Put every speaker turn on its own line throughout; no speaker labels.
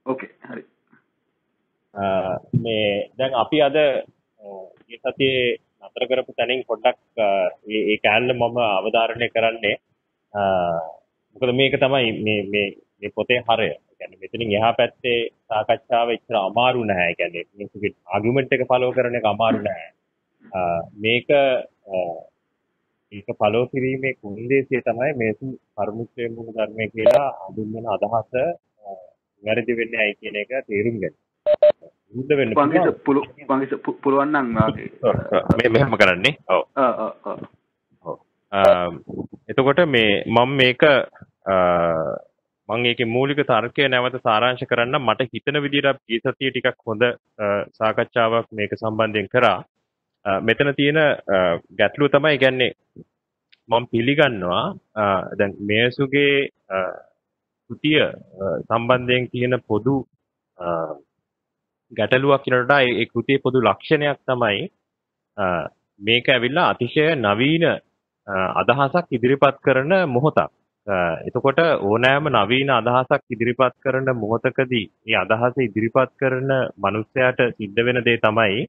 ඕකේ හරි.
මේ දැන් අපි අද මේ සතියේ නතර කරපු තැනින් පොඩ්ඩක් ඒ කෑල්ල මම අවධාරණය කරන්නේ මොකද මේක තමයි මේ පොතේ හරය. ඒ කියන්නේ මෙතනින් එහා පැත්තේ සාකච්ඡාව ඉතර අමාරු නැහැ. ඒ කියන්නේ මේකේ ආගියුමන්ට් එක ෆලෝ කරන එක අමාරු නැහැ. මේක ඒක ෆලෝ කිරීමේ කුණ්ඩේසිය තමයි මේ කර්මුච්ඡේ මුල ධර්මයේ කියලා හඳුන්වන අදහස වැරදි වෙන්නේ ඇයි කියන එක තේරුම් ගන්න. විරුද්ධ වෙන්න
පුළුවන් නම්
මේ මෙහෙම කරන්නේ. ඔව්. එතකොට මේ මම මේක මම ඒකේ මූලික තර්කය නැවත සාරාංශ කරන්න මට හිතන විදිහට ගිය සතියේ ටිකක් හොඳ සාකච්ඡාවක් මේක සම්බන්ධයෙන් කරා. මෙතන තියෙන ගැටලුව තමයි කියන්නේ මම පිළිගන්නවා දැන් මේසුගේ කෘතිය සම්බන්ධයෙන් තියෙන පොදු ගැටලුවක් කියනකොට ඒ කෘතියේ පොදු ලක්ෂණයක් තමයි මේක ඇවිල්ලා අතිශය නවීන අදහසක් ඉදිරිපත් කරන මොහොතක්. එතකොට ඕනෑම නවීන අදහසක් ඉදිරිපත් කරන මොහොතකදී මේ අදහස ඉදිරිපත් කරන මිනිස්සයාට සිද්ධ වෙන දේ තමයි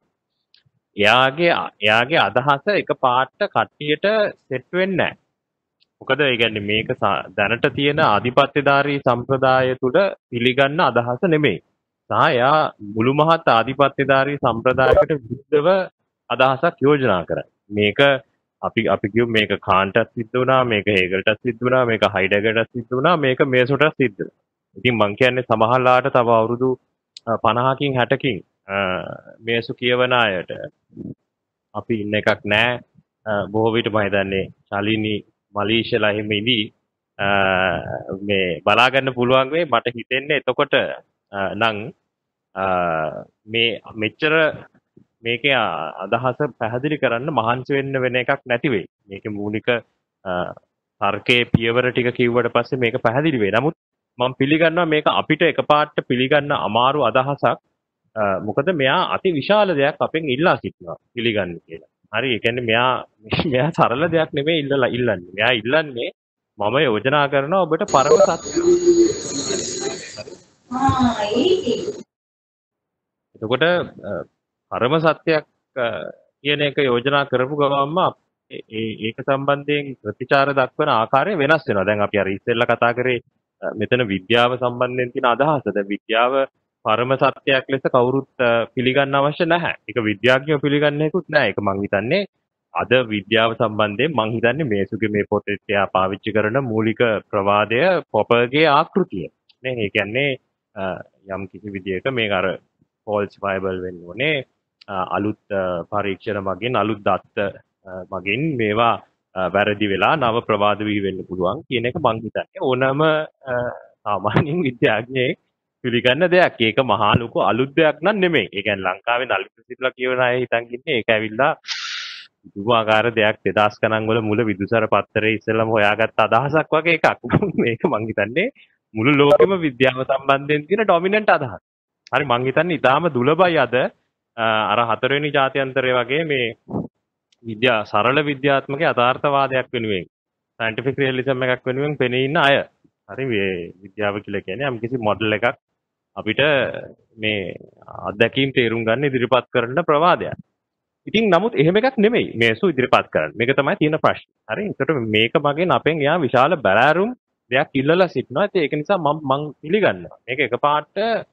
එයාගේ අදහස එකපාරට කට්ටියට සෙට් වෙන්නේ නැහැ. මොකද ඒ කියන්නේ මේක දැනට තියෙන ආධිපත්‍යධාරී සම්ප්‍රදාය තුළ පිළිගන්න අදහස නෙමෙයි. සහ එයා මුළු මහත් ආධිපත්‍යධාරී සම්ප්‍රදායකට විරුද්ධව අදහසක් යෝජනා කරයි. මේක අපි කියමු මේක කාන්ටත් සිද්ධ වුණා, මේක හේගල්ටත් සිද්ධ වුණා, මේක හයිඩගර්ටත් සිද්ධ වුණා, මේක මේසොටත් සිද්ධ වුණා. ඉතින් මං කියන්නේ සමහරලාට තව අවුරුදු 50කින් 60කින් මේසු කියවන අයට අපි ඉන්න එකක් නෑ. බොහෝ විට මම හිතන්නේ ශාලිනී මලීෂලා එහෙම ඉඳී මේ බලා ගන්න පුළුවන් වෙයි. මට හිතෙන්නේ එතකොට නම් මේ මෙච්චර මේකේ අදහස පැහැදිලි කරන්න මහන්සි වෙන්න වෙන එකක් නැති වෙයි. මේකේ මූලික තර්කයේ පියවර ටික කිව්වට පස්සේ මේක පැහැදිලි වෙයි. නමුත් මම පිළිගන්නවා මේක අපිට එකපාරට පිළිගන්න අමාරු අදහසක්. මොකද මෙයා අති විශාල දෙයක් අපෙන් ඉල්ලා සිටිනවා පිළිගන්න කියලා. හරි ඒ කියන්නේ මෙයා සරල දෙයක් නෙමෙයි ඉල්ලන්නේ. මෙයා ඉල්ලන්නේ මම යෝජනා කරනවා ඔබට පරම සත්‍ය. එතකොට පරම සත්‍යයක් කියන එක යෝජනා කරපු ගමන්ම ඒක සම්බන්ධයෙන් ප්‍රතිචාර දක්වන ආකාරය වෙනස් වෙනවා. දැන් අපි අර ඉස්සෙල්ලා කතා කරේ මෙතන විද්‍යාව සම්බන්ධයෙන් තියෙන අදහස. දැන් විද්‍යාව පරම සත්‍යයක් ලෙස කවුරුත් පිළිගන්න අවශ්‍ය නැහැ. ඒක විද්‍යාඥයෝ පිළිගන්න හේකුත් නැහැ. ඒක මං හිතන්නේ අද විද්‍යාව සම්බන්ධයෙන් මං හිතන්නේ මේසුගේ මේ පොතේ එයා පාවිච්චි කරන මූලික ප්‍රවාදය පොපර්ගේ ආකෘතිය. නේ ඒ කියන්නේ යම් කිසි විදියක මේක අර ෆෝල්ස් වයබල් වෙන්න ඕනේ. අලුත් පරීක්ෂණ මගින් අලුත් දත්ත මගින් මේවා වැරදි වෙලා නව ප්‍රවාද වී වෙන්න පුළුවන් කියන එක මං හිතන්නේ ඕනම සාමාන්‍යයෙන් විද්‍යාඥයෙක් පිළිගන්න දෙයක්. ඒක මහා ලොකු අලුත් දෙයක් නන් නෙමෙයි. ඒ කියන්නේ ලංකාවේ නලිත සිතුලා කියවන අය හිතන් ඉන්නේ ඒක ඇවිල්ලා දුමාකාර දෙයක් 2000 ගණන් වල මුල විදුසර පත්තරේ ඉස්සෙල්ලාම හොයාගත්ත අදහසක් වගේ එකක්. මේක මං හිතන්නේ මුළු ලෝකෙම විද්‍යාව සම්බන්ධයෙන් තියෙන ඩොමිනන්ට් අදහස්. හරි මං හිතන්නේ ඊටාම දුලබයි අද අර හතරවෙනි ජාත්‍යන්තරය වගේ මේ සරල විද්‍යාත්මක යථාර්ථවාදයක් වෙනුවෙන් සයන්ටිෆික් රියලිසම් එකක් වෙනුවෙන් පෙනී ඉන්න අය. හරි මේ විද්‍යාව කියලා කියන්නේ යම්කිසි මොඩල් එකක් අපිට මේ අත්දැකීම් තේරුම් ගන්න ඉදිරිපත් කරන ප්‍රවාදයක්. ඉතින් නමුත් එහෙම එකක් නෙමෙයි මේසු ඉදිරිපත් කරන්නේ. මේක තමයි තියෙන ප්‍රශ්නේ. හරි. ඒකට මේක මගෙන් අපෙන් යා විශාල බැලෑරුම් දෙයක් ඉල්ලලා සිටිනවා. ඒක නිසා මම පිළිගන්නවා. මේක එකපාරට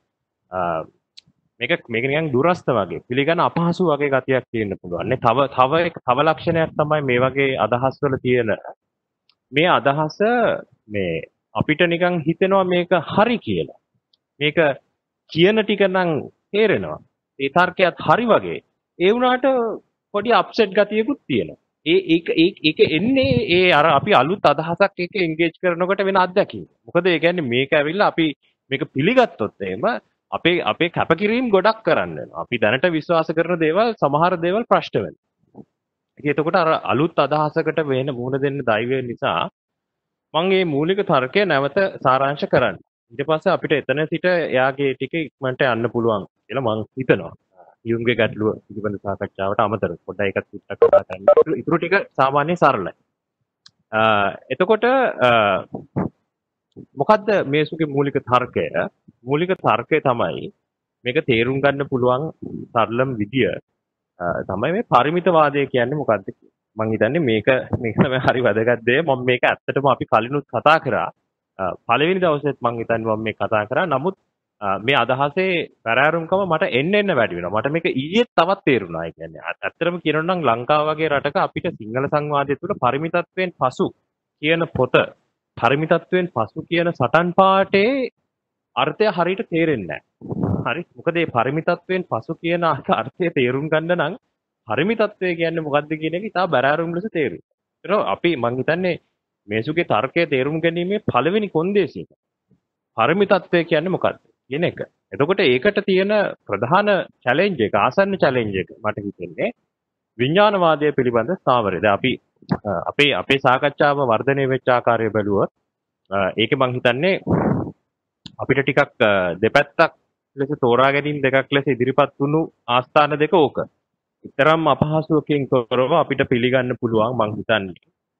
මේක නිකන් දුරස්ත වගේ පිළිගන්න අපහසු වගේ ගතියක් තියෙන්න පුළුවන්. නේ තව ලක්ෂණයක් තමයි මේ වගේ අදහස් වල තියෙන මේ අදහස මේ අපිට නිකන් හිතෙනවා මේක හරි කියලා. මේක කියන ටික නම් තේරෙනවා. ඒ තර්කයක් හරි වගේ. ඒ වුණාට පොඩි අප්සෙට් ගතියකුත් තියෙනවා. ඒක එන්නේ ඒ අර අපි අලුත් අදහසක් එක එන්ගේජ් කරනකොට වෙන අත්දැකීම. මොකද ඒ කියන්නේ මේක ඇවිල්ලා අපි මේක පිළිගත්තොත් එහෙම අපේ කැපකිරීම ගොඩක් කරන්න වෙනවා. අපි දැනට විශ්වාස කරන දේවල් සමහර දේවල් ප්‍රශ්න වෙනවා. එතකොට අර අලුත් අදහසකට වෙන මුහුණ දෙන්න දෛවය නිසා මම මේ මූලික තර්කය නැවත සාරාංශ කරන්න. ඊට පස්සේ අපිට එතන සිට එයාගේ ටික ඉක්මනට යන්න පුළුවන් කියලා මම හිතනවා. යුන්ගේ ගැටලුව පිළිබඳ සාකච්ඡාවට අමතරව පොඩ්ඩක් එකක් විස්තර කරලා ගන්න. ඊටු ටික සාමාන්‍ය සරලයි. එතකොට මොකද්ද මේසුගේ මූලික තර්කය? මූලික තර්කය තමයි මේක තේරුම් ගන්න පුළුවන් සරලම විදිය තමයි මේ පරිමිතවාදය කියන්නේ මොකද්ද කියලා. මම හිතන්නේ මේක තමයි හරි වැදගත් දේ. මම මේක ඇත්තටම අපි කලිනුත් කතා කරා. පළවෙනි දවසේත් මම හිතන්නේ මම මේක කතා කරා. නමුත් මේ අදහසේ පෙරහැරුම්කම මට එන්න වැඩි වෙනවා. මට මේක ඊයේත් තවත් තේරුණා. ඒ කියන්නේ ඇත්තටම කියනවා නම් ලංකාව වගේ රටක අපිට සිංහල සංවාදය තුළ පරිමිතත්වයෙන් පසු කියන පොත පරිමිතත්වයෙන් පසු කියන සටන් පාඨයේ අර්ථය හරියට තේරෙන්නේ නැහැ. හරි. මොකද මේ පරිමිතත්වයෙන් පසු කියන අර්ථය තේරුම් ගන්න නම් පරිමිතත්වය කියන්නේ මොකද්ද කියන එක ඉතාල බැරෑරුම් ලෙස තේරුම්. ඒක අපි මං හිතන්නේ මේසුගේ තර්කය තේරුම් ගැනීමේ පළවෙනි කොන්දේසිය. පරිමිතත්වය කියන්නේ මොකක්ද කියන එක. එතකොට ඒකට තියෙන ප්‍රධාන චැලෙන්ජ් එක, ආසන්න චැලෙන්ජ් එක මට හිතෙන්නේ විඥානවාදය පිළිබඳ ස්ථාවරය. දැන් අපි අපේ සාකච්ඡාව වර්ධනය වෙච්ච ආකාරය බැලුවොත් ඒකේ මං හිතන්නේ අපිට ටිකක් දෙපැත්තක් ලෙස තෝරා ගැනීම දෙකක් ලෙස ඉදිරිපත් වුණු ආස්ථාන දෙක ඕක. ඊතරම් අපහසුවකින් තොරව අපිට පිළිගන්න පුළුවන් මං හිතන්නේ.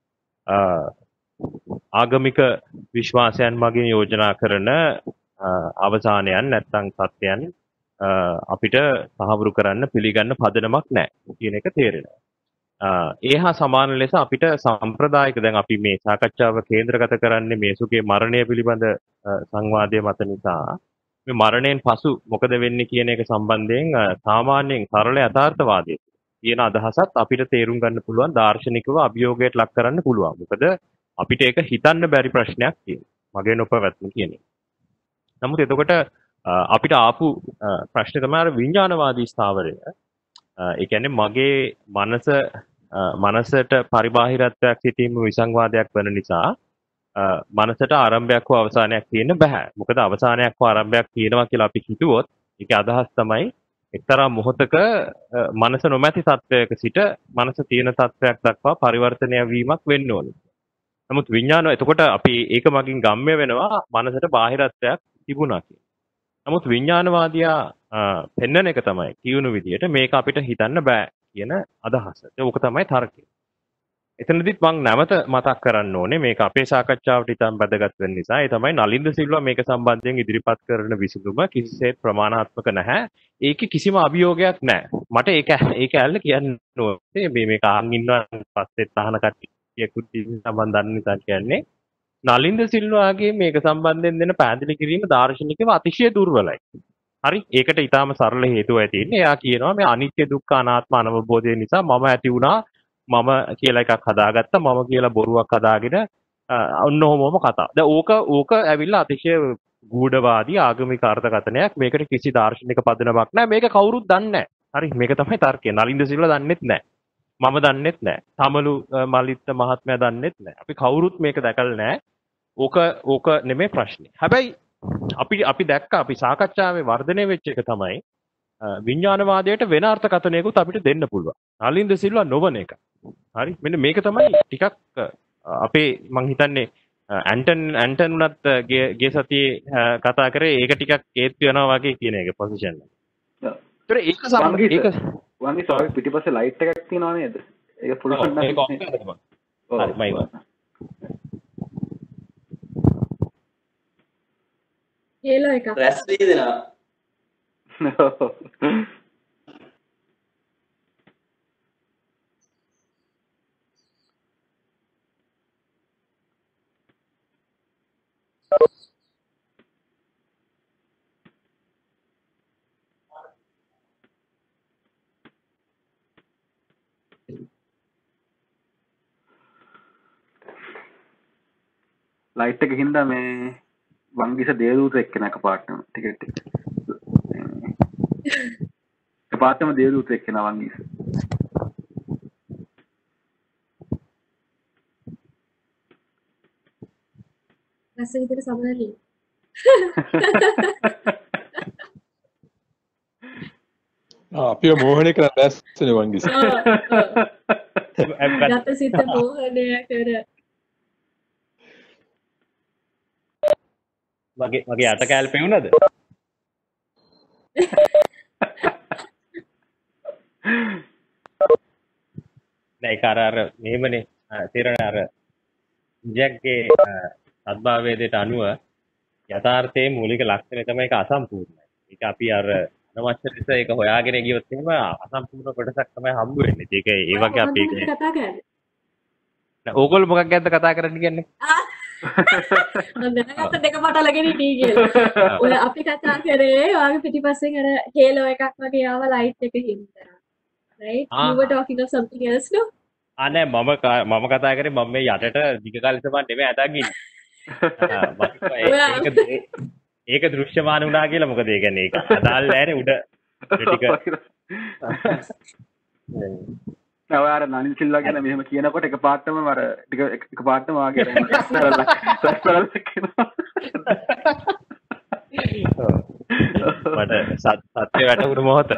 ආගමික විශ්වාසයන් මගින් යෝජනා කරන අවසානයන් නැත්නම් සත්‍යයන් අපිට සහවුරු කරන්න පිළිගන්න පදනමක් නැහැ කියන එක තේරෙනවා. ඒ හා සමාන ලෙස අපිට සම්ප්‍රදායික දැන් අපි මේ සාකච්ඡාව කේන්ද්‍රගත කරන්නේ මේසුගේ මරණය පිළිබඳ සංවාදය මත නිසා මේ මරණයෙන් පසු මොකද වෙන්නේ කියන එක සම්බන්ධයෙන් සාමාන්‍යයෙන් සරල යථාර්ථවාදයේ තියෙන අදහසත් අපිට තේරුම් ගන්න පුළුවන් දාර්ශනිකව අභියෝගයට ලක් කරන්න පුළුවන්. මොකද අපිට ඒක හිතන්න බැරි ප්‍රශ්නයක් තියෙනවා. මගේ නොපවත්ම කියන්නේ. නමුත් එතකොට අපිට ආපු ප්‍රශ්නේ තමයි අර විඥානවාදී ස්ථාවරය. ඒ කියන්නේ මගේ මනසට පරිබාහිරත්වයක් සිටීම විසංවාදයක් වෙන නිසා මනසට ආරම්භයක් හෝ අවසානයක් තියෙන්න බෑ. මොකද අවසානයක් හෝ ආරම්භයක් තියෙනවා කියලා අපි හිතුවොත් ඒකේ අදහස් තමයි එක්තරා මොහොතක මනස නොමැති තත්වයක සිට මනස තියෙන තත්වයක් දක්වා පරිවර්තනය වීමක් වෙන්න ඕනේ. නමුත් විඥානය එතකොට අපි ඒක මගින් ගම්ම්‍ය වෙනවා මනසට බාහිරත්වයක් තිබුණා කියලා. නමුත් විඥානවාදියා පෙන්වන එක තමයි කියුණු විදියට මේක අපිට හිතන්න බෑ කියන අදහස. ඒක තමයි තර්කය. එතනදිත් මම නැවත මතක් කරන්න ඕනේ මේක අපේ සාකච්ඡාවට ඉතාම වැදගත් වෙන නිසා. ඒ තමයි නලින්ද සිල්වා මේක සම්බන්ධයෙන් ඉදිරිපත් කරන විසඳුම කිසිසේත් ප්‍රමාණාත්මක නැහැ. ඒකේ කිසිම අභියෝගයක් නැහැ. මට ඒක ඇල්ල කියන්න ඕනේ. මේක අහන් ඉන්නවා පස්සෙත් අහන කට්ටියකුත් සම්බන්ධ දන්න නිසා කියන්නේ නලින්ද සිල්වාගේ මේක සම්බන්ධයෙන් දෙන පැහැදිලි කිරීම දාර්ශනිකව අතිශය දුර්වලයි. හරි ඒකට ඊටාම සරල හේතුවයි තියෙන්නේ. එයා කියනවා මේ අනිත්‍ය දුක්ඛ අනාත්ම අනවබෝධය නිසා මම ඇති වුණා මම කියලා එකක් හදාගත්තා මම කියලා බොරුවක් හදාගෙන ඔන්න ඔහොමම කතා. දැන් ඕක ඇවිල්ලා අතිශය ගූඪවාදී ආගමික අර්ථකථනයක්. මේකට කිසි දාර්ශනික පදනමක් නැහැ. මේක කවුරුත් දන්නේ නැහැ. හරි මේක තමයි තර්කය. නලින්ද සිල්වා දන්නෙත් නැහැ. මම දන්නෙත් නැහැ. තමලු මලිත් මහත්මයා දන්නෙත් නැහැ. අපි කවුරුත් මේක දැකලා නැහැ. ඕක නෙමෙයි ප්‍රශ්නේ. හැබැයි අපි දැක්කා අපි සාකච්ඡාවේ වර්ධනය වෙච්ච එක තමයි විඥානවාදයට වෙන අර්ථකථනයකුත් අපිට දෙන්න පුළුවන්. නලින්ද සිල්වා නොවන එක. හරි මෙන්න මේක තමයි ටිකක් අපේ මං හිතන්නේ ඇන්ටන් උනත් ගේ සතියේ කතා කරේ ඒක ටිකක් ඒත් වෙනවා වගේ කියන එක පොසිෂන් එක. ඒතර ඒක
වංගි සෝරි පිටිපස්සේ ලයිට් එකක් තියෙනවා නේද? ඒක ෆුල් ෂොට් නැහැ.
හරි මයිවා.
ඒලෝ එකක්.
රැස් වී දෙනවා.
ලයිට් එක හින්දා මේ වංගිස දේවදූත එක්කෙන එකපාරටම ටිකට් එක. එකපාරටම දේවදූත එක්කෙන වංගිස.
රස විතර සමනලි.
අපිව මෝහනය කරන්න දැස්සනේ වංගිස.
ගත සිත මෝහනය කර
මගේ අත කෑල් පෙවුනද? නෑ ඒක අර මෙහෙමනේ තේරෙන අර ජැක්ගේ සද්භාවයේදයට අනුව යථාර්ථයේ මූලික ලක්ෂණය තමයි ඒක අසම්පූර්ණයි. ඒක අපි අර අනවශ්‍ය ලෙස ඒක හොයාගෙන ගියොත් එහෙම අසම්පූර්ණ කොටසක් තමයි හම්බ වෙන්නේ. ඒක ඒ වගේ අපි
මොකක්ද කතා කරන්නේ?
ඕගොල්ලෝ මොකක් ගැනද කතා කරන්න කියන්නේ?
මම දැනගත්ත දෙක මට අලගෙන ඉදී කියලා. ඔය අපි කතා කරේ ඔයාගේ පිටිපස්සෙන් අර හේලෝ එකක් වගේ ආව ලයිට් එක හින්දා. Right? You were talking of something else, no?
නෑ මම කතා කරේ මම මේ යටට දිග කාලෙ සමන් නෙමෙයි අදන් ඉන්නේ. ඒක දෘශ්‍යමාන වුණා කියලා මොකද ඒ කියන්නේ ඒක අදාළ නැහැ උඩ ටික
නෑ අර නලින් සිල්වා ගැන මෙහෙම කියනකොට එකපාරටම අර ටික එකපාරටම වාගේ
මට සත්‍ය වැටුණු මොහොත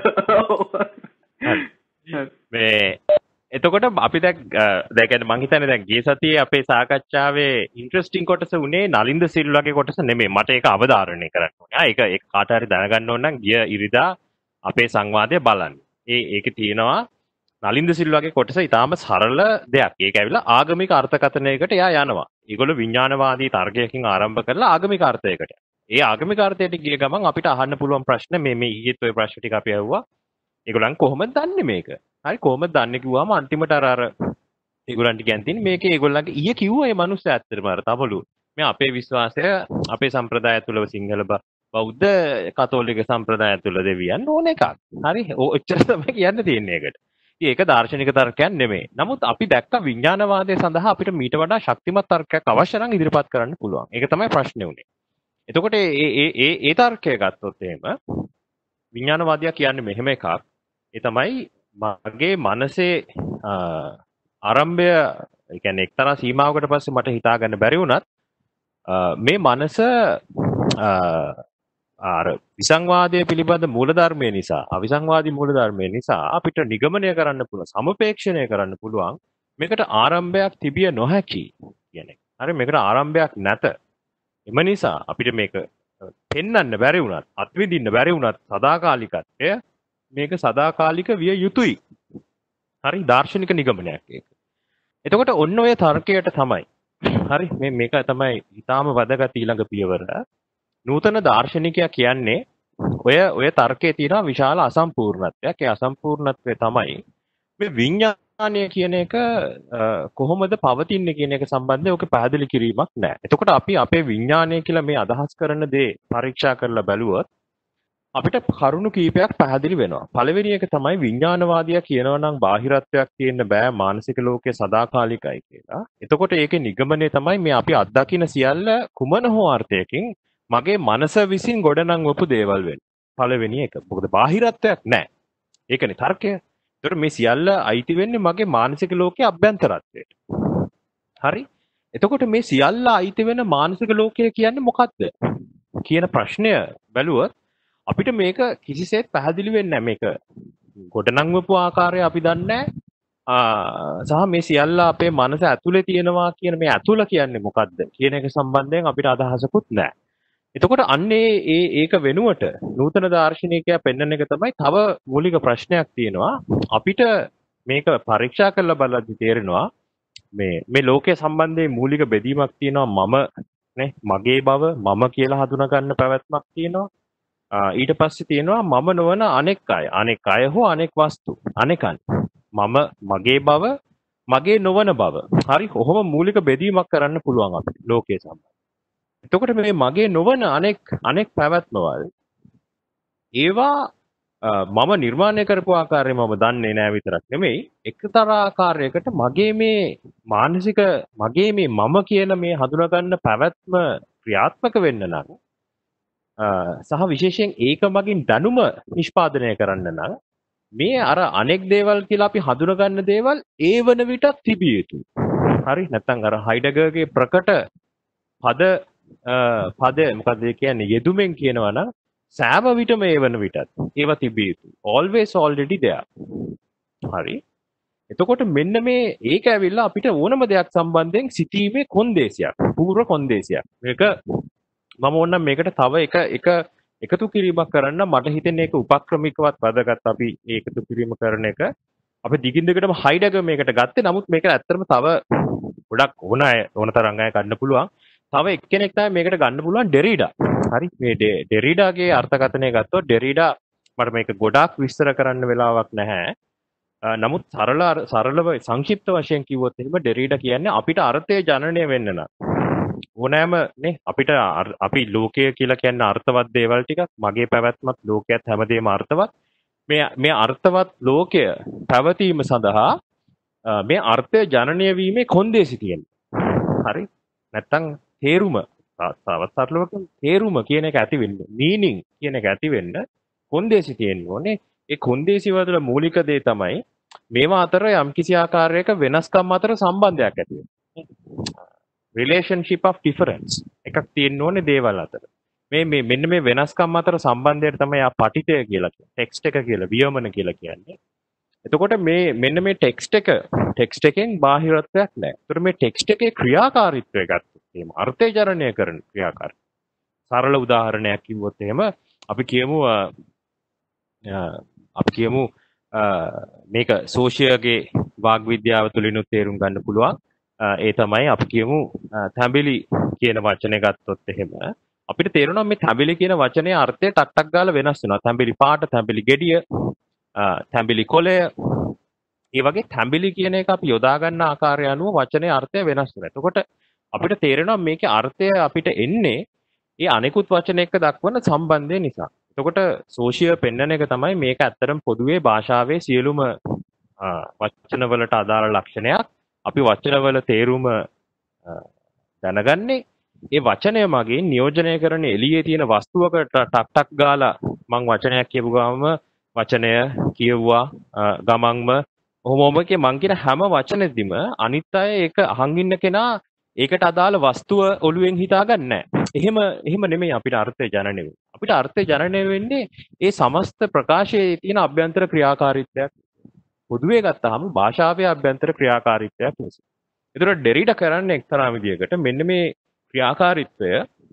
මේ එතකොට අපි දැන් කියන්නේ මං හිතන්නේ දැන් ගිය සතියේ අපේ සාකච්ඡාවේ ඉන්ටරෙස්ටිං කොටස උනේ නලින්ද සිල්වාගේ කොටස නෙමෙයි. මට ඒක අවධාරණය කරන්න ඕනේ. ඒක කාට හරි දැනගන්න ඕන නම් ගිය ඉරිදා අපේ සංවාදය බලන්න. ඒකේ තියෙනවා නලින්ද සිල්වාගේ කොටස ඊටාම සරල දෙයක්. ඒක ඇවිල්ලා ආගමික අර්ථකථනයකට එයා යනවා. ඒගොල්ලෝ විඥානවාදී තර්කයකින් ආරම්භ කරලා ආගමික අර්ථයකට. ඒ ආගමික අර්ථයට ගිය ගමන් අපිට අහන්න පුළුවන් ප්‍රශ්න මේ ඊයේත් ඔය ප්‍රශ්න ටික අපි අහුවා. ඒගොල්ලන් කොහොමද දන්නේ මේක? හරි කොහොමද දන්නේ කිව්වම අන්තිමට අර ඒගොල්ලන්ට කියන්නේ මේකේ ඒගොල්ලන්ගේ ඊයේ කිව්වා මේ මිනිස්සු ඇත්තටම අර තවලු මේ අපේ විශ්වාසය අපේ සම්ප්‍රදාය තුළ සිංහල බෞද්ධ කතෝලික සම්ප්‍රදාය තුළ දෙවියන් ඕන එකක්. හරි ඔච්චර තමයි කියන්න තියෙන්නේ ඒකට. ඉතින් ඒක දාර්ශනික තර්කයක් නෙමෙයි. නමුත් අපි දැක්ක විඥානවාදය සඳහා අපිට මීට වඩා ශක්තිමත් තර්කයක් අවශ්‍ය නම් ඉදිරිපත් කරන්න පුළුවන්. ඒක තමයි ප්‍රශ්නේ උනේ. එතකොට ඒ තර්කය ගත්තොත් එහෙම විඥානවාදියා කියන්නේ මෙහෙම එකක්. ඒ තමයි මගේ මනසේ ආරම්භය ඒ කියන්නේ එක්තරා සීමාවකට පස්සේ මට හිතා ගන්න බැරි වුණත් මේ මනස අර විසංවාදයේ පිළිබඳ මූලධර්මය නිසා අවිසංවාදී මූලධර්මය නිසා අපිට නිගමනය කරන්න පුළුවන් සමපේක්ෂණය කරන්න පුළුවන් මේකට ආරම්භයක් තිබිය නොහැකි කියන එක. හරි මේකට ආරම්භයක් නැත. එම නිසා අපිට මේක පෙන්වන්න බැරි වුණත් අත්විඳින්න බැරි වුණත් සදාකාලිකත්වය මේක සදාකාලික විය යුතුයි. හරි දාර්ශනික නිගමනයක් ඒක. එතකොට ඔන්න ඔය තර්කයට තමයි. හරි මේක තමයි ඊටාම වැදගත් ඊළඟ පියවර. නූතන දාර්ශනිකයා කියන්නේ ඔය තර්කයේ තියෙන විශාල අසම්පූර්ණත්වයක්. ඒ අසම්පූර්ණත්වය තමයි මේ විඥානය කියන එක කොහොමද පවතින්නේ කියන එක සම්බන්ධව ඔක පැහැදිලි කිරීමක් නැහැ. එතකොට අපි අපේ විඥානය කියලා මේ අදහස් කරන දේ පරීක්ෂා කරලා බැලුවොත් අපිට කරුණු කීපයක් පැහැදිලි වෙනවා. පළවෙනි එක තමයි විඥානවාදියා කියනවා නම් බාහිරත්වයක් තියෙන්න බෑ මානසික ලෝකයේ සදාකාලිකයි කියලා. එතකොට ඒකේ නිගමනය තමයි මේ අපි අත්දකින සියල්ල කුමන හෝ අර්ථයකින් මගේ මනස විසින් ගොඩනංවපු දේවල් වෙන්නේ. පළවෙනි එක. මොකද බාහිරත්වයක් නැහැ. ඒකනේ තර්කය. ඒතර මේ සියල්ල අයිති වෙන්නේ මගේ මානසික ලෝකයේ අභ්‍යන්තරත්වයට. හරි? එතකොට මේ සියල්ල අයිති වෙන මානසික ලෝකය කියන්නේ මොකක්ද? කියන ප්‍රශ්නය බැලුවොත් අපිට මේක කිසිසේත් පැහැදිලි වෙන්නේ නැහැ. මේක ගොඩනංවපු ආකාරය අපි දන්නේ නැහැ. සහ මේ සියල්ල අපේ මනස ඇතුලේ තියෙනවා කියන මේ ඇතුළ කියන්නේ මොකක්ද කියන එක සම්බන්ධයෙන් අපිට අදහසකුත් නැහැ. එතකොට අන්නේ ඒක වෙනුවට නූතන දාර්ශනිකයා පෙන්වන එක තමයි තව මූලික ප්‍රශ්නයක් තියෙනවා. අපිට මේක පරීක්ෂා කරලා බලද්දි තේරෙනවා මේ ලෝකයේ සම්බන්ධයෙන් මූලික බෙදීමක් තියෙනවා. මගේ බව මම කියලා හඳුනා ගන්න පැවැත්මක් තියෙනවා. ඊට පස්සේ තියෙනවා මම නොවන අනෙක් අය හෝ අනෙක් වස්තු අනෙකන් මගේ බව මගේ නොවන බව. හරි කොහොම මූලික බෙදීමක් කරන්න පුළුවන් අපිට ලෝකයේ සම්බන්ධ. එතකොට මේ මගේ නොවන අනෙක් පැවැත්මවල ඒවා මම නිර්මාණය කරපු ආකාරය මම දන්නේ නැහැ විතරක් නෙමෙයි එක්තරා ආකාරයකට මගේ මේ මානසික මගේ මේ මම කියන මේ හඳුනා ගන්න පැවැත්ම ක්‍රියාත්මක වෙන්න නම් සහ විශේෂයෙන් ඒක මගින් දැනුම නිෂ්පාදනය කරන්න නම් මේ අර අනෙක් දේවල් කියලා අපි හඳුනා ගන්න දේවල් ඒ වන විටත් තිබිය යුතුයි. හරි නැත්නම් අර හයිඩගර්ගේ ප්‍රකට පද මොකද කියන්නේ යෙදුමෙන් කියනවා නම් සෑම විටම ඒ වන විටත් ඒවා තිබිය යුතුයි. always already there. හරි. එතකොට මෙන්න මේ ඒක ඇවිල්ලා අපිට ඕනම දෙයක් සම්බන්ධයෙන් සිටීමේ කොන්දේසියක්, පූර්ව කොන්දේසියක්. මේක මම ඕනනම් මේකට තව එකතු කිරීමක් කරන්න මට හිතෙන්නේ ඒක උපක්‍රමිකවත් වැදගත්. අපි ඒකතු කිරීම කරන එක අපි දිගින් දිගටම හයිඩගර් මේකට ගත්තේ. නමුත් මේක ඇත්තටම තව ගොඩක් ඕන තරම් අය ගන්න පුළුවන්. තව එක්කෙනෙක් තමයි මේකට ගන්න පුළුවන් ඩෙරිඩා. හරි මේ ඩෙරිඩාගේ අර්ථකථනය ගත්තොත් ඩෙරිඩා මට මේක ගොඩාක් විස්තර කරන්න වෙලාවක් නැහැ. නමුත් සරලව සංක්ෂිප්ත වශයෙන් කිව්වොත් එහෙම ඩෙරිඩා කියන්නේ අපිට අර්ථය ජනනය වෙන්න නම් ඕනෑම නේ අපිට අපි ලෝකය කියලා කියන්නේ අර්ථවත් දේවල් ටිකක් මගේ පැවැත්මත් ලෝකයේත් හැමදේම අර්ථවත් මේ අර්ථවත් ලෝකය පැවතීම සඳහා මේ අර්ථය ජනනය වීමේ කොන්දේසි තියෙනවා. හරි නැත්තම් තේරුම තවත් සරලව තේරුම කියන එක ඇති වෙන්න මීනින් කියන එක ඇති වෙන්න කොන්දේසි තියෙන්න ඕනේ. ඒ කොන්දේසි වල මූලික දේ තමයි මේවා අතර යම්කිසි ආකාරයක වෙනස්කම් අතර සම්බන්ධයක් ඇති වෙනවා. relationship of difference එකක් තියෙන්න ඕනේ දේවල් අතර. මෙන්න මේ වෙනස්කම් අතර සම්බන්ධයට තමයි ආ පටිතය කියලා කියන්නේ. ටෙක්ස්ට් එක කියලා වියමන කියලා කියන්නේ. එතකොට මෙන්න මේ ටෙක්ස්ට් එකෙන් බාහිරත්වයක් නැහැ. ඒතර මේ ටෙක්ස්ට් එකේ ක්‍රියාකාරීත්වය ගත්තොත් එහෙම අර්ථය ජනනය කරන ක්‍රියාකාරී. සරල උදාහරණයක් කිව්වොත් එහෙම අපි කියමු මේක සෝෂියගේ වාග් විද්‍යාව තුලිනුත් තේරුම් ගන්න පුළුවන්. ඒ තමයි අපි කියමු තැඹිලි කියන වචනේ ගත්තොත් එහෙම අපිට තේරෙනවා මේ තැඹිලි කියන වචනේ අර්ථය ටක් ටක් ගාලා වෙනස් වෙනවා. තැඹිලි පාට, තැඹිලි ගෙඩිය, තැඹිලි කොළය. ඒ වගේ තැඹිලි කියන එක අපි යොදා ගන්න ආකාරය අනුව වචනේ අර්ථය වෙනස් වෙනවා. එතකොට අපිට තේරෙනවා මේකේ අර්ථය අපිට එන්නේ ඒ අනිකුත් වචන එක්ක දක්වන සම්බන්ධය නිසා. එතකොට සෝෂියල් පෙන්වන එක තමයි මේක ඇත්තටම පොදුවේ භාෂාවේ සියලුම වචනවලට අදාළ ලක්ෂණයක්. අපි වචනවල තේරුම දැනගන්නේ ඒ වචනය මගින් නියෝජනය කරන එළියේ තියෙන වස්තුවකට ටක් ටක් ගාලා මං වචනයක් කියපු ගමම වචනය කියවුවා ගමන්ම ඔහොමම මං කියන හැම වචනෙදිම අනිත් අය ඒක අහන් ඉන්න කෙනා ඒකට අදාළ වස්තුව ඔළුවෙන් හිතාගන්නේ නැහැ. එහෙම නෙමෙයි අපිට අර්ථය ජනනය වෙන්නේ. අපිට අර්ථය ජනනය වෙන්නේ ඒ සමස්ත ප්‍රකාශයේ තියෙන අභ්‍යන්තර ක්‍රියාකාරීත්වයක්. පොදුවේ ගත්තාම භාෂාවේ අභ්‍යන්තර ක්‍රියාකාරීත්වයක් ලෙස. ඒතර ඩෙරිඩා කරන්නේ එක්තරා විදියකට මෙන්න මේ ක්‍රියාකාරීත්වය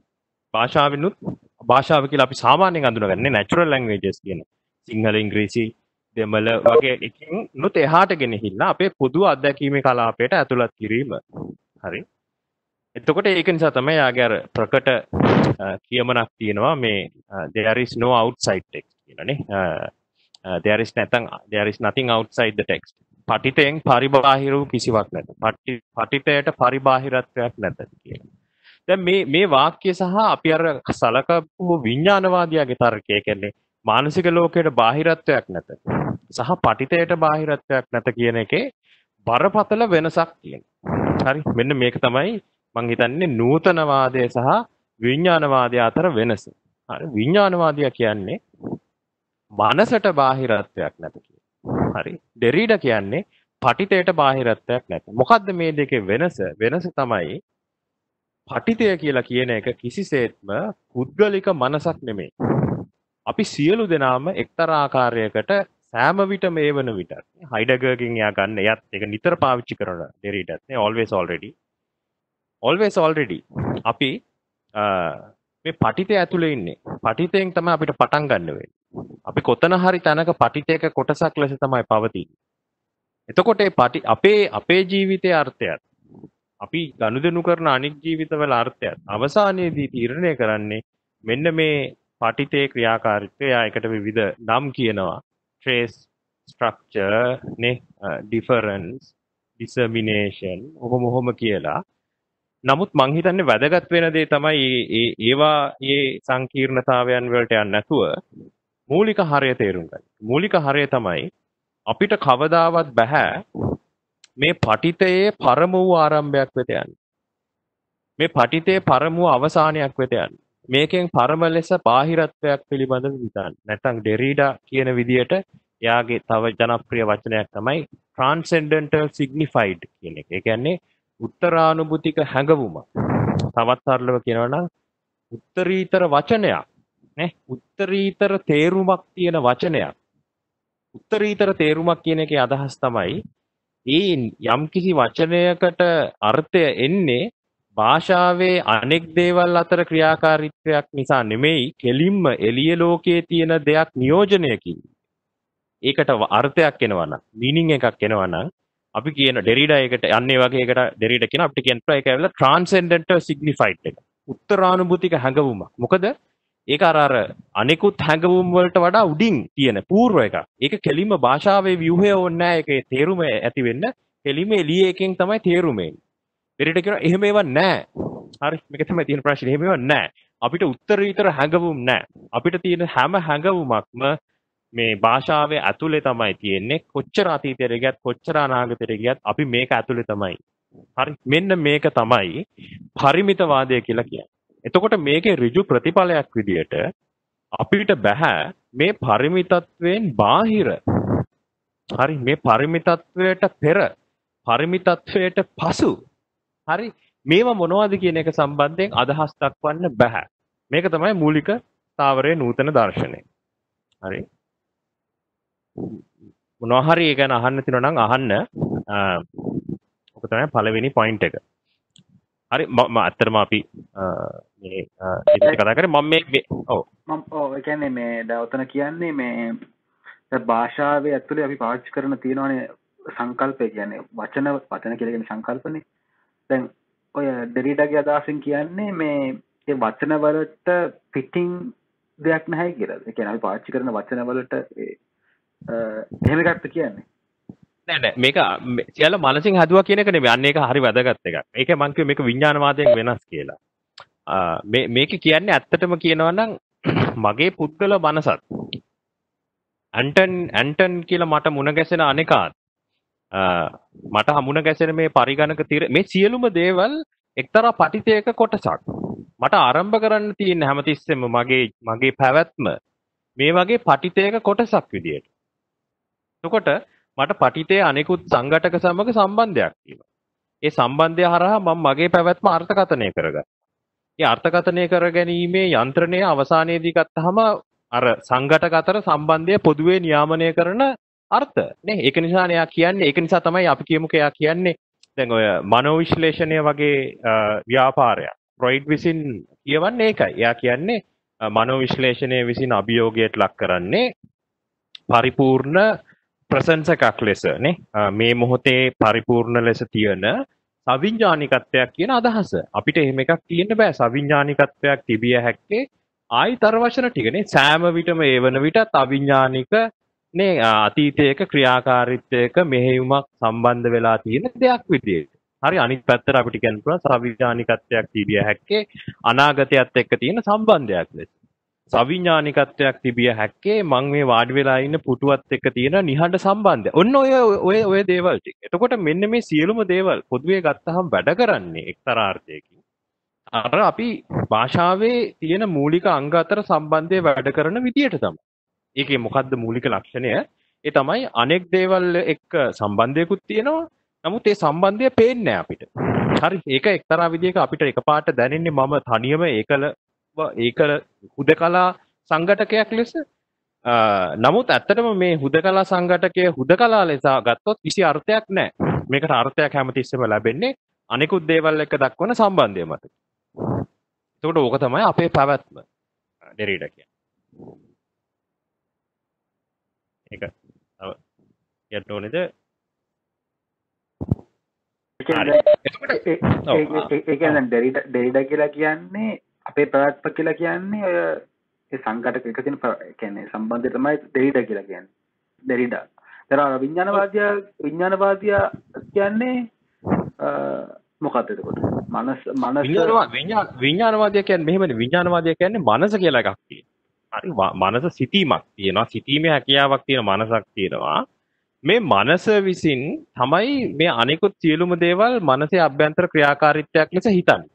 භාෂාව කියලා අපි සාමාන්‍යයෙන් අඳුනගන්නේ නැචරල් ලැන්ග්වේජස් කියන සිංහල ඉංග්‍රීසි දෙමළ වගේ එකකින් නොත් එහාට ගෙනහිල්ලා අපේ පොදු අත්දැකීමේ කලාපයට ඇතුළත් කිරීම. හරි. එතකොට ඒක නිසා තමයි යාගේ අර ප්‍රකට කියමනක් තියෙනවා මේ there is no outside text කියලානේ. there is nothing outside the text. පටිතයෙන් පරිබාහිර වූ කිසිවක් නැත. පටිතයට පරිබාහිරත්වයක් නැත කියලා. දැන් මේ වාක්‍ය සහ අපි අර සලකපු විඥානවාදියාගේ තර්කය කියන්නේ මානසික ලෝකයට බාහිරත්වයක් නැත. සහ පටිතයට බාහිරත්වයක් නැත කියන එකේ බරපතල වෙනසක් තියෙනවා. හරි. මෙන්න මේක තමයි මම හිතන්නේ නූතනවාදය සහ විඥානවාදය අතර වෙනස. හරි. විඥානවාදියා කියන්නේ මනසට බාහිරත්වයක් නැත කියලා. හරි. ඩෙරිඩා කියන්නේ පටිතයට බාහිරත්වයක් නැත. මොකද්ද මේ දෙකේ වෙනස? වෙනස තමයි පටිතය කියලා කියන එක කිසිසේත්ම පුද්ගලික මනසක් නෙමෙයි. අපි සියලු දෙනාම එක්තරා ආකාරයකට සෑම විටම ඒ වන විට හයිඩගර්ගෙන් එයා ගන්න එයත් ඒක නිතර පාවිච්චි කරන ඩෙරිඩාත් නේ always already අපි මේ පටිතය ඇතුලේ ඉන්නේ. පටිතයෙන් තමයි අපිට පටන් ගන්න වෙන්නේ. අපි කොතන හරි තැනක පටිතයක කොටසක් ලෙස තමයි පවතින්නේ. එතකොට අපේ ජීවිතයේ අර්ථයත් අපි ගනුදෙනු කරන අනික් ජීවිතවල අර්ථයත් අවසානයේදී තීරණය කරන්නේ මෙන්න මේ පටිතේ ක්‍රියාකාරීත්වය. එකට විවිධ නම් කියනවා. trace, structure, difference, dissemination ඔහොම කියලා. නමුත් මං හිතන්නේ වැදගත් වෙන දේ තමයි ඒවා සංකීර්ණතාවයන් වලට යන්නේ නැතුව මූලික හරය තේරුම් ගන්න. මූලික හරය තමයි අපිට කවදාවත් බෑ මේ පටිතයේ පරම වූ ආරම්භයක් වෙත යන්න. මේ පටිතයේ පරම වූ අවසානයක් වෙත යන්න. මේකෙන් පරම ලෙස බාහිරත්වයක් පිළිබඳව හිතන්න. නැත්නම් ඩෙරිඩා කියන විදියට එයාගේ තව ජනප්‍රිය වචනයක් තමයි transcendental signified කියන එක. ඒ කියන්නේ උත්තරානුභූතික හැඟවුම. තවත් සරලව කියනවා නම් උත්තරීතර වචනයක්. නේ? උත්තරීතර තේරුමක් තියෙන වචනයක්. උත්තරීතර තේරුමක් කියන එකේ අදහස් තමයි යම්කිසි වචනයකට අර්ථය එන්නේ භාෂාවේ අනෙක් දේවල් අතර ක්‍රියාකාරීත්වයක් නිසා නෙමෙයි කෙලින්ම එළිය ලෝකයේ තියෙන දෙයක් නියෝජනයකින්. ඒකට අර්ථයක් එනවා නම් මීනින් එකක් එනවා නම් අපි කියන ඩෙරිඩා එකට යන්නේ වගේ එකට ඩෙරිඩා කියන අපිට කියන එක ඇවිල්ලා ට්‍රාන්සෙන්ඩන්ටල් සිග්නිෆයිඩ් එක. උත්තරානුභූතික හැඟවුමක්. මොකද ඒක අර අනිකුත් හැඟවුම් වලට වඩා උඩින් තියෙන පූර්ව එක. ඒක කෙලින්ම භාෂාවේ ව්‍යුහය ඕනේ නැහැ. ඒකේ තේරුම ඇති වෙන්න කෙලින්ම එළියේ එකෙන් තමයි තේරුම එන්නේ. ඩෙරිඩා කියන එහෙම ඒවා නැහැ. හරි මේක තමයි තියෙන ප්‍රශ්නේ. එහෙම ඒවා නැහැ. අපිට උත්තරීතර හැඟවුම් නැහැ. අපිට තියෙන හැම හැඟවුමක්ම මේ භාෂාවේ ඇතුලේ තමයි තියෙන්නේ. කොච්චර අතීතයට ගියත් කොච්චර අනාගතයට ගියත් අපි මේක ඇතුලේ තමයි. හරි මෙන්න මේක තමයි පරිමිතවාදය කියලා කියන්නේ. එතකොට මේකේ ඍජු ප්‍රතිඵලයක් විදියට අපිට බෑ මේ පරිමිතත්වයෙන් බාහිර හරි මේ පරිමිතත්වයට පෙර පරිමිතත්වයට පසු හරි මේවා මොනවද කියන එක සම්බන්ධයෙන් අදහස් දක්වන්න බෑ. මේක තමයි මූලික ස්ථාවරයේ නූතන දර්ශනය. හරි මොනවා හරි ඒ ගැන අහන්න තියෙනවා නම් අහන්න. ඔක තමයි පළවෙනි පොයින්ට් එක. හරි මම අත්‍තරම අපි මේ ඉතින් කතා කරේ මම මේ ඔව්
ඒ කියන්නේ මේ දැන් උතන කියන්නේ මේ භාෂාවේ ඇතුලේ අපි පාවිච්චි කරන තියෙනවානේ සංකල්පය කියන්නේ වචන කියලා කියන සංකල්පනේ. දැන් ඔය ඩෙරිඩාගේ අදහසින් කියන්නේ මේ ඒ වචන වලට පිටින් දෙයක් නැහැ කියලා. ඒ කියන්නේ අපි පාවිච්චි කරන වචන වලට එහෙම එකක්ද කියන්නේ?
නෑ මේක සියල්ල මනසින් හදුවා කියන එක නෙමෙයි. අන්න ඒක හරි වැදගත් එකක්. ඒක මම කිව්වේ මේක විඥානවාදයෙන් වෙනස් කියලා. මේක කියන්නේ ඇත්තටම කියනවා නම් මගේ පුද්ගල මනසත් ඇන්ටන් කියලා මට මුණ ගැසෙන අනේකාත් මට හමුණ ගැසෙන මේ පරිගණක මේ සියලුම දේවල් එක්තරා පටිතයක කොටසක්. මට ආරම්භ කරන්න තියෙන හැමතිස්සෙම මගේ පැවැත්ම මේ වගේ පටිතයක කොටසක් විදියට. එතකොට මට පටිතයේ අනිකුත් සංඝටක සමග සම්බන්ධයක් තියෙනවා. ඒ සම්බන්ධය හරහා මම මගේ පැවැත්ම අර්ථකථනය කරගන්නවා. ඒ අර්ථකථනය කරගැනීමේ යන්ත්‍රණය අවසානයේදී ගත්තාම අර සංඝටක අතර සම්බන්ධය පොදුවේ නියාමනය කරන අර්ථ නේ. ඒක නිසානේ එයා කියන්නේ. ඒක නිසා තමයි අපි කියමුකෝ එයා කියන්නේ දැන් ඔය මනෝවිශ්ලේෂණය වගේ ව්‍යාපාරයක්. ෆ්‍රොයිඩ් විසින් කියවන්නේ ඒකයි. එයා කියන්නේ මනෝවිශ්ලේෂණය විසින් අභියෝගයට ලක් කරන්නේ පරිපූර්ණ ප්‍රසන්ස් එකක් ලෙස නේ. මේ මොහොතේ පරිපූර්ණ ලෙස තියෙන සවිඥානිකත්වයක් කියන අදහස. අපිට එහෙම එකක් තියෙන්න බෑ. සවිඥානිකත්වයක් තිබිය හැක්කේ ආයිතර වචන ටිකනේ. සෑම විටම ඒ වන විටත් අවිඥානික නේ අතීතයක ක්‍රියාකාරීත්වයක මෙහෙයුමක් සම්බන්ධ වෙලා තියෙන දෙයක් විදියට. හරි අනිත් පැත්තට අපිට කියන්න පුළුවන් සවිඥානිකත්වයක් තිබිය හැක්කේ අනාගතයත් එක්ක තියෙන සම්බන්ධයක් ලෙස. සවිඥානිකත්වයක් තිබිය හැක්කේ මම මේ වාඩි වෙලා ඉන්න පුටුවත් එක්ක තියෙන නිහඬ සම්බන්ධය. ඔන්න ඔය දේවල් ටික. එතකොට මෙන්න මේ සියලුම දේවල් පොදුවේ ගත්තහම වැඩ කරන්නේ එක්තරා අර්ථයකින්. අර අපි භාෂාවේ තියෙන මූලික අංග අතර සම්බන්ධය වැඩ කරන විදියට තමයි. ඒකේ මොකද්ද මූලික ලක්ෂණය? ඒ තමයි අනෙක් දේවල් එක්ක සම්බන්ධයකුත් තියෙනවා. නමුත් ඒ සම්බන්ධය පේන්නේ නැහැ අපිට. හරි ඒක එක්තරා විදියක අපිට එකපාරට දැනෙන්නේ මම තනියම ඒකල හුදකලා සංඝටකයක් ලෙස. නමුත් ඇත්තටම මේ හුදකලා සංඝටකයේ හුදකලා ලෙස ගත්තොත් කිසි අර්ථයක් නැහැ. මේකට අර්ථයක් හැමතිස්සෙම ලැබෙන්නේ අනිකුත් දේවල් එක්ක දක්වන සම්බන්ධය මත. එතකොට ඕක තමයි අපේ පැවැත්ම ඩෙරිඩා කියන්නේ. ඒක යන්න ඕනේද?
ඒ කියන්නේ ඩෙරිඩා කියලා කියන්නේ අපේ පැවැත්ම කියලා කියන්නේ ඔය ඒ සංඝටක එක තියෙන කියන්නේ සම්බන්ධය තමයි ඩෙරිඩා කියලා කියන්නේ. ඩෙරිඩා. ඒතර විඥානවාදියා කියන්නේ මොකක්ද එතකොට? මනස
විඥානවාදය කියන්නේ මෙහෙමනේ. විඥානවාදය කියන්නේ මනස කියලා එකක් තියෙනවා. හරි මනස සිතීමක් තියෙනවා. සිතීමේ හැකියාවක් තියෙන මනසක් තියෙනවා. මේ මනස විසින් තමයි මේ අනිකුත් සියලුම දේවල් මනසේ අභ්‍යන්තර ක්‍රියාකාරීත්වයක් ලෙස හිතන්නේ.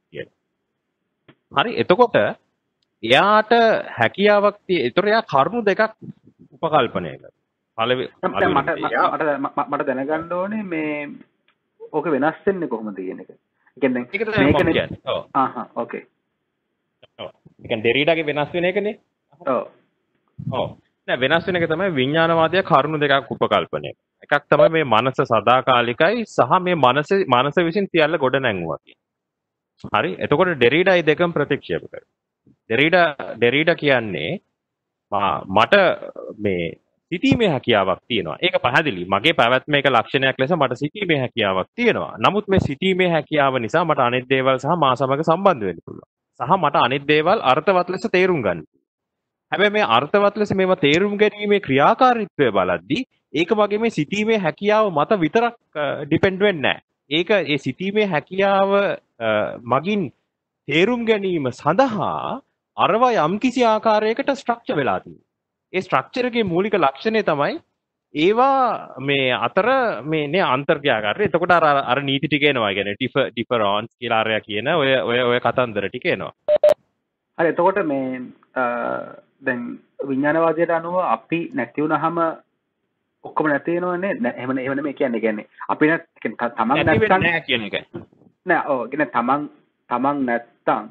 හරි එතකොට එයාට හැකියාවක් තියෙ. ඒතර එයා කරුණු දෙකක් උපකල්පනය කරනවා.
මට දැනගන්න ඕනේ මේ ඕක වෙනස් වෙන්නේ කොහොමද කියන එක. ඒ කියන්නේ
ඒක තමයි මම කියන්නේ. ඔව්.
ඕකේ.
ඔව්. ඒ කියන්නේ ඩෙරිඩාගේ වෙනස් වෙන එකනේ.
ඔව්.
ඔව්. නෑ වෙනස් වෙන එක තමයි විඥානවාදය කරුණු දෙකක් උපකල්පනය. එකක් තමයි මේ මනස සදාකාලිකයි සහ මේ මනස විසින් සියල්ල ගොඩ නැංගුවා කියන්නේ. හරි එතකොට ඩෙරිඩායි දෙකම ප්‍රතික්ෂේප කරනවා. ඩෙරිඩා කියන්නේ මට මේ සිතීමේ හැකියාවක් තියෙනවා. ඒක පැහැදිලි. මගේ පැවැත්ම එක ලක්ෂණයක් ලෙස මට සිතීමේ හැකියාවක් තියෙනවා. නමුත් මේ සිතීමේ හැකියාව නිසා මට අනිත් දේවල් සහ මා සමග සම්බන්ධ වෙන්න පුළුවන්. සහ මට අනිත් දේවල් අර්ථවත් ලෙස තේරුම් ගන්න. හැබැයි මේ අර්ථවත් ලෙස මේවා තේරුම් ගැනීමේ ක්‍රියාකාරීත්වය බලද්දී ඒක වගේ මේ සිතීමේ හැකියාව මත විතරක් ඩිපෙන්ඩ් වෙන්නේ නැහැ. ඒක ඒ සිතීමේ හැකියාව මගින් තේරුම් ගැනීම සඳහා අරවා යම්කිසි ආකාරයකට ස්ට්‍රක්චර් වෙලා තියෙනවා. ඒ ස්ට්‍රක්චර් එකේ මූලික ලක්ෂණය තමයි ඒවා මේ අතර මේ නේ අන්තර්ක්‍රියාකාරී. එතකොට අර නීති ටික එනවා. කියන්නේ ඩිෆරන්ස් කියලා අරයා කියන ඔය කතන්දර ටික එනවා.
හරි එතකොට මේ දැන් විඥානවාදයට අනුව අපි නැති වුනහම ඔක්කොම නැති වෙනවනේ. එහෙම නෙමෙයි කියන්නේ අපි තමන් නැත්තම්
නෑ කියන එකයි.
නෑ ඔව් කියන්නේ තමන් නැත්තම්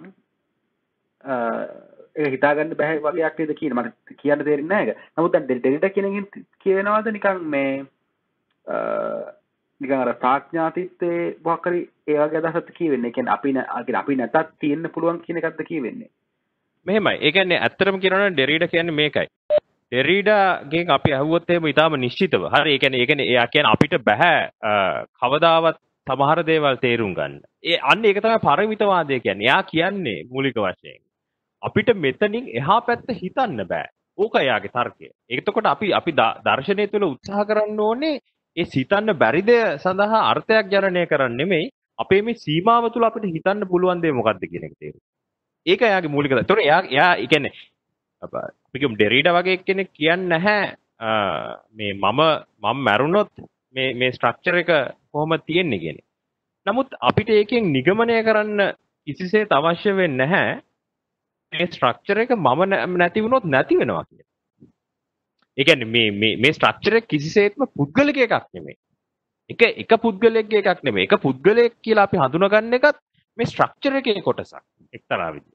ඒක හිතාගන්න බෑ වගේක් නේද කියන මට කියන්න තේරෙන්නේ නැහැ ඒක. නමුත් දැන් ඩෙරිඩා කියන එකෙන් කියවෙනවද නිකන් මේ නිකන් අර ප්‍රඥාතිත්වයේ මොකක් හරි ඒ වගේ අදහසක් කියවෙන්නේ. ඒ කියන්නේ අපි නැතත් තියෙන්න පුළුවන් කියන එකක්ද කියවෙන්නේ.
මෙහෙමයි. ඒ කියන්නේ ඇත්තටම කියනවා නම් ඩෙරිඩා කියන්නේ මේකයි. ඩෙරිඩාගෙන් අපි අහුවොත් එහෙම ඊටාම නිශ්චිතව. හරි ඒ කියන්නේ එයා කියන්නේ අපිට බෑ කවදාවත් සමහර දේවල් තේරුම් ගන්න. අන්න ඒක තමයි පරිමිතවාදය කියන්නේ. එයා කියන්නේ මූලික වශයෙන් අපිට මෙතනින් එහා පැත්ත හිතන්න බෑ. ඕක එයාගේ තර්කය. එතකොට අපි දර්ශනය තුළ උත්සාහ කරන්න ඕනේ ඒ සිතන්න බැරි දේ සඳහා අර්ථයක් ජනනය කරන්න නෙමෙයි අපේ මේ සීමාව තුළ අපිට හිතන්න පුළුවන් දේ මොකක්ද කියන එක තේරුම්. ඒක එයාගේ මූලික. ඒතකොට එයා කියන්නේ අපි කියමු ඩෙරිඩා වගේ කෙනෙක් කියන්නේ නැහැ මේ මම මැරුණොත් මේ ස්ට්‍රක්චර් එක කොහොමද තියෙන්නේ කියන්නේ. නමුත් අපිට ඒකෙන් නිගමනය කරන්න කිසිසේත් අවශ්‍ය වෙන්නේ නැහැ මේ ස්ට්‍රක්චර් එක මම නැති වුණොත් නැති වෙනවා කියන්නේ. ඒ කියන්නේ මේ ස්ට්‍රක්චර් එක කිසිසේත්ම පුද්ගලික එකක් නෙමෙයි. එක පුද්ගලයෙක්ගේ එකක් නෙමෙයි. එක පුද්ගලයෙක් කියලා අපි හඳුනගන්න එකත් මේ ස්ට්‍රක්චර් එකේ කොටසක් එක්තරා විදිහට.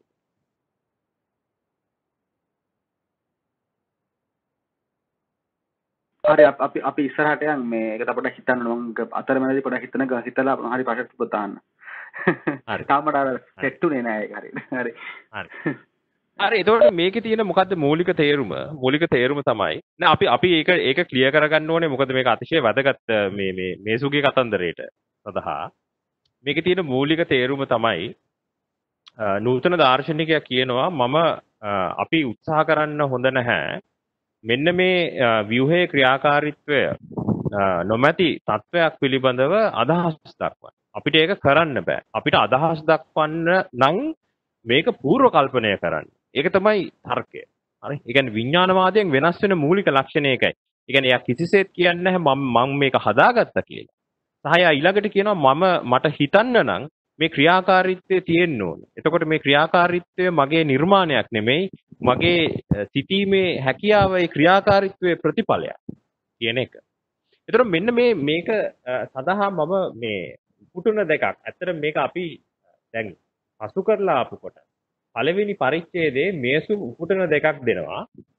හරි අපි ඉස්සරහට යන් මේ ඒක අපිට හිතන්න මම අතරමැදි පොඩක් හිතලා හරි පාඩක් තිබ්බත් අහන්න.
හරි.
තාමට අර සෙට්ුනේ නෑ ඒක හරියට. හරි.
හරි. එතකොට මේකේ තියෙන මොකද්ද මූලික තේරුම? මූලික තේරුම තමයි නෑ අපි ඒක ක්ලියර් කරගන්න ඕනේ. මොකද මේක අතිශය වැදගත් මේ සුගේ කතන්දරේට සඳහා. මේකේ තියෙන මූලික තේරුම තමයි නූතන දාර්ශනිකයා කියනවා අපි උත්සාහ කරන්න හොඳ නැහැ. මෙන්න මේ ව්‍යුහයේ ක්‍රියාකාරීත්වය නොමැති තත්වයක් පිළිබඳව අදහස් දක්වන්න. අපිට ඒක කරන්න බෑ. අපිට අදහස් දක්වන්න නම් මේක පූර්ව කල්පනය කරන්න. ඒක තමයි තර්කය. හරි? ඒ කියන්නේ විඥානවාදයෙන් වෙනස් වෙන මූලික ලක්ෂණය ඒකයි. ඒ කියන්නේ එයා කිසිසේත් කියන්නේ නැහැ මම මේක හදාගත්තා කියලා. සහ එයා ඊළඟට කියනවා මට හිතන්න නම් මේ ක්‍රියාකාරීත්වය තියෙන්න ඕනේ. එතකොට මේ ක්‍රියාකාරීත්වය මගේ නිර්මාණයක් නෙමෙයි මගේ සිතීමේ හැකියාවේ ක්‍රියාකාරීත්වයේ ප්‍රතිඵලයක් කියන එක. එතකොට මෙන්න මේක සඳහා මම මේ උපුටන දෙකක්. ඇත්තට මේක අපි දැන් පසු කරලා ආපු කොට පළවෙනි පරිච්ඡේදයේ මේසු උපුටන දෙකක් දෙනවා.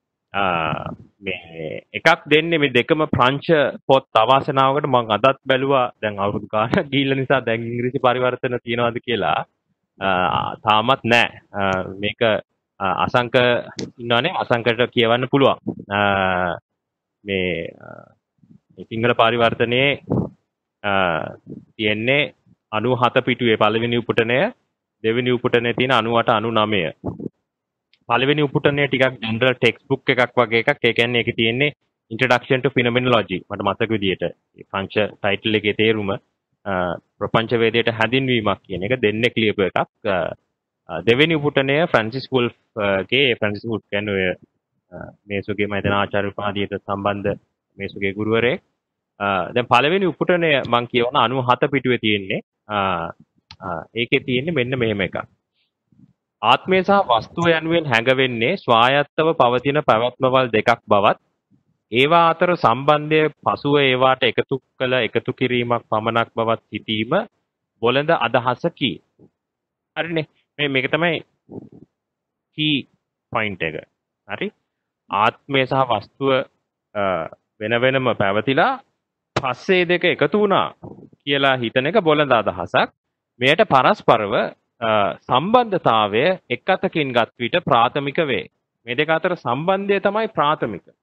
මේ එකක් දෙන්නේ මේ දෙකම ප්‍රංශ පොත් අවසනාවකට මම අදත් බැලුවා. දැන් අවුරුදු ගානක් ගිහිල්ලා නිසා දැන් ඉංග්‍රීසි පරිවර්තන තියනවාද කියලා තාමත් නැහැ. මේක අසංක ඉන්නවනේ අසංකට කියවන්න පුළුවන්. මේ සිංහල පරිවර්තනයේ තියෙන්නේ 97 පිටුවේ පළවෙනි උපුටනය, දෙවෙනි උපුටනයේ තියෙන 98 99. පළවෙනි උපුටනයේ ටිකක් ජෙනරල් ටෙක්ස්ට් බුක් එකක් වගේ එකක්. ඒ කියන්නේ ඒකේ තියෙන්නේ Introduction to Phenomenology. මට මතක විදියට ඒ ප්‍රංශ ටයිටල් එකේ තේරුම ප්‍රපංච වේදයට හැඳින්වීමක් කියන එක දෙන්නේ ලියපු එකක්. දෙවෙනි උපුටනය ෆ්‍රැන්සිස් වුල්ෆ් ගේ ෆ්‍රැන්සිස් වුල්ෆ් කියන්නේ මේසුගේ මම හිතන ආචාර්ය උපාධියට සම්බන්ධ මේසුගේ ගුරුවරයෙක්. දැන් පළවෙනි උපුටනය මම කියවන 97 පිටුවේ තියෙන්නේ. ඒකේ තියෙන්නේ මෙන්න මෙහෙම එකක්. ආත්මය සහ වස්තුව යනුවෙන් හැඟවෙන්නේ ස්වායත්තව පවතින පැවැත්මවල් දෙකක් බවත් ඒවා අතර සම්බන්ධය පසුව ඒවාට එකතු කිරීමක් පමණක් බවත් සිටීම බොළඳ අදහසකි. හරිනේ. මේක තමයි key point එක. හරි? ආත්මය සහ වස්තුව වෙන වෙනම පැවතිලා පස්සේ දෙක එකතු වුණා කියලා හිතන එක බොළඳ අදහසක්. මෙයට පරස්පරව සම්බන්ධතාවය එක් අතකින් ගත් විට ප්‍රාථමික වේ. මේ දෙක අතර සම්බන්ධය තමයි ප්‍රාථමික.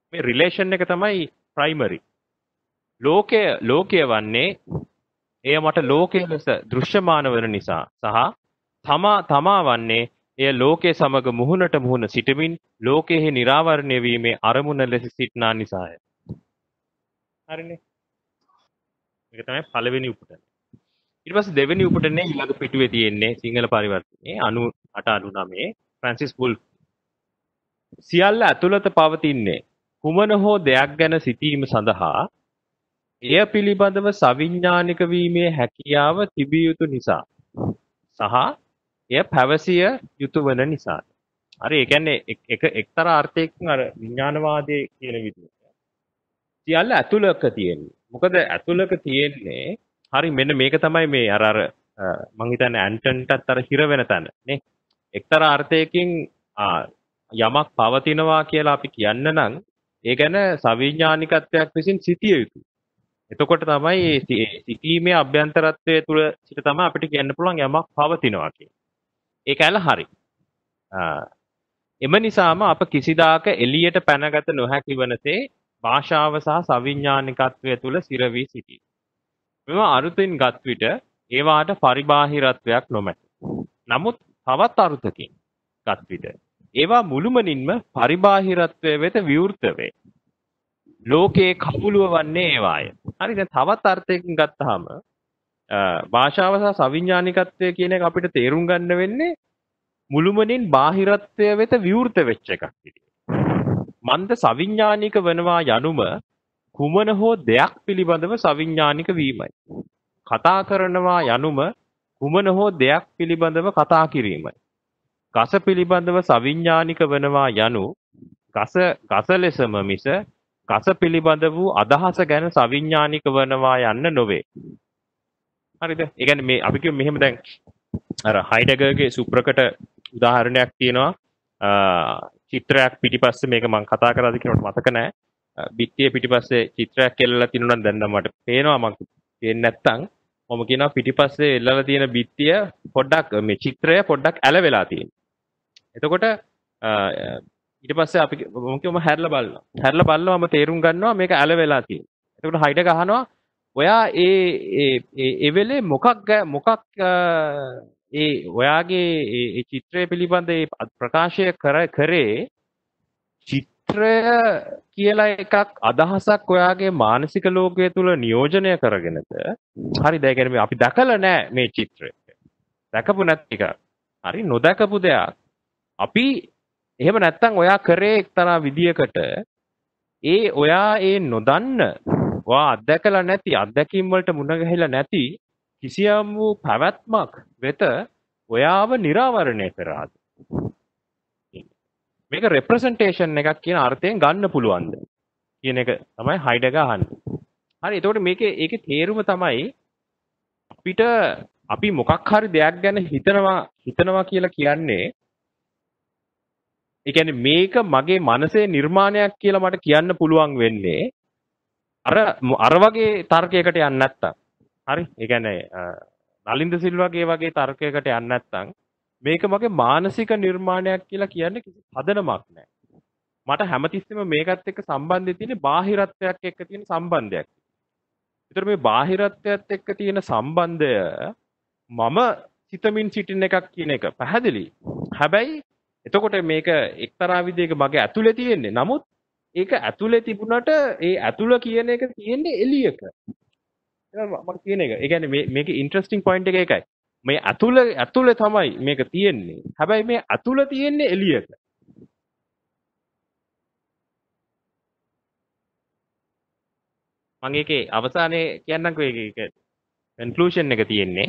මේ රිලේෂන් එක තමයි ප්‍රයිමරි. ලෝකය වන්නේ එය මට ලෝකයේ ලෙස දෘශ්‍යමාන වන නිසා සහ තමා වන්නේ එය ලෝකයේ සමග මුහුණට මුහුණ සිටමින් ලෝකයේ නිරාවරණය වීමේ අරමුණ ලෙස සිටනා නිසාය. හරිනේ. මේක තමයි පළවෙනි උපුටන. ඊට පස්සේ දෙවෙනි උපුටනේ ඊළඟ පිටුවේ තියෙන්නේ සිංහල පරිවර්තනයේ 98-99 ෆ්‍රැන්සිස් වුල්ෆ්. සියල්ල ඇතුළත පවතින්නේ කුමන හෝ දෙයක් ගැන සිතීම සඳහා එය පිළිබඳව සවිඥානික වීමේ හැකියාව තිබිය යුතු නිසා සහ එය පැවසිය යුතු වන නිසා. හරි ඒ කියන්නේ එක්තරා අර්ථයකින් අර විඥානවාදයේ කියන විදිහට. සියල්ල ඇතුළක තියෙන්නේ. මොකද ඇතුළක තියෙන්නේ හරි මෙන්න මේක තමයි මේ අර මං හිතන්නේ ඇන්ටන්ටත් අර හිර වෙන තැන නේ. එක්තරා අර්ථයකින් යමක් පවතිනවා කියලා අපි කියන්න නම් ඒ ගැන සවිඥානිකත්වයක් විසින් සිටිය යුතුයි. එතකොට තමයි සිටීමේ අභ්‍යන්තරත්වයේ තුල සිට තමයි අපිට කියන්න පුළුවන් යමක් පවතිනවා කියන්නේ. ඒක ඇල හරි. එම නිසාම අප කිසිදාක එළියට පැනගත නොහැකි වනසේ භාෂාව සහ සවිඥානිකත්වය තුල සිර වී සිටී. මෙම අරුතින් ගත් විට ඒවාට පරිබාහිරත්වයක් නොමැත. නමුත් තවත් අරුතකින් ගත් විට ඒවා මුළුමනින්ම පරිබාහිරත්වය වෙත විවෘත වේ. ලෝකයේ කපුළුව වන්නේ ඒවාය. හරි දැන් තවත් අර්ථයකින් ගත්තාම භාෂාව සහ සවිඥානිකත්වය කියන එක අපිට තේරුම් ගන්න වෙන්නේ මුළුමනින් බාහිරත්වය වෙත විවෘත වෙච්ච එකක් විදියට. මන්ද සවිඥානික වෙනවා යනුම කුමන හෝ දෙයක් පිළිබඳව සවිඥානික වීමයි. කතා කරනවා යනුම කුමන හෝ දෙයක් පිළිබඳව කතා කිරීමයි. ගස පිළිබඳව සවිඥානික වෙනවා යනු ගස ලෙසම මිස ගස පිළිබඳ වූ අදහස ගැන සවිඥානික වෙනවා යන්න නොවේ. හරිද? ඒ කියන්නේ මේ අපි කියමු මෙහෙම දැන් අර හයිඩගර්ගේ සුප්‍රකට උදාහරණයක් තියෙනවා. චිත්‍රයක් පිටිපස්සේ මේක මම කතා කරලාද කියනකොට මතක නැහැ. බිත්තියේ පිටිපස්සේ චිත්‍රයක් එල්ලලා තිනුනනම් දැන් නම් මට පේනවා මම පේන්නේ නැත්තම් මම කියනවා පිටිපස්සේ එල්ලලා තියෙන බිත්තිය පොඩ්ඩක් මේ චිත්‍රය පොඩ්ඩක් ඇල වෙලා තියෙනවා. එතකොට ඊට පස්සේ අපි මම කියමු හැරලා බලනවා. හැරලා බලනවා මම තේරුම් ගන්නවා මේක ඇල වෙලා තියෙනවා. එතකොට හයිඩග අහනවා ඔයා ඒ වෙලේ මොකක් ඒ ඔයාගේ ඒ චිත්‍රය පිළිබඳ ඒ ප්‍රකාශය කරේ චිත්‍රය කියලා එකක් අදහසක් ඔයාගේ මානසික ලෝකයේ තුල නියෝජනය කරගෙනද හරි දැන් කියන්නේ අපි දැකලා නැහැ මේ චිත්‍රය දැකපු නැති එක හරි නොදැකපු දෙයක් අපි එහෙම නැත්තම් ඔයා කරේ එක්තරා විදියකට ඔයා නොදන්න ඔයා අත්දැකලා නැති අත්දැකීම් වලට මුණ ගැහිලා නැති කිසියම් වූ පැවැත්මක් වෙත ඔයාව නිරාවරණය කරාද මේක රෙප්‍රසන්ටේෂන් එකක් කියන අර්ථයෙන් ගන්න පුළුවන්ද කියන එක තමයි හයිඩග අහන්නේ. හරි එතකොට ඒකේ තේරුම තමයි අපිට අපි මොකක් හරි දෙයක් ගැන හිතනවා කියලා කියන්නේ ඒ කියන්නේ මේක මගේ මනසේ නිර්මාණයක් කියලා මට කියන්න පුළුවන් වෙන්නේ අර වගේ තර්කයකට යන්නේ නැත්තම්. හරි ඒ කියන්නේ නලින්ද සිල්වාගේ වගේ තර්කයකට යන්නේ නැත්තම් මේක මගේ මානසික නිර්මාණයක් කියලා කියන්නේ කිසි පදනමක් නැහැ. මට හැමතිස්සෙම මේකත් එක්ක සම්බන්ධය තියෙන්නේ බාහිරත්වයක් එක්ක තියෙන සම්බන්ධයක්. ඒතර මේ බාහිරත්වයත් එක්ක තියෙන සම්බන්ධය මම සිතමින් සිටින එකක් කියන එක පැහැදිලි. හැබැයි එතකොට මේක එක්තරා විදිහක මගේ ඇතුලේ තියෙන්නේ. නමුත් ඒක ඇතුලේ තිබුණට ඒ ඇතුල කියන එක තියෙන්නේ එළියක. මම කියන එක. ඒ කියන්නේ මේකේ ඉන්ටරෙස්ටිං පොයින්ට් එක ඒකයි. මේ ඇතුලේ තමයි මේක තියෙන්නේ. හැබැයි මේ ඇතුල තියෙන්නේ එළියක. මම ඒකේ අවසානයේ කියන්නම්කෝ ඒක කන්ක්ලූෂන් එක තියෙන්නේ.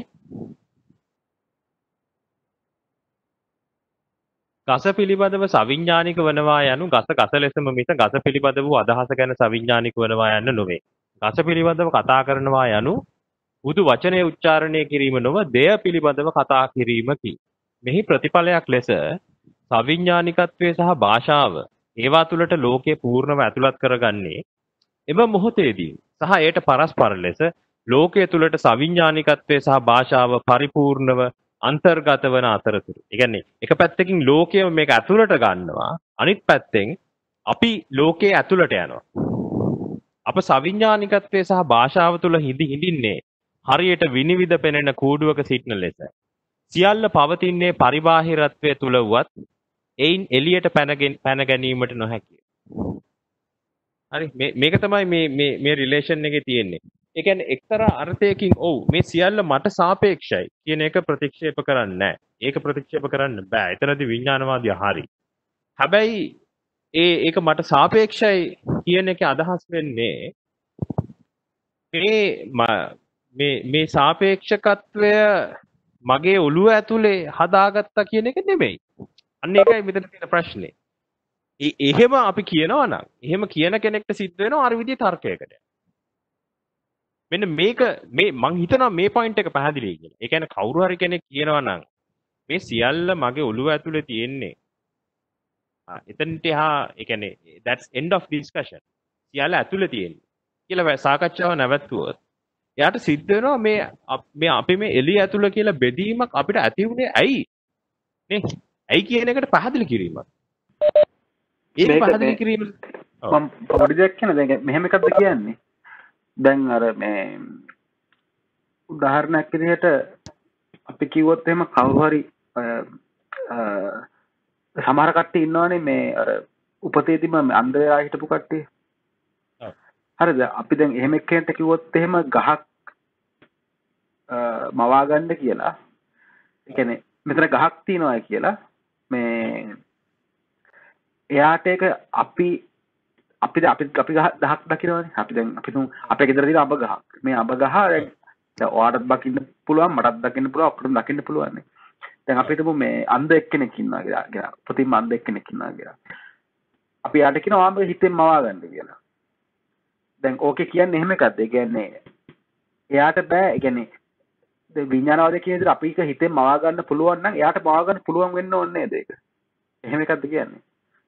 ගස පිළිබඳව සවිඥානික වනවා යනු ගස ලෙසම මිස ගස පිළිබඳ වූ අදහස ගැන සවිඥානික වනවා යන්න නොවේ. ගස පිළිබඳව කතා කරනවා යනු බුදු වචනය උච්චාරණය කිරීම නොව දෙය පිළිබඳව කතා කිරීමකි. මෙහි ප්‍රතිඵලයක් ලෙස සවිඥානිකත්වයේ සහ භාෂාව ඒවා තුළට ලෝකයේ පූර්ණව ඇතුළත් කරගන්නේ එම මොහොතේදී සහ ඒට පරස්පර ලෙස ලෝකයේ තුළට සවිඥානිකත්වයේ සහ භාෂාව පරිපූර්ණව අන්තර්ගත වන අතරතුර. ඒ කියන්නේ එක පැත්තකින් ලෝකයම මේක ඇතුළට ගන්නවා අනිත් පැත්තෙන් අපි ලෝකයේ ඇතුළට යනවා. අප සවිඥානිකත්වයේ සහ භාෂාව තුළ හිඳින්නේ හරියට විනිවිද පෙනෙන කූඩුවක සිටින ලෙස. සියල්ල පවතින්නේ පරිබාහිරත්වයේ තුල වුවත් එයින් එළියට පැන ගැනීමට නොහැකිය. හරි මේක තමයි මේ රිලේෂන් එකේ තියෙන්නේ. ඒ කියන්නේ එක්තරා අර්ථයකින් ඔව් මේ සියල්ල මට සාපේක්ෂයි කියන එක ප්‍රතික්ෂේප කරන්නේ නැහැ. ඒක ප්‍රතික්ෂේප කරන්න බෑ. එතනදී විඥානවාදිය හරි. හැබැයි ඒක මට සාපේක්ෂයි කියන එකේ අදහස් වෙන්නේ මේ සාපේක්ෂකත්වය මගේ ඔළුව ඇතුලේ හදාගත්තා කියන එක නෙමෙයි. අන්න ඒකයි මෙතන තියෙන ප්‍රශ්නේ. එහෙම අපි කියනවා නම් එහෙම කියන කෙනෙක්ට සිද්ධ වෙනවා අර විදිහේ තර්කයකට. මෙන්න මේක මං හිතනවා මේ පොයින්ට් එක පැහැදිලියි කියලා. ඒ කියන්නේ කවුරු හරි කෙනෙක් කියනවා නම් මේ සියල්ල මගේ ඔළුව ඇතුලේ තියෙන්නේ. එතනට ඒ කියන්නේ that's end of discussion. සියල්ල ඇතුලේ තියෙන්නේ. කියලා සාකච්ඡාව නැවතුවොත් එයාට සිද්ධ වෙනවා මේ අපි මේ එළිය ඇතුළ කියලා බෙදීමක් අපිට ඇති වුණේ ඇයි? නේ? ඇයි කියන එකට පැහැදිලි කිරීමක්. ඒක පැහැදිලි කිරීම
මම පොඩි දෙයක් කියන දැන් මෙහෙම එකක්ද කියන්නේ. දැන් අර මේ උදාහරණයක් විදිහට අපි කිව්වොත් එහෙම කවුරු හරි සමහර කට්ටිය ඉන්නවනේ මේ අර උපතේදීම අන්ධ වෙලා හිටපු කට්ටිය. හරිද? අපි දැන් එහෙම එක්කෙනෙක්ට කිව්වොත් එහෙම ගහක් මවා ගන්න කියලා. ඒ කියන්නේ මෙතන ගහක් තියනවා කියලා මේ එයාට ඒක අපි ගහ දහක් දකින්නවානේ. අපි දැන් අපි තුන් අපේ ගෙදර තියෙන අඹ ගහක්. මේ අඹ ගහ දැන් ඔයාටත් දකින්න පුළුවන්, මටත් දකින්න පුළුවන්, ඔක්කොටම දකින්න පුළුවන් නේ. දැන් අපි හිතමු මේ අන්ධ එක්කෙනෙක් ඉන්නවා කියලා. ප්‍රතිම අන්ධ එක්කෙනෙක් ඉන්නවා කියලා. අපි යාට කියනවා ආඹ හිතෙන් මවා ගන්න කියලා. දැන් ඕකේ කියන්නේ එහෙම එකක්ද? ඒ කියන්නේ එයාට බෑ. ඒ කියන්නේ විඥානවාදී කියන විදිහට අපි එක හිතෙන් මවා ගන්න පුළුවන් නම් එයාට මවා ගන්න පුළුවන් වෙන්න ඕනේ නේද ඒක? එහෙම එකක්ද කියන්නේ?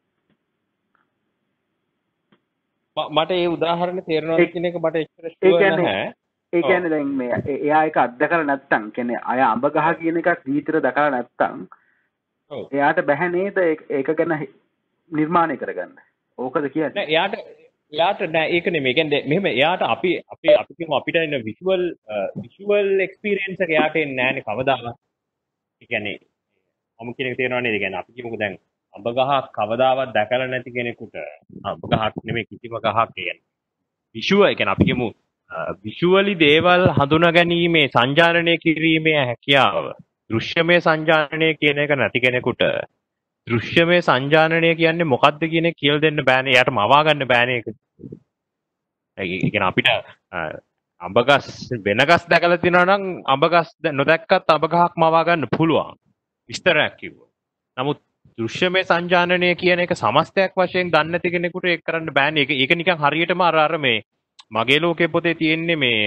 මට ඒ උදාහරණ තේරෙනවද කියන එක මට එච්චර ෂුවර් නැහැ.
ඒ කියන්නේ දැන් මේ එයා ඒක අත්දකලා නැත්තම් කියන්නේ අය අඹ ගහ කියන එකක් ජීවිතේට දැකලා නැත්තම් එයාට බැහැ නේද ඒක ගැන නිර්මාණය කරගන්න. ඕකද කියන්නේ?
නෑ එයාට නෑ ඒක නෙමෙයි. කියන්නේ මෙහෙම එයාට අපි කියමු අපිට එන විෂුවල් එක්ස්පීරියන්ස් එක එයාට එන්නේ නෑනේ කවදාවත්. ඒ කියන්නේ අමු කියන එක තේරෙනව නේද? කියන්නේ අපි කියමුකෝ දැන් අඹ ගහක් කවදාවත් දැකලා නැති කෙනෙකුට අඹ ගහක් නෙමෙයි කිසිම ගහක් කියන්නේ විෂුව ඒ කියන්නේ අපි කියමු විෂුවලි දේවල් හඳුනා ගැනීමේ සංජානනය කිරීමේ හැකියාව දෘශ්‍යමය සංජානනය කියන එක නැති කෙනෙකුට දෘශ්‍යමය සංජානනය කියන්නේ මොකක්ද කියන එක කියලා දෙන්න බෑනේ. එයාට මවා ගන්න බෑනේ ඒක. ඒ කියන්නේ අපිට අඹ ගස් වෙන ගස් දැකලා තිනවා නම් අඹ ගස් නොදැක්කත් අඹ ගහක් මවා ගන්න පුළුවන්. විස්තරයක් කිව්වොත්. නමුත් දෘශ්‍යමය සංජානනය කියන එක සමස්තයක් වශයෙන් දන්නේ නැති කෙනෙකුට ඒක කරන්න බෑනේ. ඒක නිකන් හරියටම අර මේ මගේ ලෝකයේ පොතේ තියෙන්නේ මේ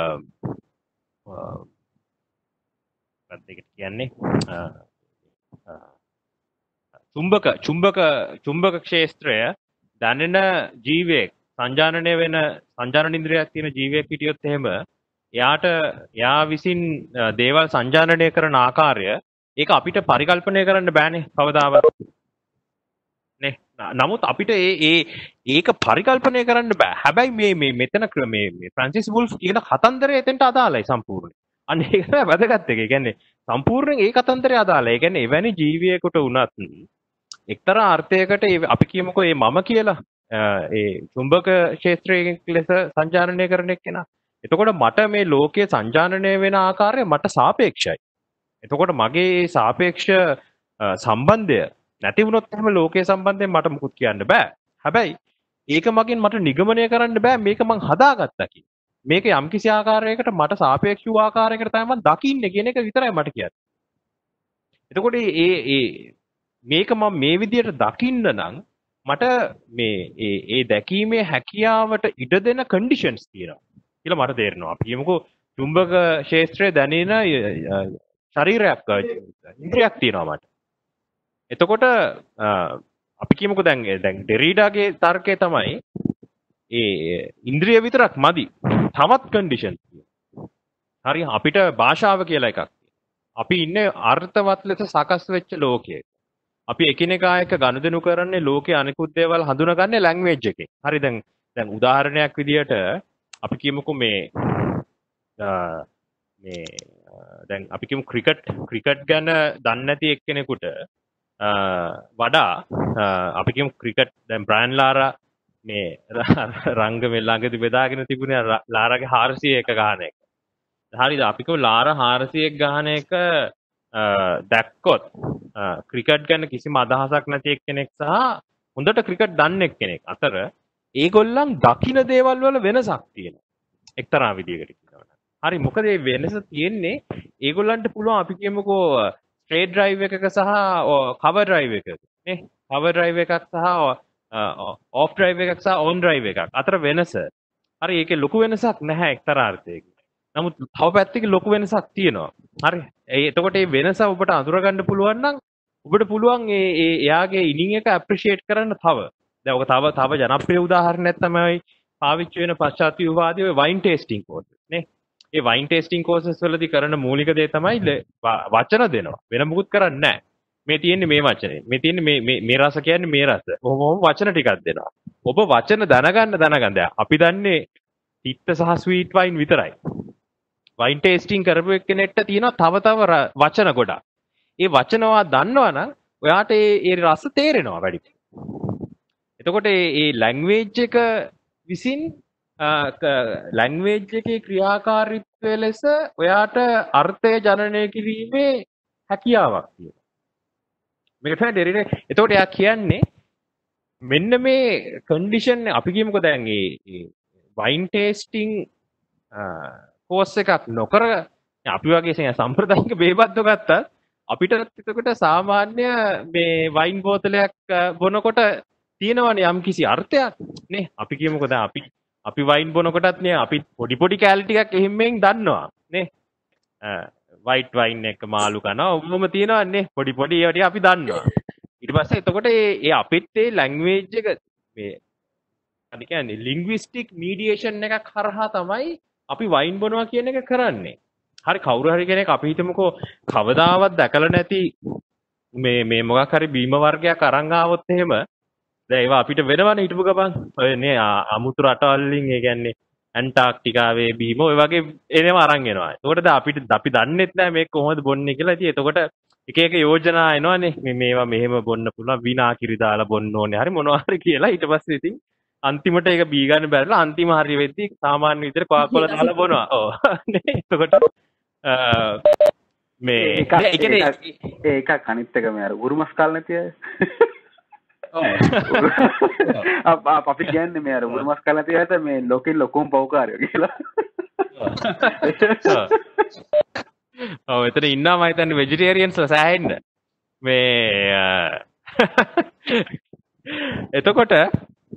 මොකක්ද ඒකට කියන්නේ චුම්බක ක්ෂේත්‍රය දැනෙන ජීවයක් සංජානනය වෙන සංජානන ඉන්ද්‍රියක් තියෙන ජීවයක් හිටියොත් එහෙම එයා විසින් දේවල් සංජානනය කරන ආකාරය ඒක අපිට පරිකල්පනය කරන්න බෑනේ කවදාවත් නේ. නමුත් අපිට ඒක පරිකල්පනය කරන්න බෑ. හැබැයි මෙතන මේ ෆ්‍රැන්සිස් වුල්ෆ් කියන කතන්දරය එතෙන්ට අදාළයි සම්පූර්ණයෙන්. අන්න ඒක තමයි වැදගත් එක. ඒ කියන්නේ සම්පූර්ණයෙන් ඒ කතන්දරය අදාළයි. ඒ කියන්නේ එවැනි ජීවියෙකුට වුණත් එක්තරා අර්ථයකට අපි කියමුකෝ මේ මම කියලා ඒ චුම්බක ක්ෂේත්‍රයේ ලෙස සංජානනය කරන එක්කෙනා. එතකොට මට මේ ලෝකයේ සංජානනය වෙන ආකාරය මට සාපේක්ෂයි. එතකොට මගේ මේ සාපේක්ෂ සම්බන්ධය නැති වුණොත් එහෙම ලෝකයේ සම්බන්ධයෙන් මට මුකුත් කියන්න බෑ. හැබැයි ඒක මගෙන් මට නිගමනය කරන්න බෑ මේක මං හදාගත්තා කියලා. මේක යම්කිසි ආකාරයකට මට සාපේක්ෂ වූ ආකාරයකට තමයි මම දකින්නේ කියන එක විතරයි මට කියන්නේ. එතකොට මේක මම මේ විදිහට දකින්න නම් මට මේ දැකීමේ හැකියාවට ඉඩ දෙන කන්ඩිෂන්ස් තියෙනවා කියලා මට තේරෙනවා. අපි කියමුකෝ චුම්බක ක්ෂේත්‍රයේ දැනෙන ශරීරයක් ඉන්ද්‍රියක් තියෙනවා මට. එතකොට අපි කියමුකෝ දැන් ඩෙරීඩාගේ තර්කය තමයි ඉන්ද්‍රිය විතරක් මදි. තවත් කන්ඩිෂන්ස් තියෙනවා. හරි අපිට භාෂාව කියලා එකක් තියෙනවා. අපි ඉන්නේ අර්ථවත් ලෙස සකස් වෙච්ච ලෝකයක. අපි එකිනෙකා එක්ක ගනුදෙනු කරන්නේ ලෝකයේ අනිකුත් දේවල් හඳුනගන්නේ ලැන්ග්වේජ් එකේ. හරි දැන් උදාහරණයක් විදියට අපි කියමුකෝ මේ දැන් අපි කියමු ක්‍රිකට් ගැන දන්නේ නැති එක්කෙනෙකුට වඩා අපි කියමු ක්‍රිකට් දැන් බ්‍රයන් ලාරා මේ රංග මේ ළඟදී බෙදාගෙන තිබුණේ ලාරාගේ 401 ගහන එක. හරිද? අපි කියමු ලාරා 401 ගහන එක දැක්කොත් ක්‍රිකට් ගැන කිසිම අදහසක් නැති එක්කෙනෙක් සහ හොඳට ක්‍රිකට් දන්න එක්කෙනෙක් අතර ඒගොල්ලන් දකින දේවල් වල වෙනසක් තියෙනවා. එක්තරා විදියකට කියනවා. හරි මොකද මේ වෙනස තියෙන්නේ ඒගොල්ලන්ට පුළුවන් අපි කියමුකෝ ස්ට්‍රේට් ඩ්‍රයිව් එකක සහ කවර් ඩ්‍රයිව් එකක නේ කවර් ඩ්‍රයිව් එකක් සහ ඔෆ් ඩ්‍රයිව් එකක් සහ ඔන් ඩ්‍රයිව් එකක් අතර වෙනස. හරි ඒකේ ලොකු වෙනසක් නැහැ එක්තරා අර්ථයකින්. නමුත් තව පැත්තකින් ලොකු වෙනසක් තියෙනවා. හරි. එතකොට මේ වෙනස ඔබට අඳුරගන්න පුළුවන් නම් ඔබට පුළුවන් එයාගේ ඉනිං එක ඇප්‍රීෂিয়েට් කරන්න තව. දැන් ඔක තව ජනප්‍රිය උදාහරණයක් තමයි පාවිච්චි වෙන පශ්චාත් ව්‍යුහවාදී වයින් ටේස්ටිං කෝර්සස් නේ. ඒ වයින් ටේස්ටිං කෝර්සස් වලදී කරන මූලික දේ තමයි වචන දෙනවා. වෙන මොකුත් කරන්නේ නැහැ. මේ තියෙන්නේ මේ වචනේ. මේ තියෙන්නේ මේ රස කියන්නේ මේ රස. ඔහොම වචන ටිකක් දෙනවා. ඔබ වචන දැනගන්න. අපි දන්නේ තිත්ත සහ ස්වීට් වයින් විතරයි. වයින් ටේස්ටිං කරපු එක්කෙනෙක්ට තියෙනවා තව වචන ගොඩක්. ඒ වචනවා දන්නවනම් ඔයාට ඒ රස තේරෙනවා වැඩි. එතකොට මේ ලැන්ග්වේජ් එක විසින් ලැන්ග්වේජ් එකේ ක්‍රියාකාරීත්වය ලෙස ඔයාට අර්ථය ජනනය කිරීමේ හැකියාවක් තියෙනවා. මේක තමයි ඩෙරිඩා. එතකොට එයා කියන්නේ මෙන්න මේ කන්ඩිෂන් අපි කියමුකෝ දැන් මේ වයින් ටේස්ටිං කෝස් එකක් නොකර අපි වගේ සම්ප්‍රදායික බේබද්දෝ ගත්තත් අපිට එතකොට සාමාන්‍ය මේ වයින් බෝතලයක් බොනකොට තියෙනවනේ යම් කිසි අර්ථයක් නේ. අපි කියමුකෝ දැන් අපි වයින් බොනකොටත් නේ අපි පොඩි කැලි ටිකක් එහෙම්මෙන් දන්නවා නේ. වයිට් වයින් එක මාළු කනවා ඔබම තියෙනවා නේ පොඩි ඒවා ටික අපි දන්නවා. ඊට පස්සේ එතකොට ඒ අපිත් ඒ ලැන්ග්වේජ් එක මේ අද කියන්නේ ලින්ග්විස්ටික් මීඩියේෂන් එකක් හරහා තමයි අපි වයින් බොනවා කියන එක කරන්නේ. හරි කවුරු හරි කෙනෙක් අපි හිතමුකෝ කවදාවත් දැකලා නැති මේ මොකක් හරි බීම වර්ගයක් අරන් ආවොත් එහෙම දැන් ඒවා අපිට වෙනවනේ හිටපු ගමන් ඔය නේ අමුතු රටවල් වලින් ඒ කියන්නේ ඇන්ටාර්ක්ටිකාවේ බීම ඔය වගේ එනවා අරන් එනවා. ඒකට දැන් අපි දන්නෙත් නැහැ මේක කොහොමද බොන්නේ කියලා. ඉතින් එතකොට එක යෝජනා එනවනේ මේවා මෙහෙම බොන්න පුළුවන් විනාකිරි දාලා බොන්න ඕනේ. හරි මොනවා හරි කියලා ඊට පස්සේ ඉතින් අන්තිමට ඒක බී ගන්න බැරිලා අන්තිම හරිය වෙද්දි සාමාන්‍ය විදිහට කොකාකෝලා දාලා බොනවා. ඔව්. නේ එතකොට මේ ඒ කියන්නේ
ඒකක් අනිත් එක මේ අර උරුමස් කාල නැති අය. අපි කියන්නේ මේ අර උරුමස් කාල නැති අයට මේ ලෝකෙ ලොකුම පෞකාරයෝ කියලා.
ඔව් එතන ඉන්නවා මම හිතන්නේ වෙජිටේරියන්ස්ලා සෑහෙන්න. මේ එතකොට ඒ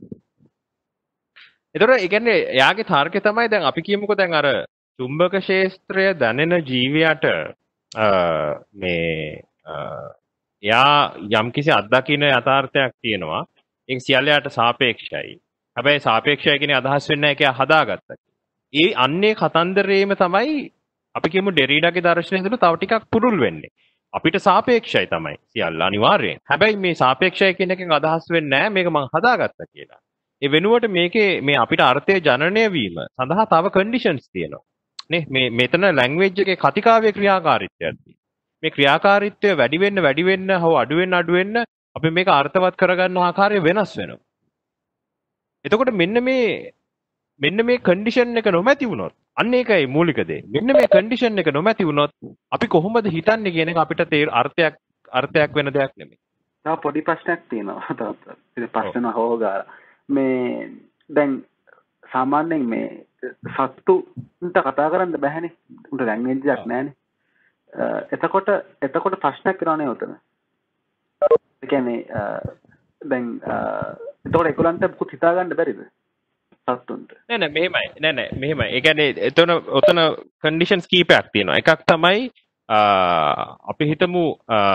කියන්නේ එයාගේ තර්කය තමයි දැන් අපි කියමුකෝ දැන් අර චුම්බක ක්ෂේත්‍රය දැනෙන ජීවියට මේ එයා යම්කිසි අත්දකින්න යථාර්ථයක් තියෙනවා. ඒක සියල්ලයට සාපේක්ෂයි. හැබැයි සාපේක්ෂයි කියන්නේ අදහස් වෙන්නේ නැහැ ඒක හදාගත්තා. ඒ අන්නේ කතන්දරේම තමයි අපි කියමු ඩෙරිඩාගේ දර්ශනය තුළ තව ටිකක් පුරුල් වෙන්නේ. අපිට සාපේක්ෂයි තමයි සියල්ල අනිවාර්යෙන්. හැබැයි මේ සාපේක්ෂයි කියන එකෙන් අදහස් වෙන්නේ නැහැ මේක මම හදාගත්තා කියලා. ඒ වෙනුවට මේකේ මේ අපිට අර්ථය ජනනය වීම සඳහා තව කන්ඩිෂන්ස් තියෙනවා. නේ මෙතන ලැන්ග්වේජ් එකේ කතිකාවේ ක්‍රියාකාරීත්වයක් තියෙනවා. මේ ක්‍රියාකාරීත්වය වැඩි වෙන්න හෝ අඩු වෙන්න අපි මේක අර්ථවත් කරගන්න ආකාරය වෙනස් වෙනවා. එතකොට මෙන්න මේ කන්ඩිෂන් එක නොමැති වුණොත් අන්න ඒකයි මූලික දේ. මෙන්න මේ කන්ඩිෂන් එක නොමැති වුණොත් අපි කොහොමද හිතන්නේ කියන එක අපිට අර්ථයක් වෙන දෙයක් නෙමෙයි.
තව පොඩි ප්‍රශ්නයක් තියෙනවා. තව ප්‍රශ්න හොගාලා මේ දැන් සාමාන්‍යයෙන් මේ සත්තුන්ට කතා කරන්න බැහැනේ. උන්ට ලැන්ග්වේජ් එකක් නැහැනේ. එතකොට ප්‍රශ්නයක් වෙනවනේ උතන. ඒ කියන්නේ දැන් එතකොට ඒගොල්ලන්ට මුකුත් හිතා ගන්න බැරිද? සත්තුන්ට.
නෑ මෙහෙමයි. ඒ කියන්නේ ඔතන කන්ඩිෂන්ස් කීපයක් තියෙනවා. එකක් තමයි අපි හිතමු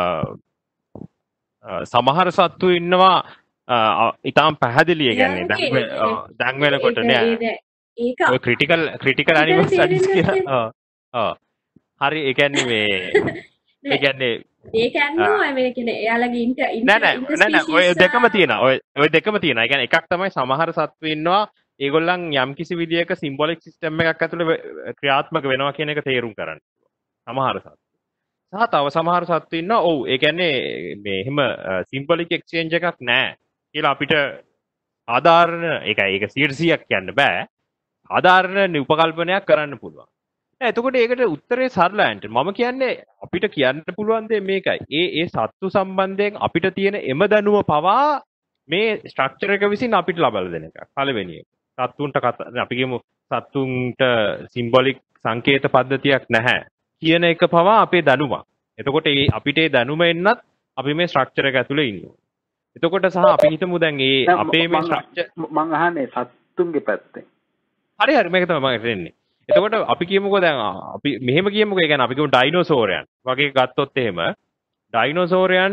සමහර සත්තු ඉන්නවා ඊටාම් පැහැදිලි කියන්නේ දැන් වෙනකොට නෑ. ඒක ඔය ක්‍රිටිකල් ඇනිමල් ස්ටඩීස් කියලා. හරි ඒ කියන්නේ මේ ඒ කියන්නේ
ඒක ඇන්නවා මේ කියන්නේ එයාලගේ
නෑ ඔය දෙකම තියෙනවා. ඔය දෙකම තියෙනවා. ඒ කියන්නේ එකක් තමයි සමහර සත්තු ඉන්නවා ඒගොල්ලන් යම්කිසි විදියක සිම්බොලික් සිස්ටම් එකක් ඇතුලේ ක්‍රියාත්මක වෙනවා කියන එක තේරුම් ගන්න. සමහර සත්තු. සහ තව සමහර සත්තු ඉන්නවා ඔව් ඒ කියන්නේ මේ එහෙම සිම්බොලික් එක්ස්චේන්ජ් එකක් නැහැ කියලා අපිට ආධාරණ ඒක 100ක් කියන්න බෑ. ආධාරණ උපකල්පනයක් කරන්න පුළුවන්. එතකොට ඒකට උත්තරේ සරල ඇන්ට. මම කියන්නේ අපිට කියන්න පුළුවන් දේ මේකයි. ඒ සත්තු සම්බන්ධයෙන් අපිට තියෙන එම දැනුම පවා මේ ස්ට්‍රක්චර් එක විසින් අපිට ලබා දෙන එකක්. පළවෙනි එක. සත්තුන්ට අපි කියමු සත්තුන්ට සිම්බොලික් සංකේත පද්ධතියක් නැහැ කියන එක පවා අපේ දැනුමක්. එතකොට අපිට ඒ දැනුම එන්නත් අපි මේ ස්ට්‍රක්චර් එක ඇතුලේ ඉන්නවා. එතකොට සහ අපි හිතමු දැන් අපේ මේ ස්ට්‍රක්චර්
මම අහන්නේ සත්තුන්ගේ පැත්තෙන්.
හරි මේක තමයි මම හිතන්නේ. එතකොට අපි කියමුකෝ දැන් අපි මෙහෙම කියමුකෝ ඒ කියන්නේ අපි කියමු ඩයිනෝසෝරයන් වගේ ගත්තොත් එහෙම ඩයිනෝසෝරයන්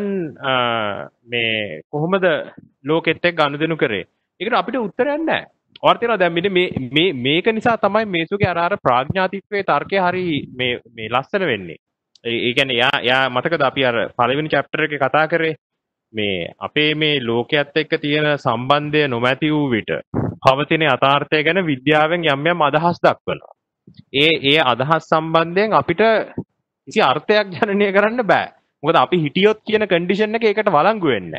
මේ කොහොමද ලෝකෙත් එක්ක ගනුදෙනු කරේ? ඒකට අපිට උත්තරයක් නැහැ. ඔයාලා තේරෙනවද දැන් මේක නිසා තමයි මේසුගේ අර ප්‍රඥාතිත්වයේ තර්කය හරි මේ ලස්සන වෙන්නේ. ඒ කියන්නේ යා මතකද අපි අර පළවෙනි chapter එකේ කතා කරේ මේ අපේ මේ ලෝකයේත් එක්ක තියෙන සම්බන්ධය නොමැති වූ විට පවතින යථාර්ථය ගැන විද්‍යාවෙන් යම් අදහස් දක්වනවා. ඒ අදහස් සම්බන්ධයෙන් අපිට කිසි අර්ථයක් ජනනය කරන්න බෑ. මොකද අපි හිටියොත් කියන කන්ඩිෂන් එක ඒකට වළංගු වෙන්නේ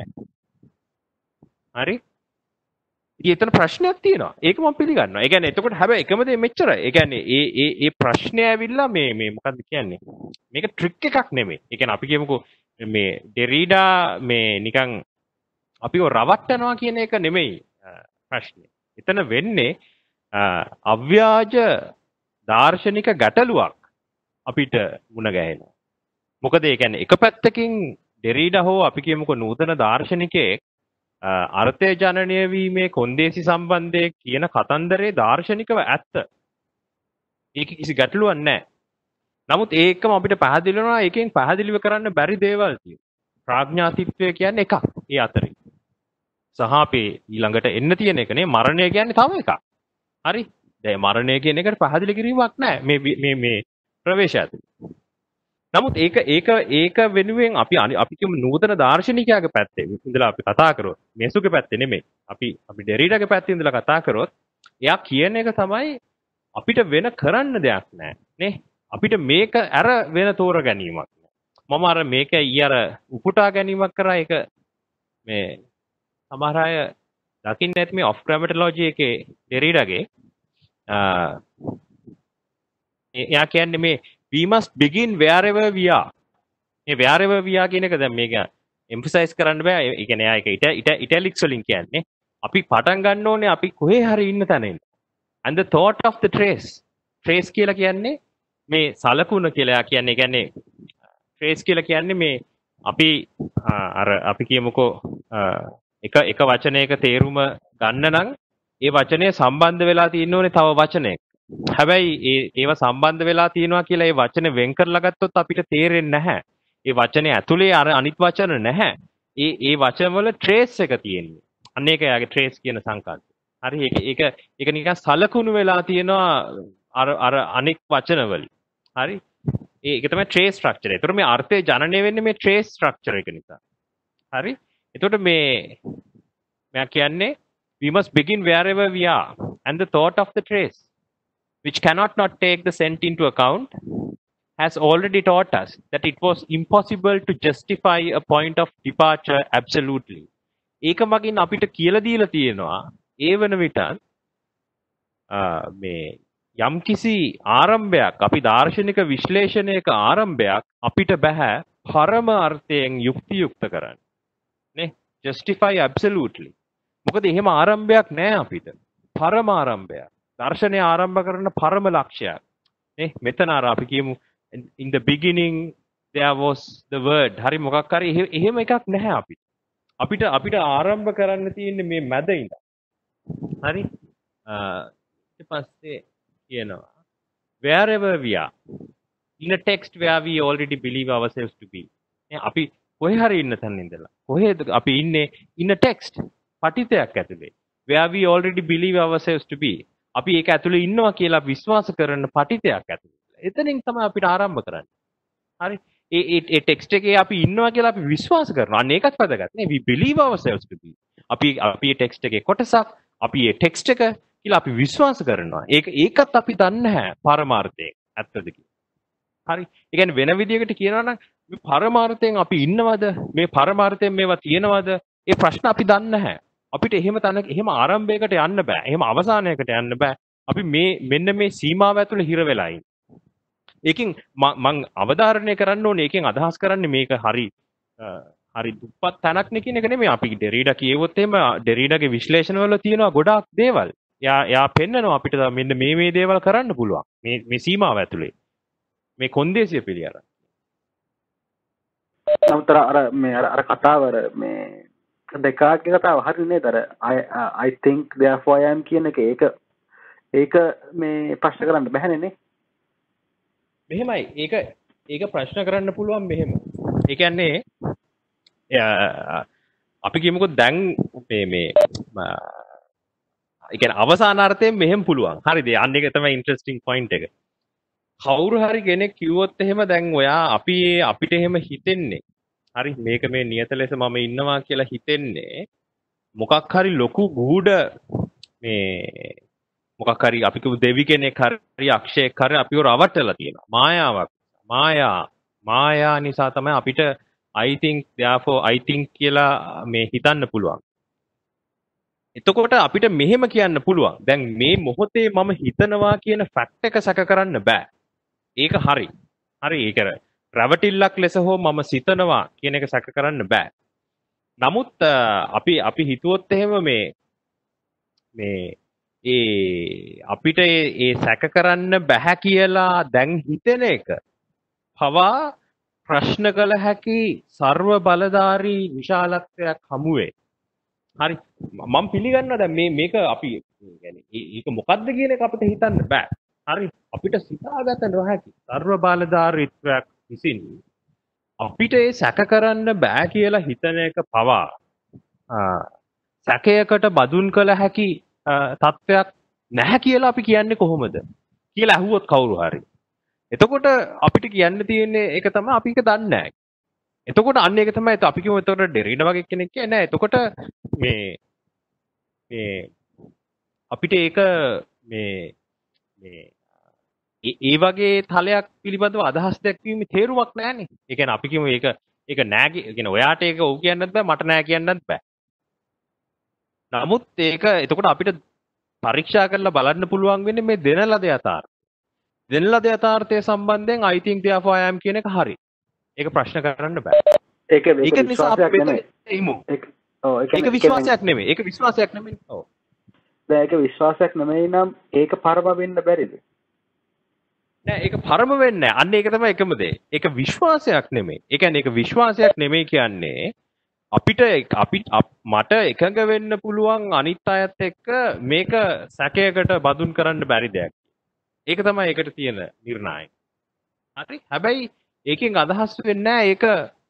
නැහැ. හරි? ඉතින් එතන ප්‍රශ්නයක් තියෙනවා. ඒක මම පිළිගන්නවා. ඒ කියන්නේ එතකොට හැබැයි එකම දේ මෙච්චරයි. ඒ කියන්නේ ඒ ප්‍රශ්නය ඇවිල්ලා මේ මොකද්ද කියන්නේ? මේක ට්‍රික් එකක් නෙමෙයි. ඒ කියන්නේ අපි කියමුකෝ මේ ඩෙරීඩා මේ නිකන් අපිව රවට්ටනවා කියන එක නෙමෙයි ප්‍රශ්නේ. එතන වෙන්නේ අව්‍යාජ දාර්ශනික ගැටලුවක් අපිට මුණ ගැහෙනවා. මොකද ඒ කියන්නේ එක පැත්තකින් ඩෙරීඩා හෝ අපි කියමුකෝ නූතන දාර්ශනිකයෙක් අර්ථය ජනනය වීමේ කොන්දේසි සම්බන්ධයේ කියන කතන්දරේ දාර්ශනිකව ඇත්ත. ඒක කිසි ගැටලුවක් නැහැ. නමුත් ඒකම අපිට පැහැදිලි වෙනවා ඒකෙන් පැහැදිලිව කරන්න බැරි දේවල් තියෙනවා. ප්‍රඥාතිත්වය කියන්නේ එකක් ඒ අතරේ. සහ අපේ ඊළඟට එන්න තියෙන එකනේ මරණය කියන්නේ තව එකක්. හරි? දැන් මරණය කියන එකට පැහැදිලි කිරීමක් නැහැ මේ ප්‍රවේශය ඇතුළේ. නමුත් ඒක වෙනුවෙන් අපි කියමු නූතන දාර්ශනිකයාගේ පැත්තේ ඉඳලා අපි කතා කරොත් මේසුගේ පැත්තේ නෙමෙයි. අපි ඩෙරීඩාගේ පැත්තේ ඉඳලා කතා කරොත් එයා කියන එක තමයි අපිට වෙන කරන්න දෙයක් නැහැ නේ. අපිට මේක අර වෙන තෝර ගැනීමක්. මම අර මේක අර උපුටා ගැනීමක් කරා ඒක මේ සමහර අය දකින්නේ නැති මේ ඔෆ් ග්‍රැමටොලොජි එකේ ඩෙරීඩාගේ එයා කියන්නේ මේ we must begin wherever we are. මේ wherever we are කියන එක දැන් මේක emphasize කරන්න බෑ. ඒ කියන්නේ එයා ඒක italics වලින් කියන්නේ අපි පටන් ගන්න ඕනේ අපි කොහේ හරි ඉන්න තැනින්. And the thought of the trace කියලා කියන්නේ මේ සලකුණ කියලා කියන්නේ trace කියලා කියන්නේ මේ අපි අපි කියමුකෝ එක වචනයක තේරුම ගන්න නම් ඒ වචනය සම්බන්ධ වෙලා තියෙන්න ඕනේ තව වචනයක. හැබැයි ඒව සම්බන්ධ වෙලා තියෙනවා කියලා ඒ වචනේ වෙන් කරලා ගත්තොත් අපිට තේරෙන්නේ නැහැ. ඒ වචනේ ඇතුලේ අර අනිත් වචන නැහැ. ඒ වචන වල trace එක තියෙන්නේ. අන්න ඒක යාගේ trace කියන සංකල්පය. හරි ඒක නිකන් සලකුණු වෙලා තියෙනවා අර අනිත් වචන වලින්. හරි? ඒක තමයි trace structure. ඒතර මේ අර්ථය ජනනය වෙන්නේ මේ trace structure එක නිසා. හරි? එතකොට මම කියන්නේ we must begin wherever we are and the thought of the trace which cannot not take the scent into account has already taught us that it was impossible to justify a point of departure absolutely. ඒක මගින් අපිට කියලා දීලා තියෙනවා ඒ වෙන විට මේ යම්කිසි ආරම්භයක් අපි දාර්ශනික විශ්ලේෂණයක ආරම්භයක් අපිට බෑ පරම අර්ථයෙන් යුක්තියුක්ත කරන්න. නේ? justify absolutely. මොකද එහෙම ආරම්භයක් නැහැ අපිට. පරම ආරම්භයක්. දර්ශනය ආරම්භ කරන පරම ලක්ෂ්‍යයක්. නේ? මෙතන අපි කියමු in the beginning there was the word. හරි මොකක් හරි එහෙම එකක් නැහැ අපිට. අපිට ආරම්භ කරන්න තියෙන්නේ මේ මැද ඉඳන්. හරි? ඊට පස්සේ කියනවා wherever we are in a text where we already believe ourselves to be. අපි කොහේ හරි ඉන්න තැන ඉඳලා කොහෙද අපි ඉන්නේ in a text පටිතයක් ඇතුලේ where we already believe ourselves to be. අපි ඒක ඇතුලේ ඉන්නවා කියලා විශ්වාස කරන පටිතයක් ඇතුලේ. එතනින් තමයි අපිට ආරම්භ කරන්නේ. හරි? ඒ ටෙක්ස්ට් එකේ අපි ඉන්නවා කියලා අපි විශ්වාස කරනවා. අන්න ඒකත් වැදගත් නේ. we believe ourselves to be. අපි ඒ ටෙක්ස්ට් එකේ කොටසක් අපි ඒ ටෙක්ස්ට් එක කියලා අපි විශ්වාස කරනවා. ඒකත් අපි දන්නේ නැහැ පරමාර්ථයෙන්. ඇත්තද කියලා. හරි. ඒ කියන්නේ වෙන විදිහකට කියනවා නම් මේ පරමාර්ථයෙන් අපි ඉන්නවද? මේ පරමාර්ථයෙන් මේවා තියෙනවද? ඒ ප්‍රශ්න අපි දන්නේ නැහැ. අපිට එහෙම ආරම්භයකට යන්න බෑ. එහෙම අවසානයකට යන්න බෑ. අපි මෙන්න මේ සීමාව ඇතුළේ හිර වෙලා ඉන්නේ. ඒකෙන් මම අවධාරණය කරන්න ඕනේ ඒකෙන් අදහස් කරන්නේ මේක හරි දුප්පත් තැනක් නේ කියන එක නෙමෙයි. අපි ඩෙරීඩා කියවොත් එහෙම ඩෙරීඩාගේ විශ්ලේෂණ වල තියෙනවා ගොඩාක් දේවල්. එයා පෙන්නනවා අපිට මෙන්න මේ දේවල් කරන්න පුළුවන්. මේ සීමාව ඇතුලේ. මේ කොන්දේසිය පිළිඅරන්.
නමුත් අර කතාව මේ දෙකාගේ කතාව හරි නේද? I think therefore I am කියන එක ඒක මේ ප්‍රශ්න කරන්න බැහැනේ නේ.
මෙහෙමයි. ඒක ප්‍රශ්න කරන්න පුළුවන් මෙහෙම. ඒ කියන්නේ අපි කියමුකෝ දැන් මේ ඒ කියන්නේ අවසානාර්ථයෙන් මෙහෙම පුළුවන්. හරිද? අන්න ඒක තමයි ඉන්ටරෙස්ටිං පොයින්ට් එක. කවුරු හරි කෙනෙක් කිව්වොත් එහෙම දැන් ඔයා අපිට එහෙම හිතෙන්නේ. හරි මේක මේ නියත ලෙස මම ඉන්නවා කියලා හිතෙන්නේ මොකක් හරි ලොකු ගුඩ මේ මොකක් හරි අපි කියමු දෙවි කෙනෙක් හරි අක්ෂයෙක් හරි අපිව රවට්ටලා තියෙනවා. මායාවක්. මායා නිසා තමයි අපිට I think therefore I think කියලා මේ හිතන්න පුළුවන්. එතකොට අපිට මෙහෙම කියන්න පුළුවන්. දැන් මේ මොහොතේ මම හිතනවා කියන ෆැක්ට් එක සැක කරන්න බෑ. ඒක හරි. හරි ඒක රැවටිල්ලක් ලෙස හෝ මම සිතනවා කියන එක සැක කරන්න බෑ. නමුත් අපි හිතුවොත් එහෙම අපිට ඒ සැක කරන්න බෑ කියලා දැන් හිතෙන එක පවා ප්‍රශ්න කළ හැකි ਸਰව බලධාරී විශාලත්වයක් හමුවේ. හරි මම පිළිගන්නවා දැන් මේක අපි يعني ඒක මොකද්ද කියන එක අපිට හිතන්න බෑ. හරි අපිට සිතාගත නොහැකි ਸਰව බලධාරීත්වයක් විසින් අපිට ඒ සැක කරන්න බෑ කියලා හිතන එක පවා සැකයකට බදුන් කළ හැකි තත්ත්වයක් නැහැ කියලා අපි කියන්නේ කොහොමද කියලා අහුවොත් කවුරු හරි. එතකොට අපිට කියන්න තියෙන්නේ ඒක තමයි අපි ඒක දන්නේ නැහැ. එතකොට අන්න ඒක තමයි අපි කියමු එතකොට ඩෙරීඩා වගේ කෙනෙක් කියන්නේ නැහැ. එතකොට මේ අපිට ඒක ඒ වගේ තලයක් පිළිබඳව අදහස් දැක්වීමේ තේරුමක් නැහැනේ. ඒ කියන්නේ අපි කියමු ඒක නෑ කියන්නේ ඔයාට ඒක ඔව් කියන්නත් බෑ මට නෑ කියන්නත් බෑ. නමුත් ඒක එතකොට අපිට පරීක්ෂා කරලා බලන්න පුළුවන් වෙන්නේ මේ දෙන ලද යථාර්ථය. දෙන ලද යථාර්ථය සම්බන්ධයෙන් I think therefore I am කියන එක හරි. ඒක ප්‍රශ්න කරන්න බෑ. ඒක විශ්වාසයක් නෙමෙයි. ඒක විශ්වාසයක් නෙමෙයි. ඒක විශ්වාසයක් නෙමෙයි. ඔව්.
දැන් ඒක විශ්වාසයක් නෙමෙයි නම් ඒක පරම වෙන්න බැරිද?
නෑ ඒක පරම වෙන්නේ නැහැ. අන්න ඒක තමයි එකම දේ. ඒක විශ්වාසයක් නෙමෙයි. ඒ කියන්නේ ඒක විශ්වාසයක් නෙමෙයි කියන්නේ මට එකඟ වෙන්න පුළුවන් අනිත් අයත් එක්ක මේක සැකයකට බඳුන් කරන්න බැරි දෙයක්. ඒක තමයි ඒකට තියෙන නිර්ණායක. හරි? හැබැයි ඒකෙන් අදහස් වෙන්නේ නැහැ ඒක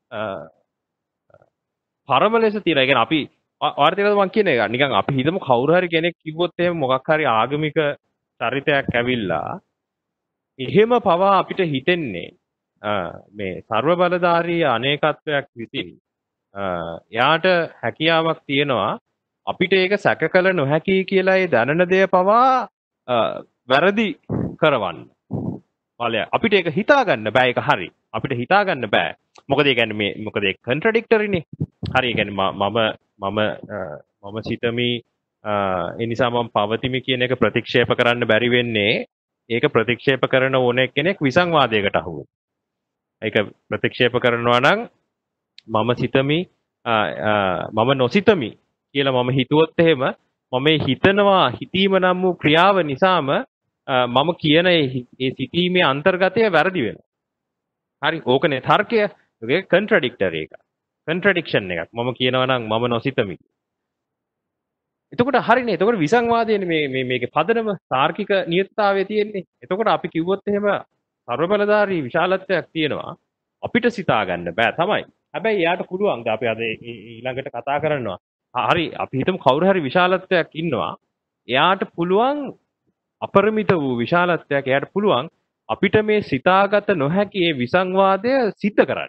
පරම ලෙස තියෙන. ඒ කියන්නේ අපි වාර්තිකද මම කියන එක නිකන් අපි හිතමු කවුරු හරි කෙනෙක් කිව්වොත් එහෙම මොකක් හරි ආගමික චරිතයක් ඇවිල්ලා එහෙම පවා අපිට හිතෙන්නේ මේ ਸਰව බලධාරී අනේකත්වයක් විසින් එයාට හැකියාවක් තියෙනවා අපිට ඒක සැක කළ නොහැකි කියලා ඒ දැනන දේ පවා වැරදි කරවන්න. අපිට ඒක හිතා ගන්න බෑ ඒක හරි. අපිට හිතා ගන්න බෑ. මොකද ඒ කියන්නේ මොකද ඒක කන්ට්‍රඩික්ටරිනේ. හරි ඒ කියන්නේ මම සිතමි ඒ නිසා මම පවතිමි කියන එක ප්‍රතික්ෂේප කරන්න බැරි වෙන්නේ ඒක ප්‍රතික්ෂේප කරන ඕනෙ කෙනෙක් විසංවාදයකට අහු වෙනවා. ඒක ප්‍රතික්ෂේප කරනවා නම් මම සිතමි මම නොසිතමි කියලා මම හිතුවොත් එහෙම මම හිතනවා හිතීම නම් වූ ක්‍රියාව නිසාම මම කියන ඒ සිතීමේ අන්තර්ගතය වැරදි වෙනවා. හරි ඕකනේ තර්කය. ඒක කන්ට්‍රඩික්ටරි එක. කන්ට්‍රඩික්ෂන් එකක්. මම කියනවා නම් මම නොසිතමි. එතකොට හරිනේ. එතකොට විසංවාදයේනේ මේකේ පදනම තාර්කික නියතතාවයේ තියෙන්නේ. එතකොට අපි කිව්වොත් එහෙම ਸਰවබලධාරී විශාලත්වයක් තියෙනවා. අපිට සිතා ගන්න බෑ තමයි. හැබැයි එයාට පුළුවන්. අපි අද ඊළඟට කතා කරනවා. හරි අපි හිතමු කවුරු හරි විශාලත්වයක් ඉන්නවා. එයාට පුළුවන් අපරිමිත වූ විශාලත්වයක් එයාට පුළුවන් අපිට මේ සිතාගත නොහැකි මේ විසංවාදය සිද්ධ කරන්න.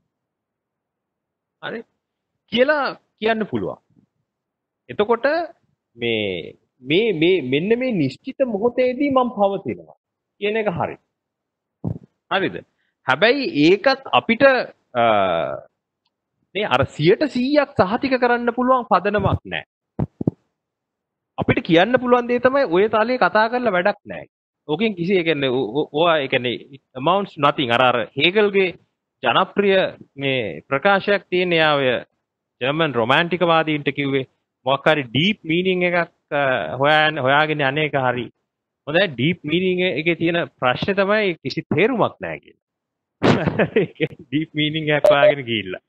හරි කියලා කියන්න පුළුවන්. එතකොට මෙන්න මේ නිශ්චිත මොහොතේදී මම පවතිනවා කියන එක හරි. හරිද? හැබැයි ඒකත් අපිට මේ අර 100%ක් සහතික කරන්න පුළුවන් පදනමක් නැහැ. අපිට කියන්න පුළුවන් දේ තමයි ඔය තාලේ කතා කරලා වැඩක් නැහැ. ඕකෙන් කිසි ඒ කියන්නේ ඔයා ඒ කියන්නේ amounts nothing අර හේගල්ගේ ජනප්‍රිය මේ ප්‍රකාශයක් තියෙන යා ඔය ජර්මන් රොමැන්ටික වාදීන්ට කිව්වේ මොකක් හරි ඩීප් මීනින් එකක් හොයාගෙන අනේක හරි. හොඳයි ඩීප් මීනින් එකේ තියෙන ප්‍රශ්නේ තමයි කිසි තේරුමක් නැහැ කියලා. ඩීප් මීනින් එකක් හොයාගෙන ගිහිල්ලා.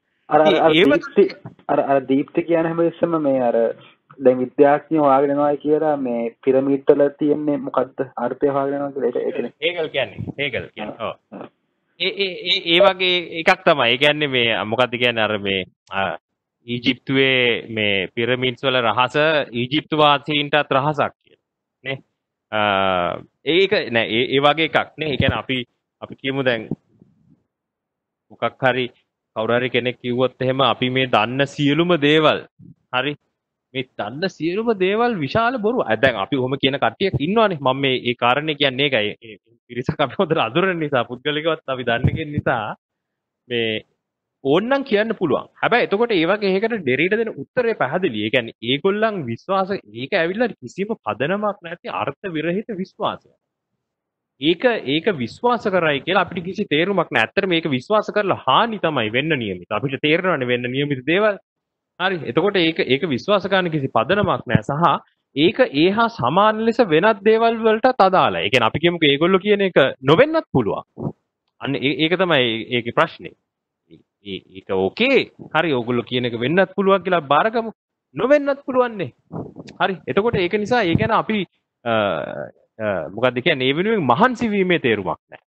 අර දීප්ති කියන හැම වෙස්සම මේ අර දැන් විද්‍යාඥයෝ හොයාගෙන යනවා කියලා මේ පිරමීඩ් වල තියෙන්නේ මොකද්ද අර්ථය හොයාගෙන යනවා කියලා ඒකනේ හේගල් කියන්නේ ඔව් ඒ වගේ එකක් තමයි. ඒ කියන්නේ මේ මොකද්ද කියන්නේ අර මේ ඊජිප්තුවේ මේ පිරමීඩ්ස් වල රහස ඊජිප්තු වාසීන්ටත් රහසක් කියලා නේ. ඒක නෑ ඒ වගේ එකක් නේ. ඒ කියන්නේ අපි කියමු දැන් මොකක් හරි කවුරු හරි කෙනෙක් කිව්වොත් එහෙම අපි මේ දන්න සියලුම දේවල් හරි මේ දන්න සියලුම දේවල් විශාල බොරුව. දැන් අපි ඔහොම කියන කට්ටියක් ඉන්නවනේ. මම මේ කාරණේ කියන්නේ ඒකයි. පිරිසක් අපි හොඳට අඳුරන නිසා පුද්ගලිකවත් අපි දන්න කෙන නිසා මේ ඕන්නම් කියන්න පුළුවන්. හැබැයි එතකොට ඒ වගේ එකකට ඩෙරිට දෙන උත්තරේ පැහැදිලි. ඒ කියන්නේ ඒගොල්ලන් විශ්වාස ඒක ඇවිල්ලා කිසිම පදනමක් නැති අර්ථ විරහිත විශ්වාසයක්. ඒක විශ්වාස කරයි කියලා අපිට කිසි තේරුමක් නැහැ. ඇත්තට මේක විශ්වාස කරලා හානි තමයි වෙන්න නියමිත. අපිට තේරෙනවනේ වෙන්න නියමිත දේවල්. හරි. එතකොට ඒක විශ්වාස කරන්න කිසි පදනමක් නැහැ. සහ ඒක ඒහා සමාන ලෙස වෙනත් දේවල් වලටත් අදාළයි. ඒ කියන්නේ අපි කියමුකෝ ඒගොල්ලෝ කියන එක නොවෙන්නත් පුළුවන්. අන්න ඒක තමයි ඒකේ ප්‍රශ්නේ. ඒක ඕකේ. හරි. ඕගොල්ලෝ කියන එක වෙන්නත් පුළුවන් කියලා බාරගමු. නොවෙන්නත් පුළුවන් නේ. හරි. එතකොට ඒක නිසා ඒ ගැන අපි මොකක්ද කියන්නේ ඒ වෙනුවෙන් මහන්සි වීමේ තේරුමක් නැහැ.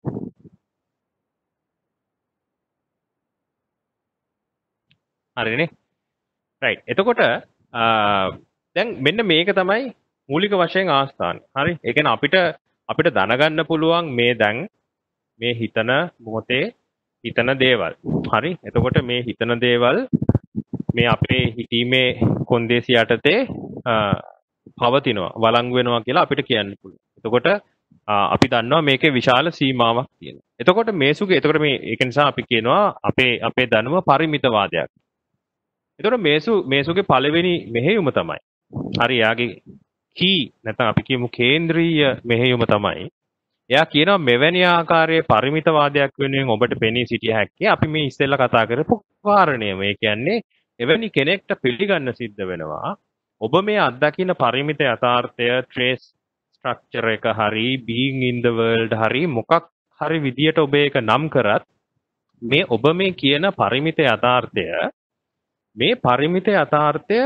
හරිනේ. රයිට්. එතකොට දැන් මෙන්න මේක තමයි මූලික වශයෙන් ආස්ථාන. හරි. ඒ කියන්නේ අපිට දැනගන්න පුළුවන් මේ දැන් මේ හිතන මොහොතේ හිතන දේවල්. හරි. එතකොට මේ හිතන දේවල් මේ අපේ හිතීමේ කොන්දේසි යටතේ පවතිනවා වළංගු වෙනවා කියලා අපිට කියන්න පුළුවන්. එතකොට අපි දන්නවා මේකේ විශාල සීමාවක් තියෙනවා. එතකොට එතකොට මේ ඒක නිසා අපි කියනවා අපේ දැනුම පරිමිතවාදයක්. එතකොට මේසුගේ පළවෙනි මෙහෙයුම තමයි. හරි යාගේ කී නැත්නම් අපි කියමු කේන්ද්‍රීය මෙහෙයුම තමයි. එයා කියනවා මෙවැනි ආකාරයේ පරිමිතවාදයක් වෙනුවෙන් ඔබට පෙනී සිටිය හැක්කේ අපි මේ ඉස්සෙල්ලා කතා කරපු කාරණය. මේ කියන්නේ එවැනි කෙනෙක්ට පිළිගන්න සිද්ධ වෙනවා. ඔබ මේ අත්දකින්න පරිමිත යථාර්ථය trace structure එක හරි being in the world හරි මොකක් හරි විදියට ඔබ ඒක නම් කරත් මේ ඔබ මේ කියන පරිමිත යථාර්ථය මේ පරිමිත යථාර්ථය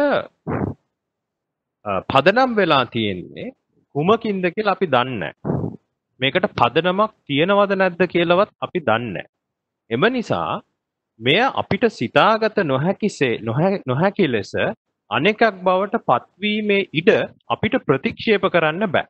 පදනම් වෙලා තියෙන්නේ කුමකින්ද කියලා අපි දන්නේ මේකට පදනමක් තියෙනවද නැද්ද කියලාවත් අපි දන්නේ එම නිසා මෙය අපිට සිතාගත නොහැකි ලෙස අනෙකක් බවට පත්වීමේ ඉඩ අපිට ප්‍රතික්ෂේප කරන්න බෑ.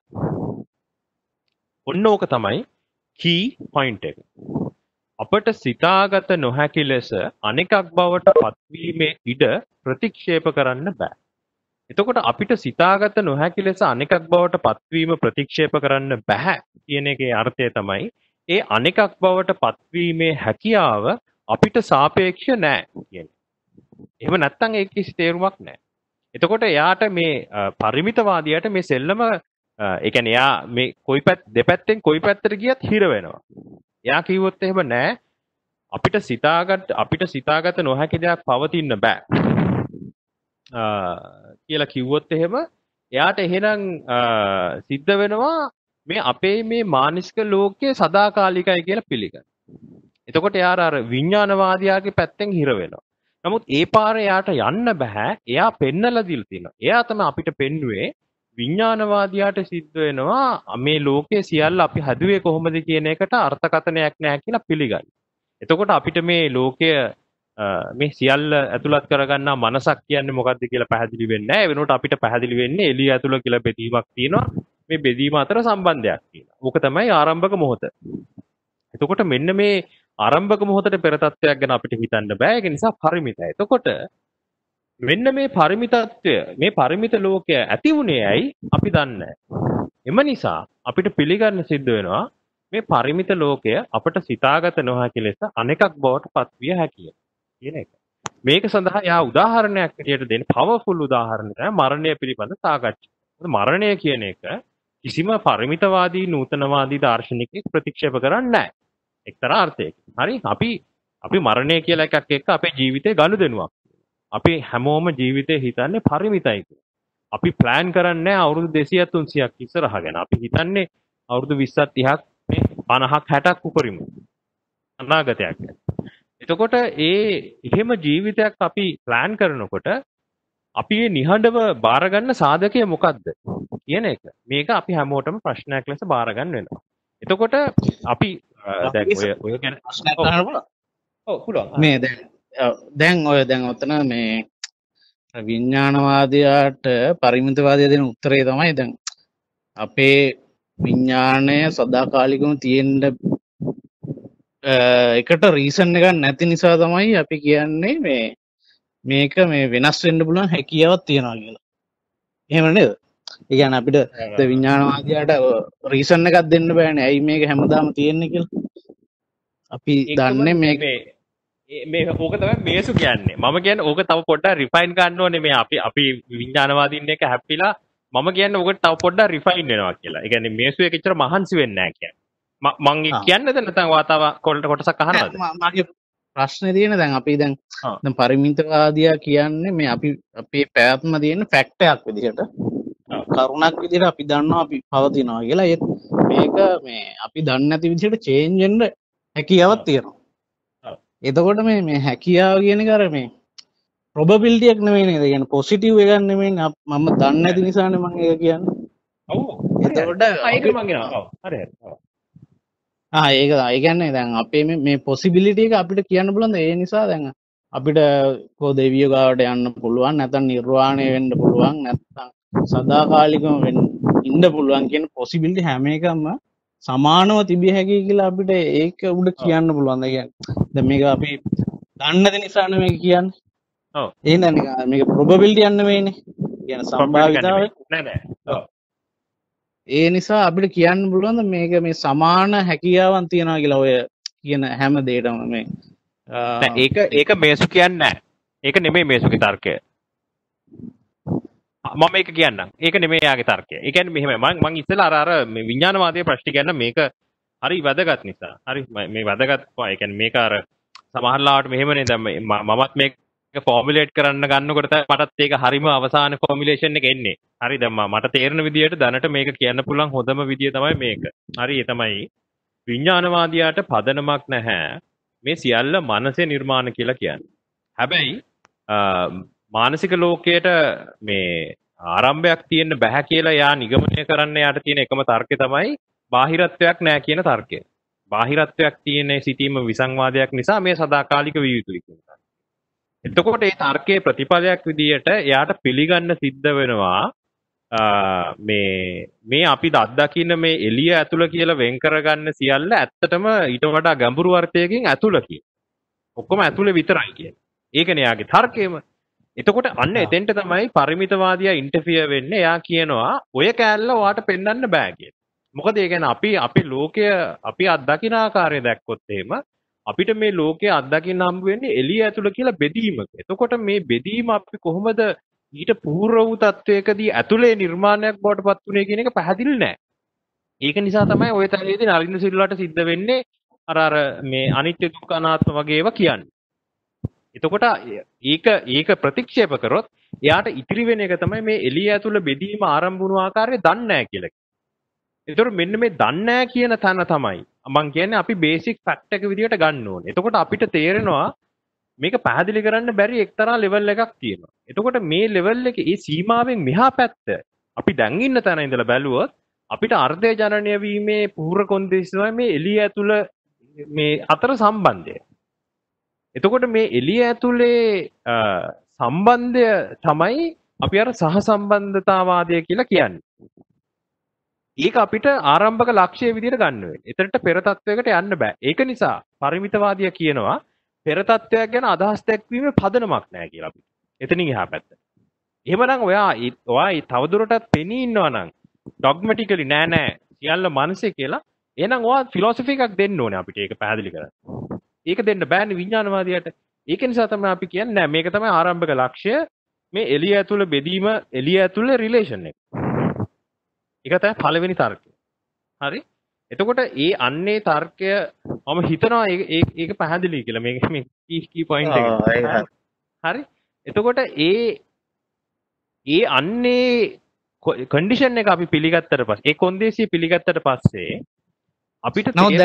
ඔන්න ඕක තමයි key point එක. අපට සිතාගත නොහැකි ලෙස අනෙකක් බවට පත්වීමේ ඉඩ ප්‍රතික්ෂේප කරන්න බෑ. එතකොට අපිට සිතාගත නොහැකි ලෙස අනෙකක් බවට පත්වීම ප්‍රතික්ෂේප කරන්න බෑ කියන එකේ අර්ථය තමයි ඒ අනෙකක් බවට පත්වීමේ හැකියාව අපිට සාපේක්ෂ නෑ කියන්නේ. එහෙම නැත්නම් ඒක කිසි තේරුමක් නෑ. එතකොට එයාට මේ පරිමිතවාදියාට මේ සෙල්ලම ඒ කියන්නේ එයා මේ දෙපැත්තෙන් කොයි පැත්තට ගියත් හිර වෙනවා. එයා කිව්වොත් එහෙම නෑ අපිට සිතාගත නොහැකි දෙයක් පවතින්න බෑ. කියලා කිව්වොත් එහෙම එයාට එහෙනම් සිද්ධ වෙනවා මේ අපේ මේ මානසික ලෝකයේ සදාකාලිකයි කියලා පිළිගන්න. එතකොට එයා අර විඥානවාදියාගේ පැත්තෙන් හිර වෙනවා. නමුත් ඒ පාරේ යාට යන්න බෑ. එයා පෙන්නලා දීලා තියෙනවා. එයා තමයි අපිට පෙන්නුවේ විඥානවාදියාට සිද්ධ වෙනවා මේ ලෝකයේ සියල්ල අපි හදුවේ කොහොමද කියන එකට අර්ථකථනයක් නැහැ කියලා පිළිගන්න. එතකොට අපිට මේ ලෝකය මේ සියල්ල ඇතුළත් කරගන්නා මනසක් කියන්නේ මොකක්ද කියලා පැහැදිලි වෙන්නේ නැහැ. ඒ වෙනකොට අපිට පැහැදිලි වෙන්නේ එළිය ඇතුළ කියලා බෙදීමක් තියෙනවා. මේ බෙදීම අතර සම්බන්ධයක් තියෙනවා. ඕක තමයි ආරම්භක මොහොත.
එතකොට මෙන්න මේ ආරම්භක මොහොතේ පෙර තත්ත්වයක් ගැන අපිට හිතන්න බෑ. ඒක නිසා පරිමිතයි. එතකොට මෙන්න මේ පරිමිතත්වය, මේ පරිමිත ලෝකය ඇති වුණේ ඇයි අපි දන්නේ එම නිසා අපිට පිළිගන්න සිද්ධ වෙනවා මේ පරිමිත ලෝකය අපට සිතාගත නොහැකි ලෙස අනෙකක් බවට පත්විය හැකිය කියන එක. මේක සඳහා යා උදාහරණයක් විදියට දෙන පවර්ෆුල් උදාහරණයක් තමයි මරණය පිළිබඳ සාකච්ඡා. මරණය කියන එක කිසිම පරිමිතවාදී නූතනවාදී දාර්ශනිකයෙක් ප්‍රතික්ෂේප කරන්නේ නැහැ. එක්තරා අර්ථයකින්. හරි අපි මරණය කියලා එකක් එක්ක අපේ ජීවිතේ ගනුදෙනුවක්. අපි හැමෝම ජීවිතේ හිතන්නේ පරිමිතයි කියලා. අපි ප්ලෑන් කරන්නේ අවුරුදු 200ක් 300ක් ඉස්සරහ ගැන. අපි හිතන්නේ අවුරුදු 20ක් 30ක් 50ක් 60ක් උපරිම අනාගතයක් ගැන. එතකොට එහෙම ජීවිතයක් අපි ප්ලෑන් කරනකොට අපි මේ නිහඬව බාර ගන්න සාධකය මොකද්ද කියන එක. මේක අපි හැමෝටම ප්‍රශ්නයක් ලෙස බාර ගන්න වෙනවා. එතකොට අපි දැන් ඔය ගැන
ප්‍රශ්නයක් අහන්න පුළුවන්.
ඔව් පුළුවන්.
මේ දැන් ඔතන මේ විඥානවාදයාට පරිමිතවාදය දෙන උත්තරේ තමයි දැන් අපේ විඥාණය සදාකාලිකව තියෙන්න එකට රීසන් එකක් නැති නිසා තමයි අපි කියන්නේ මේක මේ වෙනස් වෙන්න පුළුවන් හැකියාවක් තියනවා කියලා. එහෙම නේද? ඒ කියන්නේ අපිට විඥානවාදයාට රීසන් එකක් දෙන්න බෑනේ. ඇයි මේක හැමදාම තියෙන්නේ කියලා. අපි දන්නේ මේක
ඕක තමයි මේසු කියන්නේ. මම කියන්නේ ඕක තව පොඩ්ඩක් රිෆයින් ගන්න ඕනේ. මේ අපි විඥානවාදීන් එක හැප්පිලා මම කියන්නේ ඕකට තව පොඩ්ඩක් රිෆයින් වෙනවා කියලා. ඒ කියන්නේ මේසු එක එච්චර මහන්සි වෙන්නේ නැහැ කියන්නේ. මං කියන්නද නැත්නම් වාතාව කොටසක් අහනවද?
මගේ ප්‍රශ්නේ තියෙන දැන් අපි දැන් පරිමිතවාදියා කියන්නේ මේ අපේ පැවැත්ම තියෙන ෆැක්ට් එකක් විදිහට කරුණක් විදිහට අපි දන්නවා අපි පවතිනවා කියලා. ඒත් මේක මේ අපි දන්නේ නැති විදිහට චේන්ජ් වෙන්න හැකියාවක් තියෙනවා. එතකොට මේ හැකියාව කියන එක අර මේ probability එකක් නෙවෙයි නේද? කියන්නේ positive එකක් නෙවෙයි. මම දන්නේ නැති නිසානේ මම ඒක කියන්නේ.
ඔව්.
එතකොට
ඒක මං කියනවා. ඔව්. හරි.
ඒක ඒ කියන්නේ දැන් අපේ මේ possibility එක අපිට කියන්න පුළුවන්. ඒ නිසා දැන් අපිට කො දෙවියෝ ගාවට යන්න පුළුවන්, නැත්නම් නිර්වාණය වෙන්න පුළුවන්, නැත්නම් සදාකාලිකව ඉන්න පුළුවන් කියන possibility හැම එකම සමානව තිබිය හැකි කියලා අපිට ඒක උඩ කියන්න පුළුවන්. ඒ කියන්නේ දැන් මේක අපි දන්නේ නැති නිසානේ මේක කියන්නේ.
ඔව්.
එහෙනම් මේක probability යන්න වෙන්නේ. කියන සම්භාවිතාවය
නෑ. ඔව්.
ඒ නිසා අපිට කියන්න පුළුවන් මේක මේ සමාන හැකියාවන් තියනවා කියලා ඔය කියන හැම දෙයකම මේ
ඒක මේසු කියන්නේ නැහැ. ඒක නෙමෙයි මේසුගේ තර්කය. මම මේක කියන්නම්. ඒක නෙමෙයි යාගේ තර්කය. ඒ කියන්නේ මෙහෙමයි. මම ඉස්සෙල්ලා අර මේ විඥානවාදයේ ප්‍රශ්න කියන්න මේක හරි වැදගත් නිසා. හරි මේ වැදගත් ඒ කියන්නේ මේක අර සමහරලාවට මෙහෙමනේ දැන් මමත් මේක ෆෝමියුලේට් කරන්න ගන්නකොට මටත් ඒක හරිම අවසාන ෆෝමියුලේෂන් එක එන්නේ. හරි දැන් මට තේරෙන විදිහට දැනට මේක කියන්න පුළුවන් හොඳම විදිය තමයි මේක. හරි ඒ තමයි විඥානවාදියාට පදනමක් නැහැ. මේ සියල්ල මනසේ නිර්මාණ කියලා කියන්නේ. හැබැයි මානසික ලෝකයට මේ ආරම්භයක් තියෙන්න බෑ කියලා යා නිගමනය කරන්න යාට තියෙන එකම තර්කය තමයි බාහිරත්වයක් නැහැ කියන තර්කය. බාහිරත්වයක් තියෙන සිටීම විසංවාදයක් නිසා මේ සදාකාලික විය යුතුයි කියන තර්කය. එතකොට මේ තර්කයේ ප්‍රතිපලයක් විදියට එයාට පිළිගන්න සිද්ධ වෙනවා මේ අපි අත්දකින්න මේ එළිය ඇතුළ කියලා වෙන් කරගන්න සියල්ල ඇත්තටම ඊට වඩා ගැඹුරු අර්ථයකින් ඇතුළ කියන. ඔක්කොම ඇතුළේ විතරයි කියන. ඒකනේ යාගේ තර්කයම. එතකොට අන්න එතෙන්ට තමයි පරිමිතවාදියා ඉන්ටර්ෆියර් වෙන්නේ. එයා කියනවා ඔය කෑල්ල ඔයාට පෙන්වන්න බෑ කියලා. මොකද ඒ කියන්නේ අපි ලෝකය අපි අත්දකින ආකාරය දැක්කොත් එහෙම අපිට මේ ලෝකයේ අත්දකින්න හම්බ වෙන්නේ එළිය ඇතුළ කියලා බෙදීමක. එතකොට මේ බෙදීම අපි කොහොමද ඊට පූර්ව වූ තත්වයකදී ඇතුළේ නිර්මාණයක් බවට පත් වුණේ කියන එක පැහැදිලි නෑ. ඒක නිසා තමයි ওই තරයේදී නරින්ද සිල්වාට සිද්ධ වෙන්නේ අර මේ අනිත්‍ය දුක්ඛ අනාත්ම වගේ ඒවා කියන්නේ. එතකොට ඒක ප්‍රතික්ෂේප කරොත් එයාට ඉතිරි වෙන එක තමයි මේ එළිය ඇතුළ බෙදීම ආරම්භ වුණු ආකාරය දන්නේ නැහැ කියලා. ඒතර මෙන්න මේ දන්නේ නැහැ කියන තැන තමයි මම කියන්නේ අපි බේසික් ෆැක්ට් එක විදිහට ගන්න ඕනේ. එතකොට අපිට තේරෙනවා මේක පැහැදිලි කරන්න බැරි එක්තරා ලෙවල් එකක් තියෙනවා. එතකොට මේ ලෙවල් එකේ ඒ සීමාවෙන් මෙහා පැත්ත අපි දැන් ඉන්න තැන ඉඳලා බැලුවොත් අපිට අර්ධය ජනනය වීමේ පූර්ව කොන්දේසි තමයි මේ එළිය ඇතුළ මේ අතර සම්බන්ධය. එතකොට මේ එළිය ඇතුලේ සම්බන්ධය තමයි අපි අර සහසම්බන්ධතාවාදය කියලා කියන්නේ. ඒක අපිට ආරම්භක ලක්ෂ්‍ය විදිහට ගන්න වෙන්නේ. එතනට පෙර තත්වයකට යන්න බෑ. ඒක නිසා පරිමිතවාදියා කියනවා පෙර තත්වයක් ගැන අදහස් දැක්වීමේ පදනමක් නැහැ කියලා අපිට. එතනින් එහා පැත්ත. එහෙමනම් ඔයා තවදුරටත් පෙනී ඉන්නවා නම් ඩොග්මැටිකලි නෑ සියල්ල මනසේ කියලා එහෙනම් ඔයා ෆිලොසොෆි එකක් දෙන්න ඕනේ අපිට ඒක පැහැදිලි කරන්න. ඒක දෙන්න බෑනේ විඥානවාදියාට. ඒක නිසා තමයි අපි කියන්නේ නෑ මේක තමයි ආරම්භක ලක්ෂ්‍ය මේ එළිය ඇතුළ බෙදීම එළිය ඇතුළ රිලේෂන් එක. ඒක තමයි පළවෙනි තර්කය. හරි? එතකොට අන්නේ තර්කය මම හිතනවා ඒක පැහැදිලි කියලා මේ කී පොයින්ට් එක. හරි? එතකොට අන්නේ කන්ඩිෂන් එක අපි පිළිගත්තට පස්සේ ඒ කොන්දේසිය පිළිගත්තට පස්සේ අපිට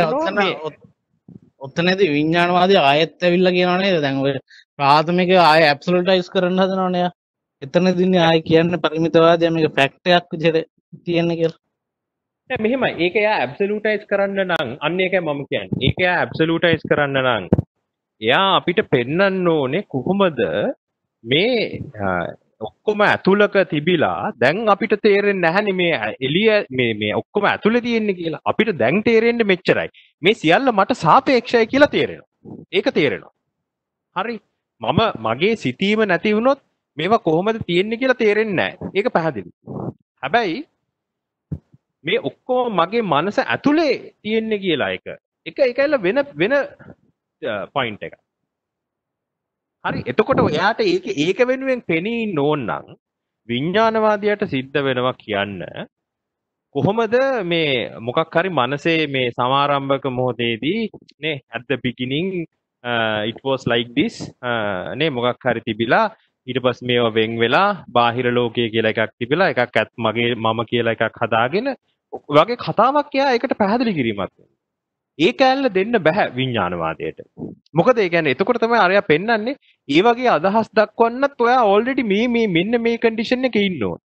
ඔතනදී විඥානවාදී ආයෙත් ඇවිල්ලා කියනවා නේද දැන් ඔය ප්‍රාථමික ආයෙ ඇබ්සලූටයිස් කරන්න හදනවනේ. එතනදී ආයෙ කියන්නේ පරිමිතවාදය මේක ෆැක්ට් එකක් විදිහට තියෙන්නේ කියලා.
නෑ මෙහෙමයි. ඒක එයා ඇබ්සලූටයිස් කරන්න නම් අන්න ඒකයි මම කියන්නේ. ඒක එයා ඇබ්සලූටයිස් කරන්න නම් එයා අපිට පෙන්වන්න ඕනේ කොහොමද මේ ඔක්කොම ඇතුළක තිබිලා දැන් අපිට තේරෙන්නේ නැහැනේ මේ එළිය මේ ඔක්කොම ඇතුළේ තියෙන්නේ කියලා. අපිට දැන් තේරෙන්නේ මෙච්චරයි. මේ සියල්ල මට සාපේක්ෂයි කියලා තේරෙනවා. ඒක තේරෙනවා. හරි. මගේ සිතීම නැති වුණොත් මේවා කොහොමද තියෙන්නේ කියලා තේරෙන්නේ නැහැ. ඒක පැහැදිලි. හැබැයි මේ ඔක්කොම මගේ මනස ඇතුලේ තියෙන්නේ කියලා ඒකයිල වෙන පොයින්ට් එකක්. හරි එතකොට ඔයාට ඒක වෙනුවෙන් පෙනී ඉන්න ඕන නම් විඥානවාදියාට සිද්ධ වෙනවා කියන්න කොහොමද මේ මොකක් හරි මනසේ මේ සමාරම්භක මොහොතේදී නේ at the beginning it was like this නේ මොකක් හරි තිබිලා ඊට පස්සේ මේව වෙන් වෙලා බාහිර ලෝකයේ කියලා එකක් තිබිලා එකක් මම කියලා එකක් හදාගෙන වගේ කතාවක් එයා ඒකට පැහැදිලි කිරීමක් වෙනවා. ඒ කැලල දෙන්න බෑ විඥානවාදයට. මොකද ඒ කියන්නේ එතකොට තමයි අරයා පෙන්වන්නේ ඒ වගේ අදහස් දක්වන්නත් ඔයා ඔල්රෙඩි මේ මෙන්න මේ කන්ඩිෂන් එකේ ඉන්න ඕන.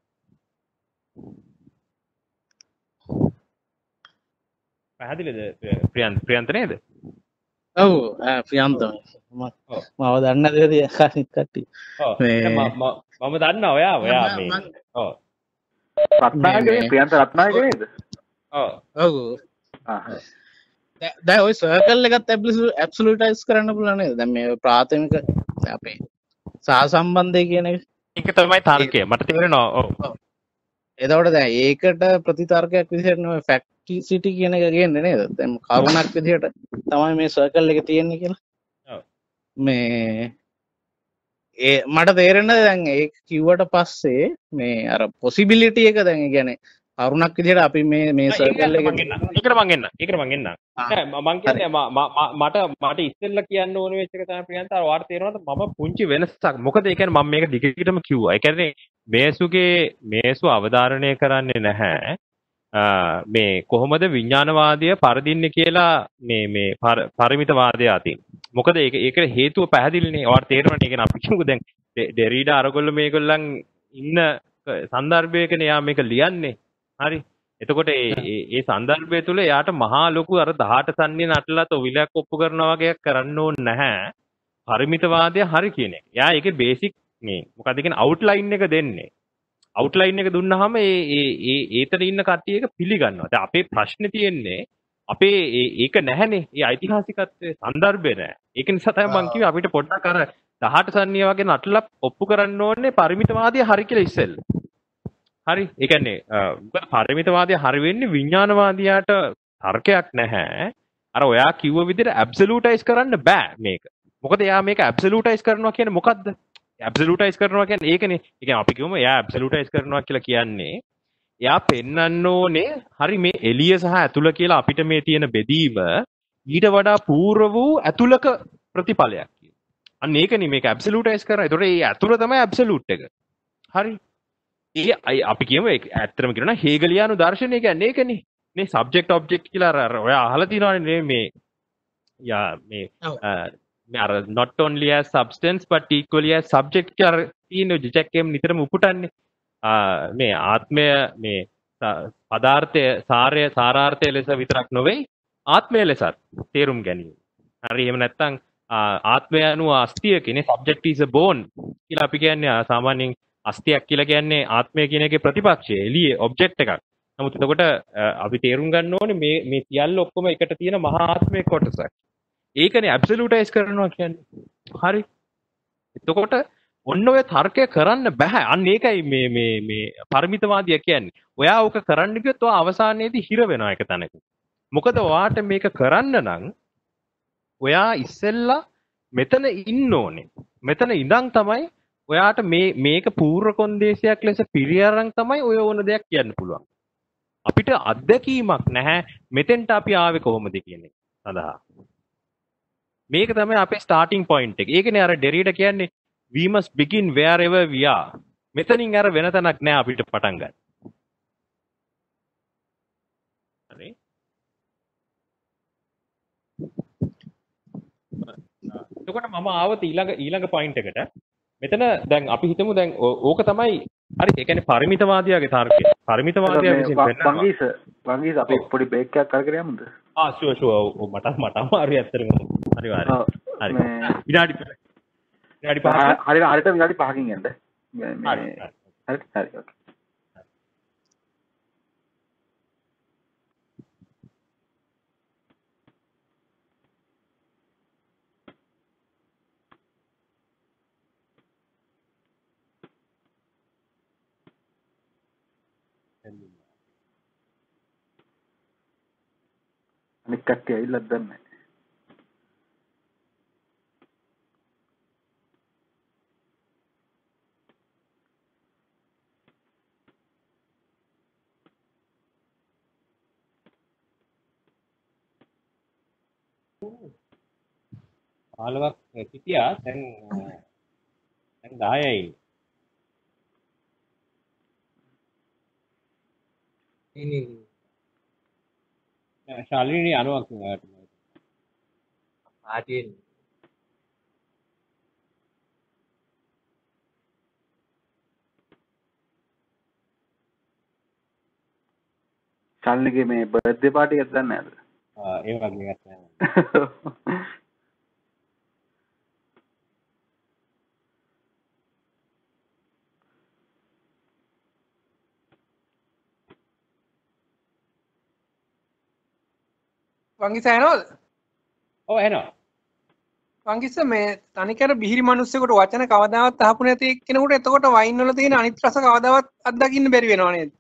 පැහැදිලිද ප්‍රියන්ත නේද?
ඔව් ප්‍රියන්ත මම දන්න දේදී අනිත් කට්ටිය.
මම දන්නවා ඔයා මේ ඔව්
රත්නායකනේ ප්‍රියන්ත රත්නායක නේද?
ඔව් දැන් ඔය සර්කල් එකත් ඇබ්සලූටයිස් කරන්න පුළුවන් නේද? දැන් මේ ප්‍රාථමික අපේ සහසම්බන්ධය කියන
එක තමයි තර්කය. මට තේරෙනවා. ඔව්.
එතකොට දැන් ඒකට ප්‍රතිතර්කයක් විදිහට නෙවෙයි ෆැක්ටිසිටි කියන එක කියන්නේ නේද? දැන් කරුණක් විදිහට තමයි මේ සර්කල් එක තියෙන්නේ කියලා.
ඔව්.
මේ මට තේරෙන්නේ දැන් ඒක කිව්වට පස්සේ මේ අර පොසිබිලිටි එක දැන් ඒ කියන්නේ කරුණක් විදිහට අපි මේ සර්කල් එක
ඒකට මං එන්න. මං කියන්නේ මට ඉස්සෙල්ලා කියන්න ඕන වෙච්ච එක තමයි ප්‍රියන්ත අර වාට තේරෙනවද මම පුංචි වෙනසක්. මොකද ඒ කියන්නේ මම මේක දිගටම කිව්වා. ඒ කියන්නේ මේසු අවධාරණය කරන්නේ නැහැ. මේ කොහොමද විඥානවාදය පරදින්නේ කියලා මේ පරිමිතවාදය අතින්. මොකද ඒකට හේතුව පැහැදිලිනේ. වාට තේරෙනවනේ. ඒ කියන්නේ අපි කියමු දැන් ඩෙරීඩා අරගොල්ලෝ මේගොල්ලන් ඉන්න සන්දර්භයකනේ යා මේක ලියන්නේ. හරි. එතකොට ඒ සන්දර්භය තුළ එයාට මහා ලොකු අර 18 සන්නිය නටලා තොවිලක් ඔප්පු කරනවා වගේ කරන්න ඕනේ නැහැ. පරිමිතවාදය හරි කියන එක. එයා ඒකේ බේසික් මේ මොකද කියන්නේ අවුට්ලයින් එක දෙන්නේ. අවුට්ලයින් එක දුන්නාම ඒතන ඉන්න කට්ටිය එක පිළිගන්නවා. දැන් අපේ ප්‍රශ්නේ තියෙන්නේ අපේ ඒක නැහැනේ. ඒ ඓතිහාසිකත්වයේ සන්දර්භය නැහැ. ඒක නිසා තමයි මම කිව්වේ අපිට පොඩ්ඩක් අර 18 සන්නිය වගේ නටලා ඔප්පු කරන්න ඕනේ පරිමිතවාදය හරි කියලා ඉස්සෙල්ලා. හරි. ඒ කියන්නේ මොකද පරිමිතවාදය හරි වෙන්නේ විඥානවාදියාට තර්කයක් නැහැ. අර ඔයා කිව්ව විදිහට ඇබ්සලූටයිස් කරන්න බෑ මේක. මොකද එයා මේක ඇබ්සලූටයිස් කරනවා කියන්නේ මොකද්ද? ඇබ්සලූටයිස් කරනවා කියන්නේ ඒකනේ. ඒ කියන්නේ අපි කිව්වම එයා ඇබ්සලූටයිස් කරනවා කියලා කියන්නේ එයා පෙන්වන්න ඕනේ හරි මේ එළිය සහ ඇතුළ කියලා අපිට මේ තියෙන බෙදීම ඊට වඩා පූර්ව වූ ඇතුළක ප්‍රතිඵලයක් කියන. අන්න ඒකනේ මේක ඇබ්සලූටයිස් කරනවා. ඒතකොට මේ ඇතුළ තමයි ඇබ්සලූට් එක. හරි. අපි කියමු ඇත්තටම කියනවා හේගලියානු දර්ශනය කියන්නේ ඒකනේ. මේ සබ්ජෙක්ට් ඔබ්ජෙක්ට් කියලා අර ඔයා අහලා තියෙනවනේ මේ අර not only as substance but equally as subject කියලා තියෙන ජෙකෙම් නිතරම උපුටන්නේ. මේ ආත්මය මේ පදාර්ථය සාරාර්ථය ලෙස විතරක් නොවේ ආත්මය ලෙසත් තේරුම් ගැනීම. හරි. එහෙම නැත්නම් ආත්මය අනුව අස්තිය කියන්නේ subject is a bone කියලා අපි කියන්නේ සාමාන්‍යයෙන් අස්තියක් කියලා කියන්නේ ආත්මය කියන එකේ ප්‍රතිපක්ෂය එළියේ ඔබ්ජෙක්ට් එකක්. නමුත් එතකොට අපි තේරුම් ගන්න ඕනේ මේ සියල්ල ඔක්කොම එකට තියෙන මහා ආත්මයේ කොටසක්. ඒකනේ ඇබ්සලියුටයිස් කරනවා කියන්නේ. හරි. එතකොට ඔන්න ඔය තර්කය කරන්න බෑ. අන්න ඒකයි මේ පරිමිතවාදිය කියන්නේ. ඔයා ඕක කරන්න ගියොත් ඔයා අවසානයේදී හිර වෙනවා එක තැනක. මොකද ඔයාට මේක කරන්න නම් ඔයා ඉස්සෙල්ලා මෙතන ඉන්න ඕනේ. මෙතන ඉඳන් තමයි ඔයාට මේක පූර්ව කොන්දේසියක් ලෙස පිරියරන් තමයි ඔය ඕන දෙයක් කියන්න පුළුවන්. අපිට අත්දැකීමක් නැහැ මෙතෙන්ට අපි ආවේ කොහොමද කියන එක සඳහා. මේක තමයි අපේ ස්ටාර්ටින් පොයින්ට් එක. ඒකනේ අර ඩෙරිඩා කියන්නේ we must begin wherever we are. මෙතනින් අර වෙන තැනක් නැහැ අපිට පටන් ගන්න. හරි. එතකොට මම ආවත ඊළඟ පොයින්ට් එකට. මෙතන දැන් අපි හිතමු දැන් ඕක තමයි හරි ඒ කියන්නේ පරිමිතවාදියාගේ තර්කය. පරිමිතවාදියා විසින් පෙන්නනවා.
වංගීස අපි පොඩි බ්‍රේක් එකක් කරගෙන යමුද?
ෂුවර් මට අමාරුයි ඇත්තටම. හරි. විනාඩි 5ක්.
හරියට විනාඩි 5කින් යන්න. හරි ඕකේ. අනික් කට්ටිය ඇවිල්ලා දැම්මේ.
ආලවක් සිටියා දැන් 10යි. ශාලිනී අනුවක් ආටින්
ශාලිනීගේ මේ බර්ත්ඩේ පාටි එකක් දන්නේ නැද්ද?
ඒ වගේ එකක් නැහැ.
වංගිස ඇනෝද?
ඔව් ඇනවා.
වංගිස මේ තනිකර බිහිරි මිනිස්සුෙකුට වචන කවදාවත් අහපු නැති කෙනෙකුට එතකොට වයින් වල තියෙන අනිත් රස කවදාවත් අත්දකින්න බැරි වෙනව නේද?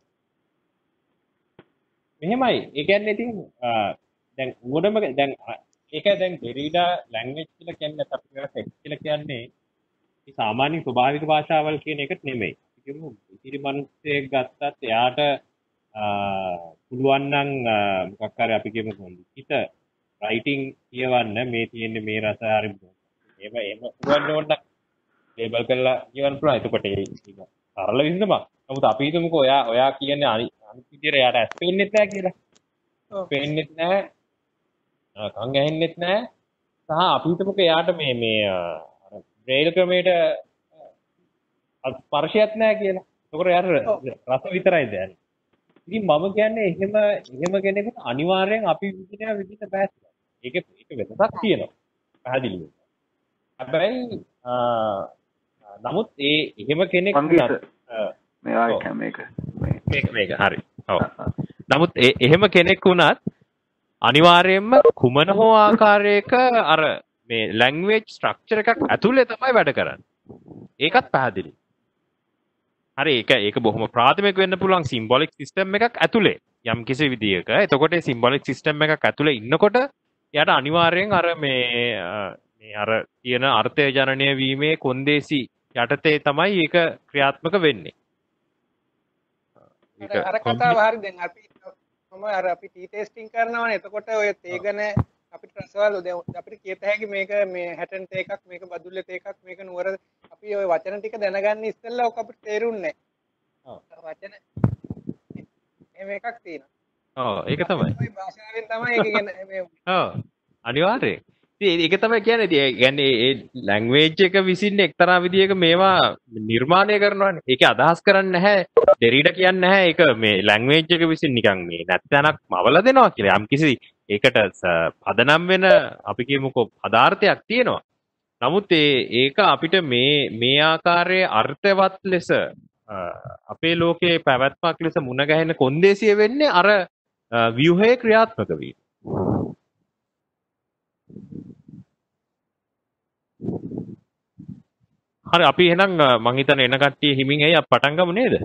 මෙහෙමයි. ඒ කියන්නේ ඉතින් දැන් උගඩම දැන් ඒක දැන් ඩෙරිඩා ලැන්ග්වේජ් කියලා කියන්නේ අපිට ටෙක්ස්ට් කියලා කියන්නේ මේ සාමාන්‍ය ස්වභාවික භාෂාවල් කියන එකට නෙමෙයි. ඒකම ඉතිරි මිනිස්සෙක් ගත්තත් එයාට පුළුවන් නම් මොකක් හරි අපි කියමු ලිඛිත රයිටින් කියවන්න මේ තියෙන්නේ මේ රස හරි එහෙම පුළුවන් ඕන ලේබල් කරලා කියවන්න පුළුවන්. එතකොට ඒක සරල විසඳුමක්. නමුත් අපි හිතමුකෝ ඔයා කියන්නේ අනිත් විදියට එයාට ඇස් පේන්නෙත් නැහැ කියලා. පේන්නෙත් නැහැ. කන් ඇහෙන්නෙත් නැහැ. සහ අපි හිතමුකෝ එයාට මේ බ්‍රේල් ක්‍රමයට ස්පර්ශයක් නැහැ කියලා. ඒකට එයාට රස විතරයි දැනෙන්නේ. ඉතින් මම කියන්නේ එහෙම කෙනෙකුට අනිවාර්යෙන් අපි විදිහට බෑ. ඒක වෙනසක් තියෙනවා. පැහැදිලිව. හැබැයි නමුත් එහෙම කෙනෙක් මේක හරි. ඔව්. නමුත් එහෙම කෙනෙක් වුණත් අනිවාර්යයෙන්ම කුමන හෝ ආකාරයක අර මේ ලැන්ග්වේජ් ස්ට්‍රක්චර් එකක් ඇතුලේ තමයි වැඩ කරන්නේ. ඒකත් පැහැදිලි. හරි ඒක බොහොම ප්‍රාථමික වෙන්න පුළුවන් සිම්බොලික් සිස්ටම් එකක් ඇතුලේ යම් කිසි විදියක. එතකොට ඒ සිම්බොලික් සිස්ටම් එකක් ඇතුලේ ඉන්නකොට එයාට අනිවාර්යෙන් අර මේ අර තියෙන අර්ථය ජනනය වීමේ කොන්දේසි යටතේ තමයි ඒක ක්‍රියාත්මක වෙන්නේ.
අර කතාව හරි දැන් අපි ටී ටෙස්ටිං කරනවානේ. එතකොට ඔය තේගන අපිට රසවල අපිට කියත හැකි මේක මේ හැටන් තේකක් මේක බදුල්ල තේකක් මේක නුවර අපි ওই වචන ටික දැනගන්න ඉස්සෙල්ලා ඔක අපිට තේරුන්නේ නැහැ. වචන එහෙම එකක් තියෙනවා.
ඔව් ඒක තමයි.
ওই භාෂාවෙන් තමයි ඒක කියන්නේ.
ඔව් අනිවාර්යයෙන්. ඉතින් ඒක තමයි කියන්නේ. ඒ කියන්නේ ඒ ලැන්ග්වේජ් එක විසින් එක්තරා විදියක මේවා නිර්මාණය කරනවානේ. ඒකේ අදහස් කරන්නේ නැහැ. ඩෙරිඩා කියන්නේ නැහැ ඒක මේ ලැන්ග්වේජ් එක විසින් නිකන් මේ නැත්තනක් මවලා දෙනවා කියලා. යම්කිසි ඒකට පදනම් වෙන අපි කියමුකෝ පදාර්ථයක් තියෙනවා. නමුත් ඒක අපිට මේ ආකාරයේ අර්ථවත් ලෙස අපේ ලෝකයේ පැවැත්මක් ලෙස මුණ ගැහෙන කොන්දේසිය වෙන්නේ අර ව්‍යුහයේ ක්‍රියාත්මක වීම. හරි අපි එහෙනම් මං හිතන්නේ එන කට්ටිය හිමින් එයි අපි පටන් ගමු නේද?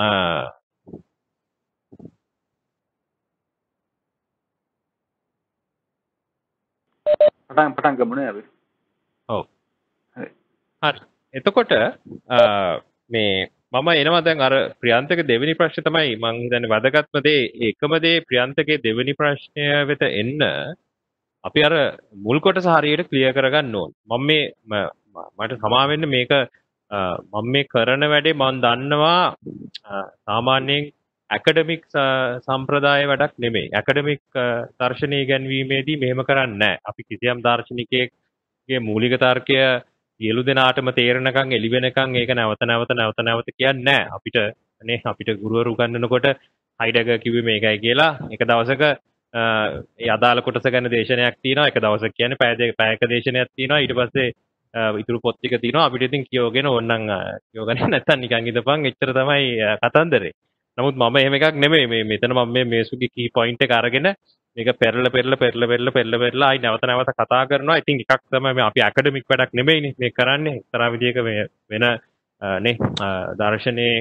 පටන් ගමු නේ අපි.
ඔව්. හරි. එතකොට මේ මම එනවා දැන් අර ප්‍රියන්තගේ දෙවෙනි ප්‍රශ්නේ තමයි මං හිතන්නේ වැදගත්ම දේ එකම දේ ප්‍රියන්තගේ දෙවෙනි ප්‍රශ්නය වෙත එන්න අපි අර මුල් කොටස හරියට ක්ලියර් කරගන්න ඕන. මට සමා වෙන්න මේක මම මේ කරන වැඩේ මම දන්නවා සාමාන්‍යයෙන් ඇකඩමික් සම්ප්‍රදාය වැඩක් නෙමෙයි. ඇකඩමික් දර්ශනය ඉගැන්වීමේදී මෙහෙම කරන්නේ නැහැ. අපි කිසියම් දාර්ශනිකයෙක්ගේ මූලික තර්කය සියලු දෙනාටම තේරෙනකන් එළි වෙනකන් ඒක නැවත නැවත කියන්නේ නැහැ. අපිට ගුරුවරු උගන්වනකොට හයිඩගර් කිව්වේ මේකයි කියලා එක දවසක ඒ අදාළ කොටස ගැන දේශනයක් තියෙනවා. එක දවසක් කියන්නේ පැයක දේශනයක් තියෙනවා. ඊට පස්සේ ඉතුරු පොත් ටික තියෙනවා. අපිට ඉතින් කියවගෙන ඕනනම් කියවගන්නේ නැත්තම් නිකන් ඉඳපන්. එච්චර තමයි කතන්දරේ. නමුත් මම එහෙම එකක් නෙමෙයි. මෙතන මම මේ මේසුගේ කී පොයින්ට් එක අරගෙන මේක පෙරලා ආයි නැවත කතා කරනවා. ඉතින් එකක් තමයි අපි ඇකඩමික් වැඩක් නෙමෙයිනේ මේ කරන්නේ. එක්තරා විදියක වෙන නේ දර්ශනයේ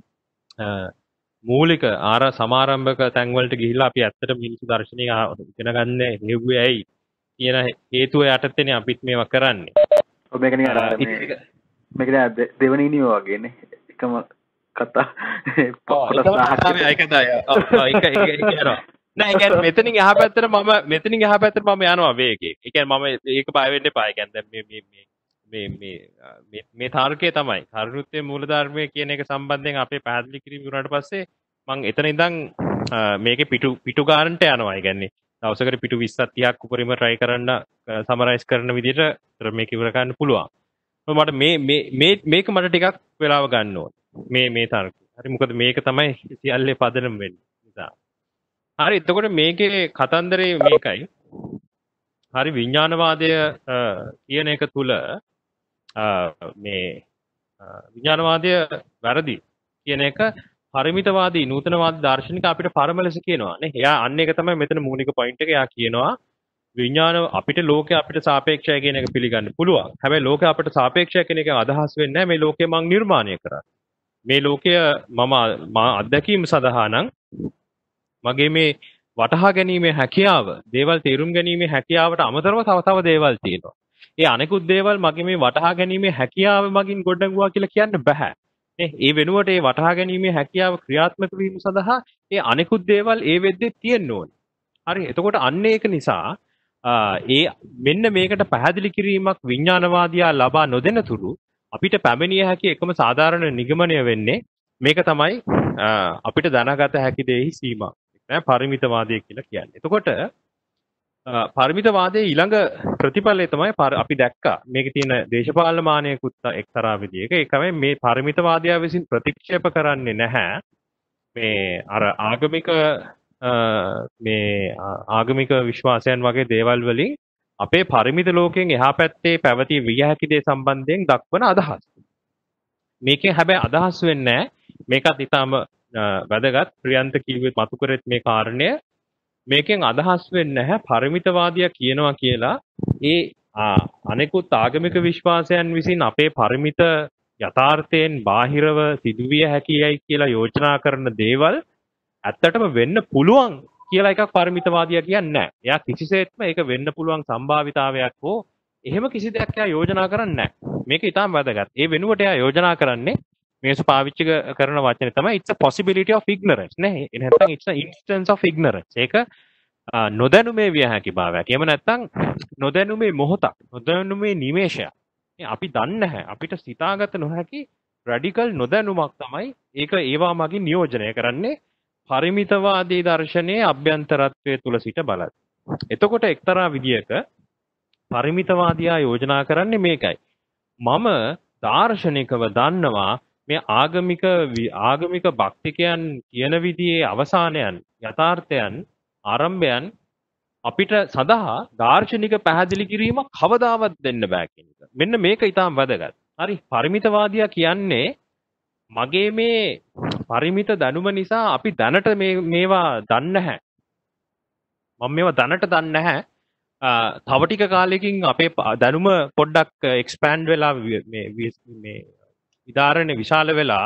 මූලික සමාරම්භක තැන් වලට ගිහිල්ලා අපි ඇත්තට මිනිස්සු දර්ශනය ඉගෙන ගන්න හේව්වේ ඇයි කියන හේතුව යටතේනේ අපිත් මේවා කරන්නේ.
ඔබ මේක නිකන් මේක දෙවෙනි නියෝ වගේනේ. එකම කතා නෑ ඒක මෙතනින් එහා පැත්තට මම යනවා වේගේ. ඒ කියන්නේ මම ඒක බය වෙන්න එපා. ඒ කියන්නේ මේ තාර්කය තමයි. කරුණුත්තේ මූලධර්මයේ කියන එක සම්බන්ධයෙන් අපේ පැහැදිලි කිරීම වුණාට පස්සේ මම එතන ඉඳන් මේකේ පිටු ගන්නට යනවා. ඒ කියන්නේ දවසකට පිටු 20ක් 30ක් උපරිම try කරන්න සමරයිස් කරන විදිහට මේක ඉවර ගන්න පුළුවන්. මට මේක මට ටිකක් වෙලාව ගන්න ඕන. මේ තර්කය. හරි මොකද මේක තමයි සියල්ලේ පදනම වෙන්නේ. නිසා. හරි එතකොට මේකේ කතන්දරේ මේකයි. හරි විඥානවාදය කියන එක තුල මේ විඥානවාදය වැරදි කියන එක පරිමිතවාදී නූතනවාදී දාර්ශනික අපිට පරම ලෙස කියනවා නේ. එයා අන්න එක තමයි මෙතන මූලික පොයින්ට් එක. එයා කියනවා විඥාන අපිට ලෝකේ අපිට සාපේක්ෂයි කියන එක පිළිගන්න පුළුවන්. හැබැයි ලෝකේ අපිට සාපේක්ෂයි කියන එක අදහස් වෙන්නේ නැහැ. මේ ලෝකේ මං නිර්මාණය කරා. මේ ලෝකය මම අත්දැකීම සඳහා නම් මගේ මේ වටහා ගැනීමේ හැකියාව, දේවල් තේරුම් ගැනීමේ හැකියාවට අමතරව තව දේවල් තියෙනවා. ඒ අනෙකුත් දේවල් මගේ මේ වටහා ගැනීමේ හැකියාව මගින් ගොඩනගුවා කියලා කියන්න බෑ. ඒ වෙනුවට ඒ වටහා ගැනීමේ හැකියාව ක්‍රියාත්මක වීම සඳහා ඒ අනෙකුත් දේවල් ඒ වෙද්දී තියෙන්න ඕනේ. හරි. එතකොට අන්න ඒක නිසා මෙන්න මේකට පැහැදිලි කිරීමක් විඥානවාදියා ලබා නොදෙන තුරු අපිට පැමිණිය හැකි එකම සාධාරණ නිගමනය වෙන්නේ මේක තමයි අපිට දැනගත හැකි දෙෙහි සීමා. නෑ පරිමිතවාදය කියලා කියන්නේ. එතකොට පරිමිතවාදයේ ඊළඟ ප්‍රතිඵලය තමයි අපි දැක්කා. මේකේ තියෙන දේශපාලන මානයකුත් එක්තරා විදියක. ඒකම මේ පරිමිතවාදයා විසින් ප්‍රතික්ෂේප කරන්නේ නැහැ. මේ අර ආගමික විශ්වාසයන් වගේ දේවල් වලින් අපේ පරිමිත ලෝකයෙන් එහා පැත්තේ පැවති විය හැකි දේ සම්බන්ධයෙන් දක්වන අදහස්. මේකෙන් හැබැයි අදහස් වෙන්නේ මේකත් ඊටම වැදගත් ප්‍රියන්ත කිව්වේ මතු කරෙත් මේ කාරණය මේකෙන් අදහස් වෙන්නේ නැහැ පරිමිතවාදියා කියනවා කියලා ඒ අනෙකුත් ආගමික විශ්වාසයන් විසින් අපේ පරිමිත යථාර්ථයෙන් බාහිරව සිදුවිය හැකියයි කියලා යෝජනා කරන දේවල් ඇත්තටම වෙන්න පුළුවන් කියලා එකක් පරිමිතවාදියා කියන්නේ නැහැ. එයා කිසිසේත්ම ඒක වෙන්න පුළුවන් සම්භාවිතාවයක් හෝ එහෙම කිසි දෙයක් එයා යෝජනා කරන්නේ නැහැ. මේක ඊටම වැදගත්. ඒ වෙනුවට එයා යෝජනා කරන්නේ මේසු පාවිච්චි කරන වචනේ තමයි it's a possibility of ignorance නේ. නැත්නම් it's an instance of ignorance. ඒක නොදැනුමේ විය හැකි භාවයක්. එහෙම නැත්නම් නොදැනුමේ මොහොතක්, නොදැනුමේ නිමේෂයක්. අපි දන්නේ නැහැ. අපිට සිතාගත නොහැකි රැඩිකල් නොදැනුමක් තමයි ඒක ඒවා මගින් නියෝජනය කරන්නේ පරිමිතවාදී දර්ශනයේ අභ්‍යන්තරත්වයේ තුල සිට බලද්දී. එතකොට එක්තරා විදියක පරිමිතවාදියා යෝජනා කරන්නේ මේකයි. මම දාර්ශනිකව දන්නවා මේ ආගමික භක්තිකයන් කියන විදිහේ අවසානයන් යථාර්ථයන් ආරම්භයන් අපිට සඳහා දාර්ශනික පැහැදිලි කිරීමක් කවදාවත් දෙන්න බෑ කියන එක. මෙන්න මේක ඊටාම් වැදගත්. හරි පරිමිතවාදියා කියන්නේ
මගේ මේ පරිමිත දැනුම නිසා අපි දැනට මේවා දන්නේ නැහැ. මම මේවා දැනට දන්නේ නැහැ. තව ටික කාලෙකින් අපේ දැනුම පොඩ්ඩක් එක්ස්පෑන්ඩ් වෙලා මේ විදාරණය විශාල වෙලා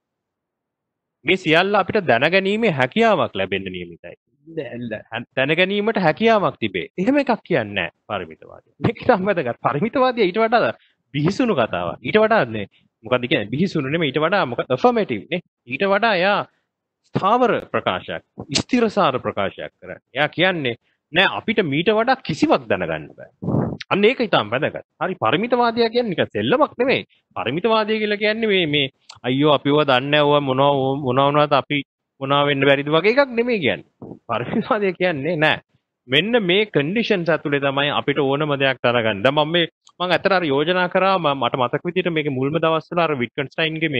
මේ සියල්ල අපිට දැනගැනීමේ හැකියාවක් ලැබෙන්න නියමිතයි. දැනගැනීමට හැකියාවක් තිබේ. එහෙම එකක් කියන්නේ නැහැ පරිමිතවාදී. මේක තමයි වැදගත්. පරිමිතවාදී ඊට වඩා බිහිසුණු කතාවක්. ඊට වඩා නේ මොකද්ද කියන්නේ බිහිසුණු නෙමෙයි ඊට වඩා මොකද affirmative නේ. ඊට වඩා එයා ස්ථාවර ප්‍රකාශයක්, ස්ථිරසාර ප්‍රකාශයක් කරන්නේ. එයා කියන්නේ නෑ අපිට මීට වඩා කිසිවක් දැනගන්න බෑ. අන්න ඒක ඊටම වැදගත්. හරි පරිමිතවාදියා කියන්නේ නිකන් සෙල්ලමක් නෙමෙයි. පරිමිතවාදිය කියලා කියන්නේ මේ අයියෝ අපිව දන්නේ නැහැ මොනවා වුණාද අපි මොනවා වෙන්න බැරිද වගේ එකක් නෙමෙයි කියන්නේ. පරිමිතවාදියා කියන්නේ නෑ. මෙන්න මේ කන්ඩිෂන්ස් ඇතුලේ තමයි අපිට ඕනම දෙයක් දැනගන්න. දැන් මම ඇත්තට අර යෝජනා කරා මට මතක විදිහට මේකේ මුල්ම දවස්වල අර විට්ගන්ස්ටයින්ගේ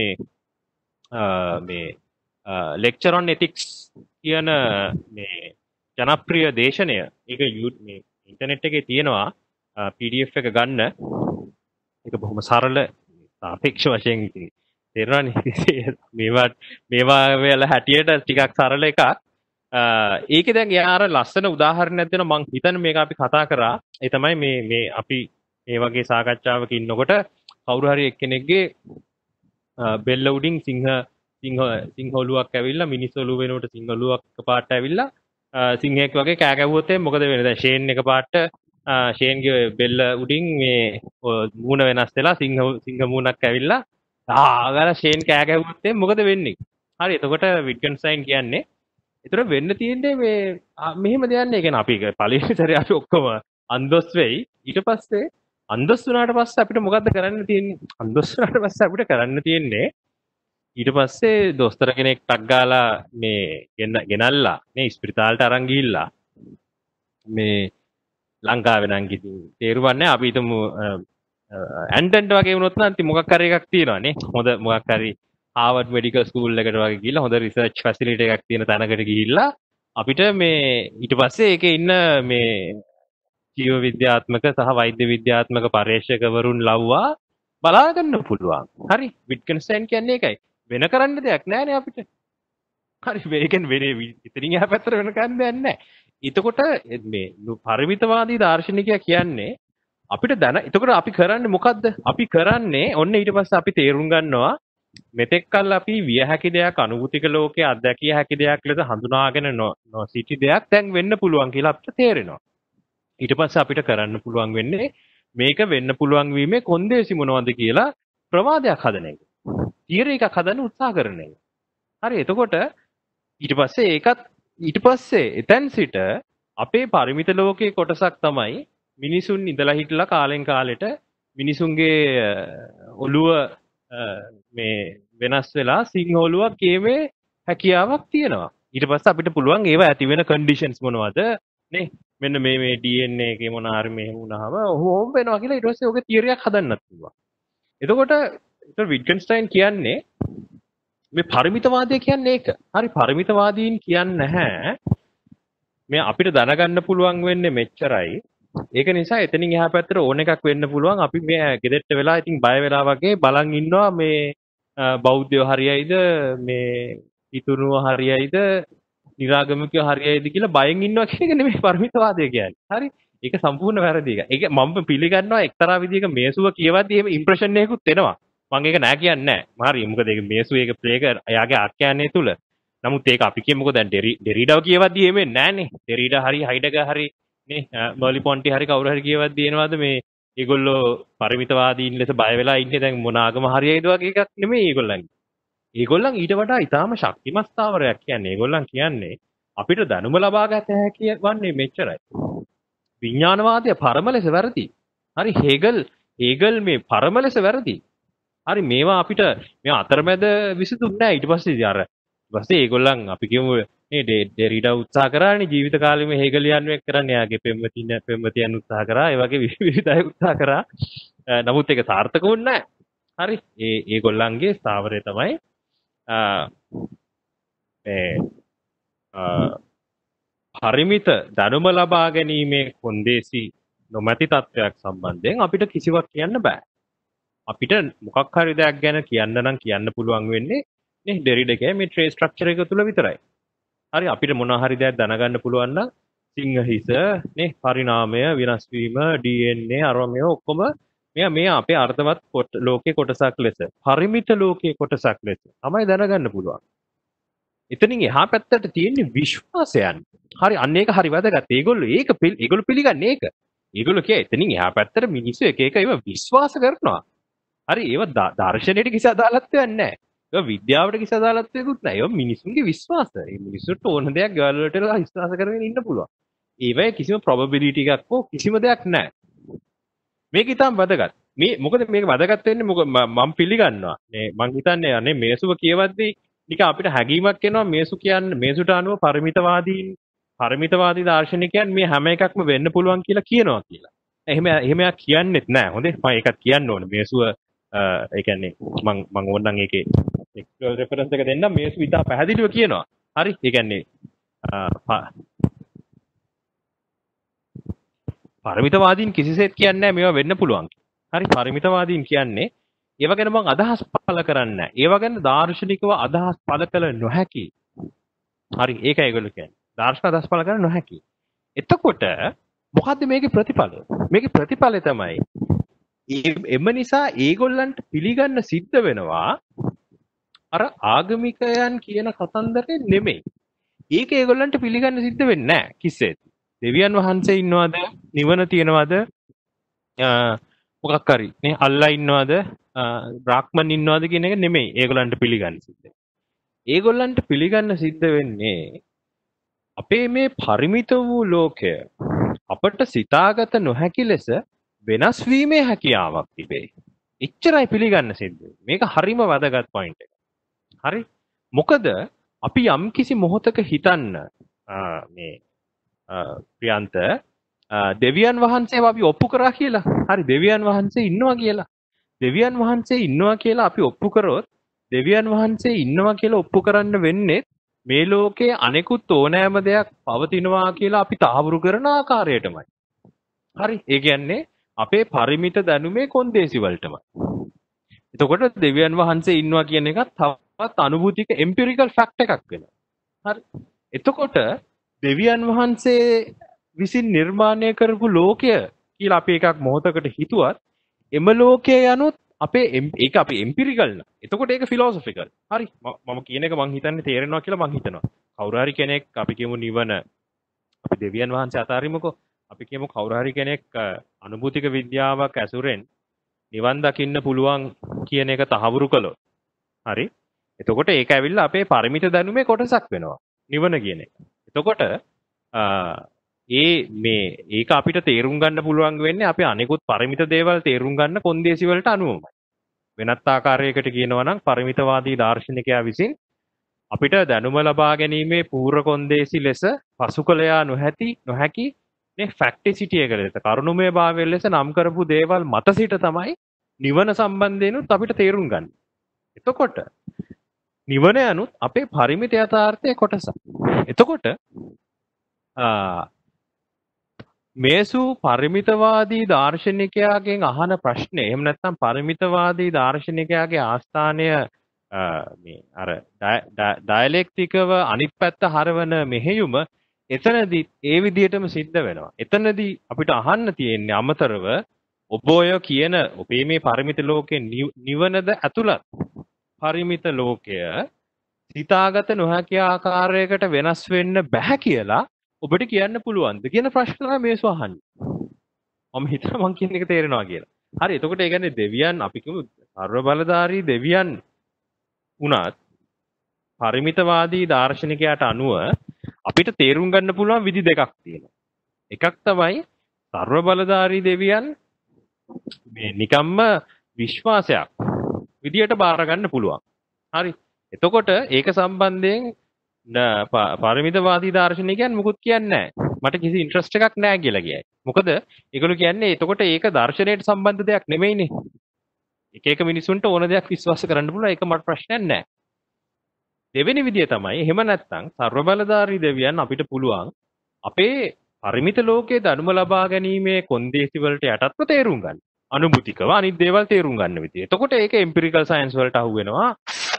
මේ lecture on ethics කියන මේ ජනප්‍රිය දේශනය ඒක මේ ඉන්ටර්නෙට් එකේ තියෙනවා PDF එක ගන්න ඒක බොහොම සරල සාපේක්ෂ වශයෙන් තේරෙනවනේ මේවා වල හැටියට ටිකක් සරල එකක් ඒකේ දැන් යාර ලස්සන උදාහරණයක් දෙනවා මම හිතන්නේ මේක අපි කතා කරා ඒ තමයි මේ අපි මේ වගේ සාකච්ඡාවක ඉන්නකොට කවුරු හරි එක්කෙනෙක්ගේ බෙල්ල උඩින් සිංහලුවක් ඇවිල්ලා මිනිස් ඔළුව වෙනකොට සිංහලුවක් එකපාරට ඇවිල්ලා සිංහෙක් වගේ කෑ ගැහුවොත් මොකද වෙන්නේ? දැන් ෂේන් එකපාරට ෂේන්ගේ බෙල්ල උඩින් මේ මූණ වෙනස් වෙලා සිංහ මූණක් ඇවිල්ලා ආගල ෂේන් කෑ ගැහුවොත් මොකද වෙන්නේ? හරි එතකොට විට්ගන්ස්ටයින් කියන්නේ ඒතර වෙන්න තියෙන්නේ මේ මෙහෙම දෙයක් නේ. කියන්නේ අපි පළවෙනි සැරේ අපි ඔක්කොම අන්දොස් වෙයි. ඊට පස්සේ අන්දොස් වුණාට පස්සේ අපිට මොකද්ද කරන්න තියෙන්නේ? අන්දොස් වුණාට පස්සේ අපිට කරන්න තියෙන්නේ ඊට පස්සේ දොස්තර කෙනෙක් ටක් ගාලා මේ ගෙනල්ලා මේ ස්පිරිතාලට අරන් ගිහිල්ලා මේ ලංකාවේ නම් කිසි තේරුවක් නැහැ අපි හිතමු ඇන්ටන්ට වගේ වුණොත් නම් ඉතින් මොකක් හරි එකක් තියෙනවානේ හොඳ මොකක් හරි හාවර්ඩ් මෙඩිකල් ස්කූල් එකට වගේ ගිහිල්ලා හොඳ රිසර්ච් ෆැසිලිටි එකක් තියෙන තැනකට ගිහිල්ලා අපිට මේ ඊට පස්සේ ඒකේ ඉන්න මේ ජීව විද්‍යාත්මක සහ වෛද්‍ය විද්‍යාත්මක පර්යේෂකවරුන් ලව්වා බලා ගන්න පුළුවන්. හරි විට්ගන්ස්ටයින් කියන්නේ ඒකයි. වෙන කරන්න දෙයක් නැහැනේ අපිට. හරි මේකෙන් වෙන්නේ ඉතින් එහා පැත්තට වෙන කරන්න දෙයක් නැහැ. එතකොට මේ පරිමිතවාදී දාර්ශනිකයා කියන්නේ අපිට එතකොට අපි කරන්නේ මොකද්ද? අපි කරන්නේ ඔන්න ඊට පස්සේ අපි තේරුම් ගන්නවා මෙතෙක් කල් අපි විය හැකි දෙයක් අනුභූතික ලෝකයේ අත්දැකිය හැකි දෙයක් ලෙස හඳුනාගෙන නොසිටි දෙයක් දැන් වෙන්න පුළුවන් කියලා අපිට තේරෙනවා. ඊට පස්සේ අපිට කරන්න පුළුවන් වෙන්නේ මේක වෙන්න පුළුවන් වීමේ කොන්දේසි මොනවද කියලා ප්‍රවාදයක් හදන එක. තියරි එකක් හදන්න උත්සාහ කරන එක. හරි එතකොට ඊට පස්සේ එතෙන් සිට අපේ පරිමිත ලෝකයේ කොටසක් තමයි මිනිසුන් ඉඳලා හිටලා කාලෙන් කාලෙට මිනිසුන්ගේ ඔළුව මේ වෙනස් වෙලා සිංහ ඔළුවක් කියවේ හැකියාවක් තියෙනවා. ඊට පස්සේ අපිට පුළුවන් ඒව ඇති වෙන කන්ඩිෂන්ස් මොනවද නේ? මෙන්න මේ DNA එකේ මොන හරි මෙහෙම වුණාම ඕම් වෙනවා කියලා ඊට පස්සේ ඔගේ තියරියක් හදන්නත් පුළුවන්. එතකොට විට්ගන්ස්ටයින් කියන්නේ මේ පරිමිතවාදය කියන්නේ ඒක. හරි පරිමිතවාදීන් කියන්නේ නැහැ මේ අපිට දැනගන්න පුළුවන් වෙන්නේ මෙච්චරයි. ඒක නිසා එතනින් එහා පැත්තට ඕන එකක් වෙන්න පුළුවන්. අපි මේ ගෙදෙට්ට වෙලා ඉතින් බය වෙලා වගේ බලන් ඉන්නවා මේ බෞද්ධයෝ හරියයිද මේ ඉතුරුව හරියයිද නිරාගමිකයෝ හරියයිද කියලා බයෙන් ඉන්නවා කියන එක නෙමෙයි පරිමිතවාදය කියන්නේ. හරි ඒක සම්පූර්ණ වැරදි එක. ඒක මම පිළිගන්නවා එක්තරා විදිහක මේසුව කියවද්දී එහෙම ඉම්ප්‍රෙෂන් එකකුත් එනවා. මම ඒක නෑ කියන්නේ නෑ. හරි මොකද ඒක මේසුව ඒක ප්ලේ කර එයාගේ ආඛ්‍යානය තුල. නමුත් ඒක අපි කියමුකෝ දැන් ඩෙරිඩාව කියවද්දී එහෙම නෑනේ. ඩෙරිඩා හරි හයිඩගර් හරි නේ මර්ලි පොන්ටි හරි කවුරු හරි කියවද්දී එනවාද මේ ඒගොල්ලෝ පරිමිතවාදීන් ලෙස බය වෙලා ඉන්නේ දැන් මොන ආගම හරියයිද වගේ එකක් නෙමෙයි ඒගොල්ලන්ගේ. ඒගොල්ලන් ඊට වඩා ඊටාම ශක්තිමත් ස්ථාවරයක් කියන්නේ. ඒගොල්ලන් කියන්නේ අපිට දැනුම ලබා ගත හැකි වන්නේ මෙච්චරයි. විඥානවාදය පරම ලෙස වැරදි. හරි හේගල් මේ පරම ලෙස වැරදි. හරි මේවා අපිට මේ අතරමැද විසඳුන්නේ නැහැ. ඊට පස්සේ ඒගොල්ලන් අපි කියමු මේ ඩෙරිඩා උත්සාහ කරානේ ජීවිත කාලෙම හේගලියන් වෙක් කරන්න. එයාගේ පෙම්වතියන් උත්සාහ කරා. ඒ වගේ විවිධ අය උත්සාහ කරා. නමුත් ඒක සාර්ථක වුණේ නැහැ. හරි ඒගොල්ලන්ගේ ස්ථාවරය තමයි පරිමිත දැනුම ලබා ගැනීමේ කොන්දේසි නොමැති තත්වයක් සම්බන්ධයෙන් අපිට කිසිවක් කියන්න බෑ. අපිට මොකක් හරි දෙයක් ගැන කියන්න නම් කියන්න පුළුවන් වෙන්නේ නේ ඩෙරිඩා මේ ට්‍රේස් ස්ට්‍රක්චර් එක තුල විතරයි. හරි අපිට මොනවා හරි දෙයක් දැනගන්න පුළුවන් නම් සිංහහිස නේ පරිණාමය විනාශ වීම DNA අරව මේ ඔක්කොම මේ අපේ අර්ථවත් ලෝකයේ කොටසක් ලෙස පරිමිත ලෝකයේ කොටසක් ලෙස තමයි දැනගන්න පුළුවන්. එතනින් එහා පැත්තට තියෙන විශ්වාසයන්. හරි අන්න ඒක හරි වැදගත්. ඒගොල්ලෝ පිළිගන්නේ ඒක. ඒගොල්ලෝ කිය එතනින් එහා පැත්තට මිනිස්සු එක ඒව විශ්වාස කරනවා. හරි ඒව දර්ශනයට කිසි අදාළත්වයක් නැහැ. ඒවා විද්‍යාවට කිසි අදාළත්වයක්වත් නැහැ. ඒවා මිනිසුන්ගේ විශ්වාස. ඒ මිනිස්සුන්ට ඕන දෙයක් ගෙවල් වලට විශ්වාස කරගෙන ඉන්න පුළුවන්. ඒවයේ කිසිම probability එකක් හෝ කිසිම දෙයක් නැහැ. මේක ඉතාම වැදගත්. මොකද මේක වැදගත් වෙන්නේ මම පිළිගන්නවා. මං හිතන්නේ අනේ මේසුව කියවද්දී නික අපිට හැඟීමක් එනවා මේසුට අනුව පරිමිතවාදී දාර්ශනිකයන් මේ හැම එකක්ම වෙන්න පුළුවන් කියලා කියනවා කියලා. එහෙම කියන්නෙත් නැහැ. හොඳේ මම ඒකත් කියන්න ඕනේ. මේසුව ඒ කියන්නේ මම ඕනනම් ඒකේ ටෙක්ස්ටුවල් රෙෆරන්ස් එක දෙන්නම්. මේසුව ඉතා පැහැදිලිව කියනවා. හරි. ඒ කියන්නේ පරිමිතවාදීන් කිසිසේත් කියන්නේ නැහැ මේවා වෙන්න පුළුවන්. හරි පරිමිතවාදීන් කියන්නේ ඒව ගැන මම අදහස් පළ කරන්නේ නැහැ. ඒව ගැන දාර්ශනිකව අදහස් පළ කළ නොහැකි. හරි ඒකයි ඒගොල්ලෝ කියන්නේ. දාර්ශනික අදහස් පළ කරන්න නොහැකි. එතකොට මොකද්ද මේකේ ප්‍රතිඵලය? මේකේ ප්‍රතිඵලය තමයි එම නිසා ඒගොල්ලන්ට පිළිගන්න සිද්ධ වෙනවා අර ආගමිකයන් කියන කතන්දරේ නෙමෙයි. ඒක ඒගොල්ලන්ට පිළිගන්න සිද්ධ වෙන්නේ නැහැ කිසිසේත්. දෙවියන් වහන්සේ ඉන්නවද? නිවන තියනවද? මොකක් හරි නේ අල්ලා ඉන්නවද? බ්‍රාහ්මන් ඉන්නවද කියන එක නෙමෙයි ඒගොල්ලන්ට පිළිගන්න සිද්ධ. ඒගොල්ලන්ට පිළිගන්න සිද්ධ වෙන්නේ අපේ මේ පරිමිත වූ ලෝකය අපට සිතාගත නොහැකි ලෙස වෙනස් වීමේ හැකියාවක් තිබේ. එච්චරයි පිළිගන්න සිද්ධ වෙන්නේ. මේක හරිම වැදගත් පොයින්ට් එක. හරි? මොකද අපි යම් කිසි මොහොතක හිතන්න මේ ප්‍රියන්ත දෙවියන් වහන්සේව අපි ඔප්පු කරා කියලා. හරි දෙවියන් වහන්සේ ඉන්නවා කියලා. දෙවියන් වහන්සේ ඉන්නවා කියලා අපි ඔප්පු කරොත් දෙවියන් වහන්සේ ඉන්නවා කියලා ඔප්පු කරන්න වෙන්නේ මේ ලෝකයේ අනෙකුත් ඕනෑම දෙයක් පවතිනවා කියලා අපි තහවුරු කරන ආකාරයටමයි. හරි. ඒ කියන්නේ අපේ පරිමිත දැනුමේ කොන්දේසි වලටමයි. එතකොට දෙවියන් වහන්සේ ඉන්නවා කියන එක තවත් අනුභූතික එම්පිරිකල් ෆැක්ට් එකක් වෙනවා. හරි. එතකොට දෙවියන් වහන්සේ විසින් නිර්මාණය කරපු ලෝකය කියලා අපි එකක් මොහොතකට හිතුවත් එම ලෝකයේ යනුත් අපේ ඒක අපි එම්පිරිකල් න. එතකොට ඒක ෆිලොසොෆිකල්. හරි. මම කියන එක මං හිතන්නේ තේරෙනවා කියලා මං හිතනවා. කවුරු හරි කෙනෙක් අපි කියමු නිවන අපි දෙවියන් වහන්සේ අතාරිමුකෝ. අපි කියමු කවුරු හරි කෙනෙක් අනුභූතික විද්‍යාවක් ඇසුරෙන් නිවන් දකින්න පුළුවන් කියන එක තහවුරු කළොත්. හරි. එතකොට ඒක ඇවිල්ලා අපේ පරිමිත දැනුමේ කොටසක් වෙනවා. නිවන කියන එක. එතකොට ඒක අපිට තේරුම් ගන්න පුළුවන් වෙන්නේ අපි අනෙකුත් පරිමිත දේවල් තේරුම් ගන්න කොන්දේසි වලට අනුවමයි. වෙනත් ආකාරයකට කියනවා නම් පරිමිතවාදී දාර්ශනිකයා විසින් අපිට දැනුම ලබා ගැනීමේ පූර්ව කොන්දේසි ලෙස පසුකල යා නොහැකි නේ ෆැක්ටිසිටි එක ලෙස කරුණුමය භාවය ලෙස නම් කරපු දේවල් මත සිට තමයි නිවන සම්බන්ධයෙන්ුත් අපිට තේරුම් ගන්න. එතකොට නිවන යනුත් අපේ පරිමිත යථාර්ථයේ කොටසක්. එතකොට මේසු පරිමිතවාදී දාර්ශනිකයාගෙන් අහන ප්‍රශ්නේ එහෙම නැත්නම් පරිමිතවාදී දාර්ශනිකයාගේ ආස්ථානය මේ අර ඩයලෙක්ටිකව අනිත් පැත්ත හරවන මෙහෙයුම එතනදී ඒ විදිහටම සිද්ධ වෙනවා. එතනදී අපිට අහන්න තියෙන්නේ අමතරව ඔබ ඔය කියන ඔබේ මේ පරිමිත ලෝකේ නිවනද ඇතුළත් පරිමිත ලෝකය සිතාගත නොහැකි ආකාරයකට වෙනස් වෙන්න බෑ කියලා ඔබට කියන්න පුළුවන්ද කියන ප්‍රශ්න තමයි මේසු අහන්නේ. මම හිතනවා මං කියන එක තේරෙනවා කියලා. හරි. එතකොට ඒ කියන්නේ දෙවියන් අපි කියමු සර්ව බලධාරී දෙවියන් උනත් පරිමිතවාදී දාර්ශනිකයාට අනුව අපිට තේරුම් ගන්න පුළුවන් විදි දෙකක් තියෙනවා. එකක් තමයි සර්ව බලධාරී දෙවියන් මේ නිකම්ම විශ්වාසයක් විදියට බාර ගන්න පුළුවන්. හරි. එතකොට ඒක සම්බන්ධයෙන් පරිමිතවාදී දාර්ශනිකයන් මුකුත් කියන්නේ නැහැ. මට කිසි ඉන්ට්‍රස්ට් එකක් නැහැ කියලා කියයි. මොකද ඒගොල්ලෝ කියන්නේ එතකොට ඒක දර්ශනයට සම්බන්ධ දෙයක් නෙමෙයිනේ. එක මිනිසුන්ට ඕන දෙයක් විශ්වාස කරන්න පුළුවන්. ඒක මට ප්‍රශ්නයක් නැහැ. දෙවෙනි විදිය තමයි එහෙම නැත්නම් සර්ව බලධාරී දෙවියන් අපිට පුළුවන් අපේ පරිමිත ලෝකයේ දැනුම ලබා ගැනීමේ කොන්දේසි වලට යටත්ව තේරුම් ගන්න. අනුභූතිකව අනිත් දේවල් තේරුම් ගන්න විදිය. එතකොට ඒක එම්පිරිකල් සයන්ස් වලට අහු වෙනවා.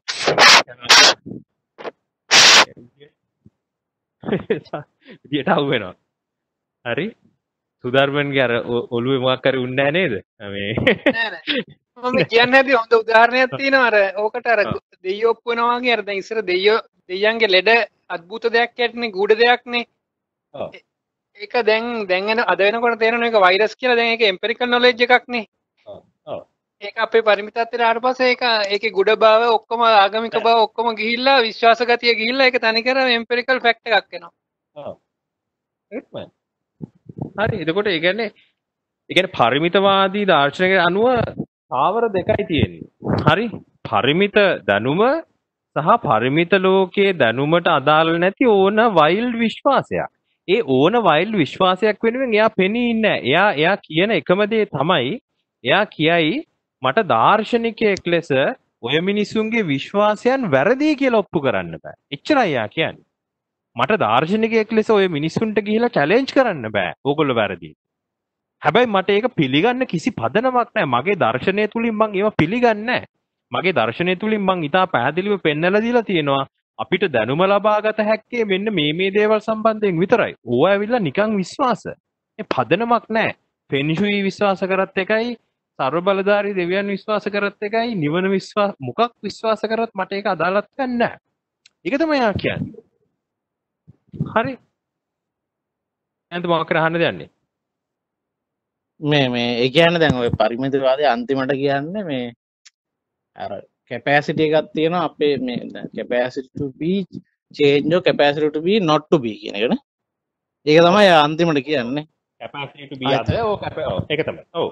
විදියට අහු වෙනවා. හරි? සුදර්මන්ගේ අර ඔළුවේ මොකක් හරි උන්නේ නැහැ නේද? මේ
නෑ නෑ. මම කියන්න හැදී හොඳ උදාහරණයක් තියෙනවා අර ඕකට අර දෙයියෝ ඔප්පු වෙනවා වගේ අර දැන් ඉස්සර දෙයියන්ගේ ලෙඩ අద్భుත දෙයක් යටනේ ගුඩ දෙයක්නේ.
ඔව්.
ඒක දැන් එන අද වෙනකොට තේරෙනවා ඒක වෛරස් කියලා දැන් ඒක එම්පිරිකල් නොලෙජ් එකක්නේ.
ඔව්. ඔව්.
ඒක අපේ පරිමිතත්වයට ආවට පස්සේ ඒකේ ගුඩ බව ඔක්කොම ආගමික බව ඔක්කොම ගිහිල්ලා විශ්වාස ගතිය ගිහිල්ලා ඒක තනිකර එම්පිරිකල් ෆැක්ට් එකක් වෙනවා.
ඔව්. ඒකමයි. හරි. එතකොට ඒ කියන්නේ පරිමිතවාදී දාර්ශනිකය අනුව ආවර දෙකයි තියෙන්නේ. හරි? පරිමිත දැනුම සහ පරිමිත ලෝකයේ දැනුමට අදාළ නැති ඕන වයිල්ඩ් විශ්වාසයක්. ඒ ඕන වයිල්ඩ් විශ්වාසයක් වෙනුවෙන් එයා පෙනී ඉන්නේ නැහැ. එයා කියන එකම දේ තමයි එයා කියයි මට දාර්ශනිකයෙක් ලෙස ඔය මිනිසුන්ගේ විශ්වාසයන් වැරදි කියලා ඔප්පු කරන්න බෑ. එච්චරයි එයා කියන්නේ. මට දාර්ශනිකයෙක් ලෙස ඔය මිනිස්සුන්ට ගිහිලා චැලෙන්ජ් කරන්න බෑ. ඕගොල්ලෝ වැරදි. හැබැයි මට ඒක පිළිගන්න කිසි පදනමක් නැහැ. මගේ දර්ශනය තුලින් මම ඒව පිළිගන්නේ නැහැ. මගේ දර්ශනය තුලින් මම ඉතා පැහැදිලිව පෙන්නලා දීලා තියෙනවා අපිට දැනුම ලබාගත හැක්කේ මෙන්න මේ දේවල් සම්බන්ධයෙන් විතරයි. ඕවා ඇවිල්ලා නිකන් විශ්වාස. ඒ පදනමක් නැහැ. ෆෙන්ෂුයි විශ්වාස කරත් එකයි, සර්ව බලධාරී දෙවියන් විශ්වාස කරත් එකයි, නිවන මොකක් විශ්වාස කරත් මට ඒක අදාළත් නැහැ. ඒක තමයි යා කියන්නේ. හරි. එහෙනම් මොකක් කරහන්න දෙන්නේ?
මේ ඒ කියන්නේ දැන් ඔය පරිමිතවාදී අන්තිමට කියන්නේ මේ අර කැපැසිටි එකක් තියෙනවා අපේ මේ capacity to be change or capacity to be not to be කියන එකනේ. ඒක තමයි අන්තිමට කියන්නේ.
capacity to be අද ඒක තමයි. ඔව්.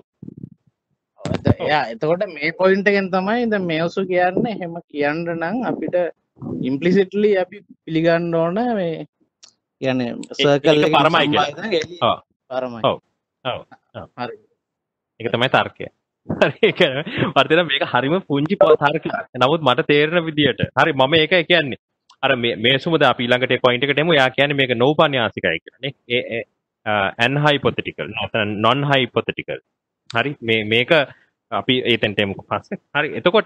එතකොට මේ පොයින්ට් එකෙන් තමයි දැන් මේවසු කියන්නේ එහෙම කියන්න නම් අපිට implicitly අපි පිළිගන්න ඕන මේ කියන්නේ සර්කල් එක
පරමයි කියන්නේ. ඔව්.
පරමයි.
ඔව්. ඔව්.
හරි.
ඒක තමයි තර්කය. හරි ඒක වර්තන මේක හරිම පුංචි තර්කයක්. නමුත් මට තේරෙන විදියට හරි මම ඒක කියන්නේ අර මේ සුමද අපි ඊළඟට ඒ පොයින්ට් එකට එමු. යා කියන්නේ මේක නෝපන්‍යාසිකයි කියලා නේ. ඒ unhypothetical නැත්නම් non hypothetical. හරි මේක අපි එතෙන්ට එමු පස්සේ. හරි එතකොට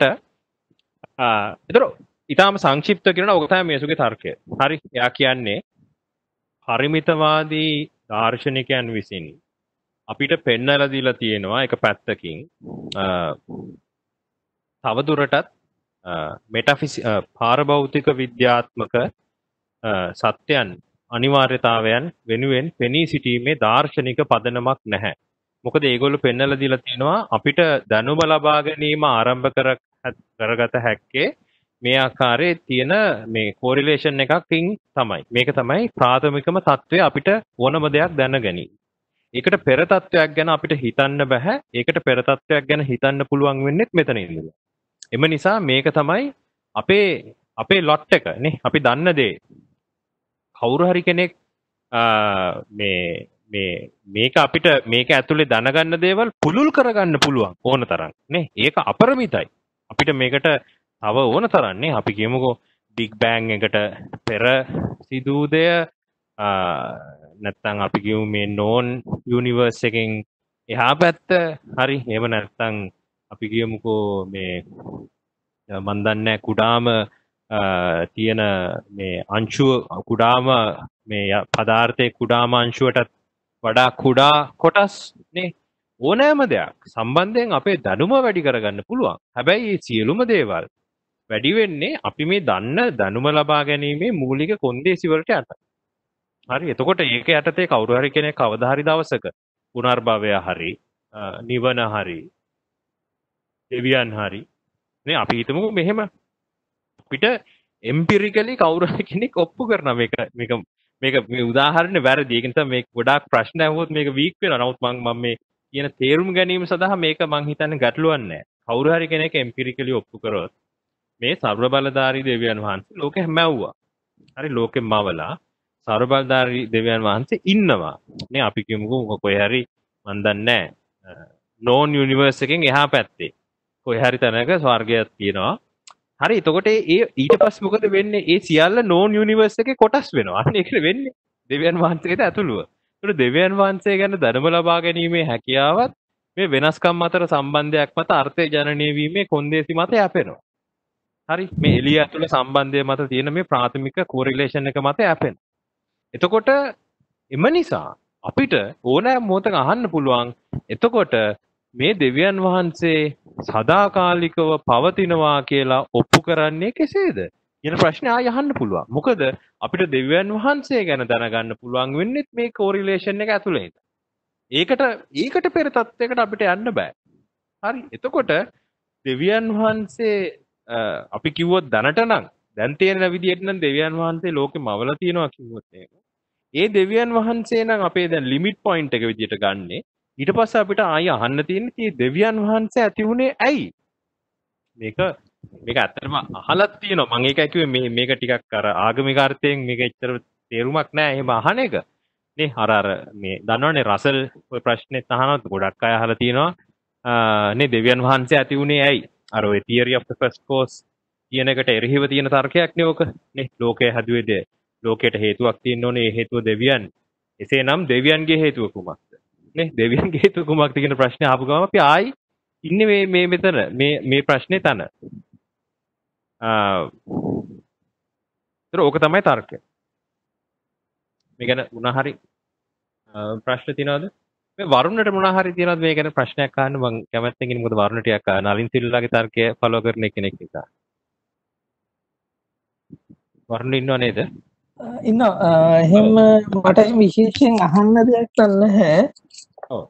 ඊටාම සංක්ෂිප්ත කියනවා ඔක තමයි මේසුගේ තර්කය. හරි එයා කියන්නේ පරිමිතවාදී දාර්ශනිකයන් විසින් අපිට පෙන්නලා දීලා තියෙනවා එක පැත්තකින් තවදුරටත් පාරභෞතික විද්‍යාත්මක සත්‍යයන් අනිවාර්යතාවයන් වෙනුවෙන් පෙනී සිටීමේ දාර්ශනික පදනමක් නැහැ. මොකද ඒගොල්ලෝ පෙන්නලා දීලා තියෙනවා අපිට දැනුම ලබා ගැනීම ආරම්භ කරගත හැක්කේ මේ ආකාරයේ තියෙන මේ කෝරිලේෂන් එකකින් තමයි. මේක තමයි ප්‍රාථමිකම தত্ত্বය අපිට ඕනම දෙයක් දැනගැනීම. ඒකට පෙර තත්වයක් ගැන අපිට හිතන්න බෑ. ඒකට පෙර තත්වයක් ගැන හිතන්න පුළුවන් වෙන්නේ මෙතන ඉඳලා. එම නිසා මේක තමයි අපේ ලොට් එක නේ. අපි දන්න දේ. කවුරු හරි කෙනෙක් මේක අපිට මේක ඇතුලේ දැනගන්න දේවල් පුළුල් කරගන්න පුළුවන් ඕන තරම් නේ. ඒක අපරිමිතයි. අපිට මේකට තව ඕන තරම් නේ. අපි කියමුකෝ බිග් බෑන් එකට පෙර සිදු දෙය නැත්තම් අපි කියමු මේ නෝන් යුනිවර්ස් එකෙන් එහා පැත්ත හරි එහෙම නැත්තම් අපි කියමුකෝ මේ මන් දන්නේ කුඩාම තියෙන මේ අංශුව කුඩාම මේ පදාර්ථයේ කුඩාම අංශුවටත් වඩා කුඩා කොටස් නේ ඕනෑම දෙයක් සම්බන්ධයෙන් අපේ දැනුම වැඩි කරගන්න පුළුවන්. හැබැයි මේ සියලුම දේවල් වැඩි වෙන්නේ අපි මේ දන්න දැනුම ලබා ගැනීමේ මූලික කොන්දේසි වලට යටතේ. හරි එතකොට ඒක යටතේ කවුරු හරි කෙනෙක් කවදා හරි දවසක පුනර්භවය හරි නිවන හරි දෙවියන් හරි නේ අපි හිතමුකෝ මෙහෙම අපිට එම්පිරිකලි කවුරු හරි කෙනෙක් ඔප්පු කරනවා මේක මේ උදාහරණ වැරදි. ඒක නිසා මේක ගොඩාක් ප්‍රශ්න ඇහුවොත් මේක වීක් වෙනවා. නමුත් මම මේ කියන තේරුම් ගැනීම සඳහා මේක මං හිතන්නේ ගැටලුවක් නැහැ. කවුරු හරි කෙනෙක් එම්පිරිකලි ඔප්පු කරොත් මේ සර්ව බලධාරී දෙවියන් වහන්සේ ලෝකෙ හැමවුවා. හරි ලෝකෙම මවලා සර්ව බලධාරී දෙවියන් වහන්සේ ඉන්නවා. නේ අපි කියමුකෝ කොහේ හරි මන් දන්නේ නැහැ. නෝන් යුනිවර්ස් එකෙන් එහා පැත්තේ කොහේ හරි තැනක ස්වර්ගයක් තියෙනවා. හරි එතකොට ඊට පස්සේ මොකද වෙන්නේ? ඒ සියල්ල නෝන් යුනිවර්ස් එකේ කොටස් වෙනවා. අන්න ඒකනේ වෙන්නේ. දෙවියන් වහන්සේට ඇතුළුව. ඒකට දෙවියන් වහන්සේ ගැන දැනුම ලබා ගැනීමේ හැකියාවත් මේ වෙනස්කම් අතර සම්බන්ධයක් මත අර්ථය ජනනය වීමේ කොන්දේසි මත යැපෙනවා. හරි මේ එළිය ඇතුළේ සම්බන්ධය මත තියෙන මේ ප්‍රාථමික කෝරිලේෂන් එක මත යැපෙනවා. එතකොට එම නිසා අපිට ඕනෑම මොහොතක අහන්න පුළුවන් එතකොට මේ දෙවියන් වහන්සේ සදාකාලිකව පවතිනවා කියලා ඔප්පු කරන්නේ කෙසේද කියන ප්‍රශ්නේ ආය අහන්න පුළුවන්. මොකද අපිට දෙවියන් වහන්සේ ගැන දැනගන්න පුළුවන් වෙන්නේ මේ කෝරිලේෂන් එක ඇතුළේ. ඒකට පෙර තත්යකට අපිට යන්න බෑ. හරි. එතකොට දෙවියන් වහන්සේ අපි කිව්වොත් දැනට නම් දැන් තියෙන විදිහට නම් දෙවියන් වහන්සේ ලෝකෙම අවලා තියෙනවා කිව්වොත් ඒ දෙවියන් වහන්සේ නම් අපේ දැන් ලිමිට් පොයින්ට් එක විදිහට ගන්නෙ. ඊට පස්සේ අපිට ආය අහන්න තියෙන්නේ මේ දෙවියන් වහන්සේ ඇති වුණේ ඇයි? මේක ඇත්තටම අහලත් තියෙනවා. මම ඒකයි කිව්වේ මේක ටිකක් අර ආගමික අර්ථයෙන් මේක එච්චර තේරුමක් නැහැ. එහෙම අහන එක. නේ අර මේ දන්නවනේ රසල් ඔය ප්‍රශ්නෙත් අහනවත් ගොඩක් අය අහලා තියෙනවා. නේ දෙවියන් වහන්සේ ඇති වුණේ ඇයි? අර ඔය theory of the first cause කියන එකට එරෙහිව තියෙන තර්කයක් නේ ඕක. නේ ලෝකය හැදුවේද ලෝකයට හේතුවක් තියෙන්න ඕනේ. ඒ හේතුව දෙවියන්. එසේනම් දෙවියන්ගේ හේතුව කුමක්ද? නේ දෙවියන්ගේ හේතුව කුමක්ද කියන ප්‍රශ්නේ ආපු ගමන් අපි ආයි ඉන්නේ මේ මෙතන මේ ප්‍රශ්නේ තන. ඕක තමයි තර්කය. මේ ගැන මොනවා හරි ප්‍රශ්න තියෙනවද? මේ වරුණට මොනවා හරි තියෙනවද මේ ගැන ප්‍රශ්නයක් අහන්න මම කැමැත්තෙන් ඉන්නේ. මොකද වරුණ ටිකක් නලින් සිල්ලාගේ තර්කය ෆලෝ කරන කෙනෙක් නිසා. වරුණ ඉන්නව නේද?
එහෙම මට විශේෂයෙන් අහන්න දෙයක් නැහැ.
ඔව්.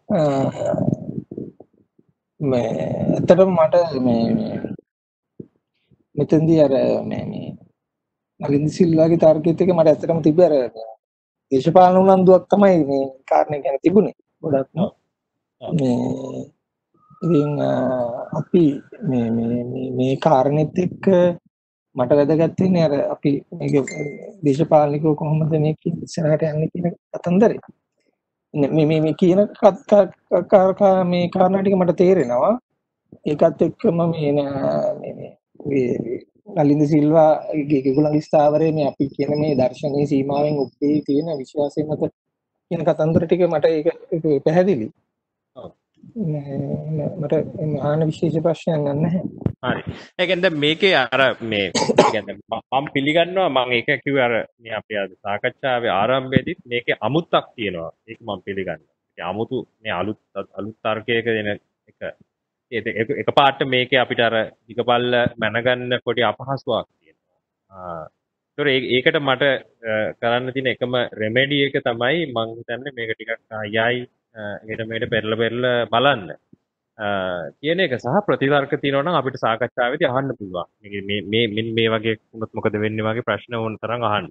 මේ ඇත්තටම මට මේ මෙතෙන්දී අර මේ නලින් සිල්වාගේ තර්කෙත් එක මට ඇත්තටම තිබ්බ අර දේශපාලන උනන්දුවක් තමයි මේ කාරණේ ගැන තිබුණේ ගොඩක් මේ ඉතින් අපි මේ කාරණෙත් එක්ක මට වැදගත් වෙන්නේ අර අපි මේක දේශපාලනිකව කොහොමද මේක ඉස්සරහට යන්නේ කියන කතන්දරේ මේ කියන මේ කාරණා ටික මට තේරෙනවා ඒකත් එක්කම මේ නලින්ද සිල්වා ඒගොල්ලන්ගේ ස්ථාවරයේ මේ අපි කියන මේ දර්ශනීය සීමාවෙන් උපදී තියෙන විශ්වාසය මත කියන කතන්දර ටික මට ඒක පැහැදිලි. ඔව්. මට මහාන විශේෂ ප්‍රශ්නයක් නැහැ.
හරි. ඒ කියන්නේ මේකේ අර මේ කියන්නේ මම පිළිගන්නවා මම ඒක කිව්වේ අර මේ අපේ අද සාකච්ඡාවේ ආරම්භයේදීත් මේකේ අමුත්තක් තියෙනවා. ඒක මම පිළිගන්නවා. ඒ අමුතු මේ අලුත් තර්කයක දෙන එක එකපාරට මේකේ අපිට අර දිගපල්ල මැනගන්න පොඩි අපහසුාවක් තියෙනවා. ඒකට මට කරන්න තියෙන එකම රෙමෙඩි එක තමයි මම හිතන්නේ මේක ටිකක් ආයයි මෙහෙට පෙරලා බලන්න. කියන එක සහ ප්‍රතිතර්ක තියෙනවා නම් අපිට සාකච්ඡාවේදී අහන්න පුළුවන්. මේ වගේ වුණොත් මොකද වෙන්නේ වගේ ප්‍රශ්න ඕන තරම් අහන්න.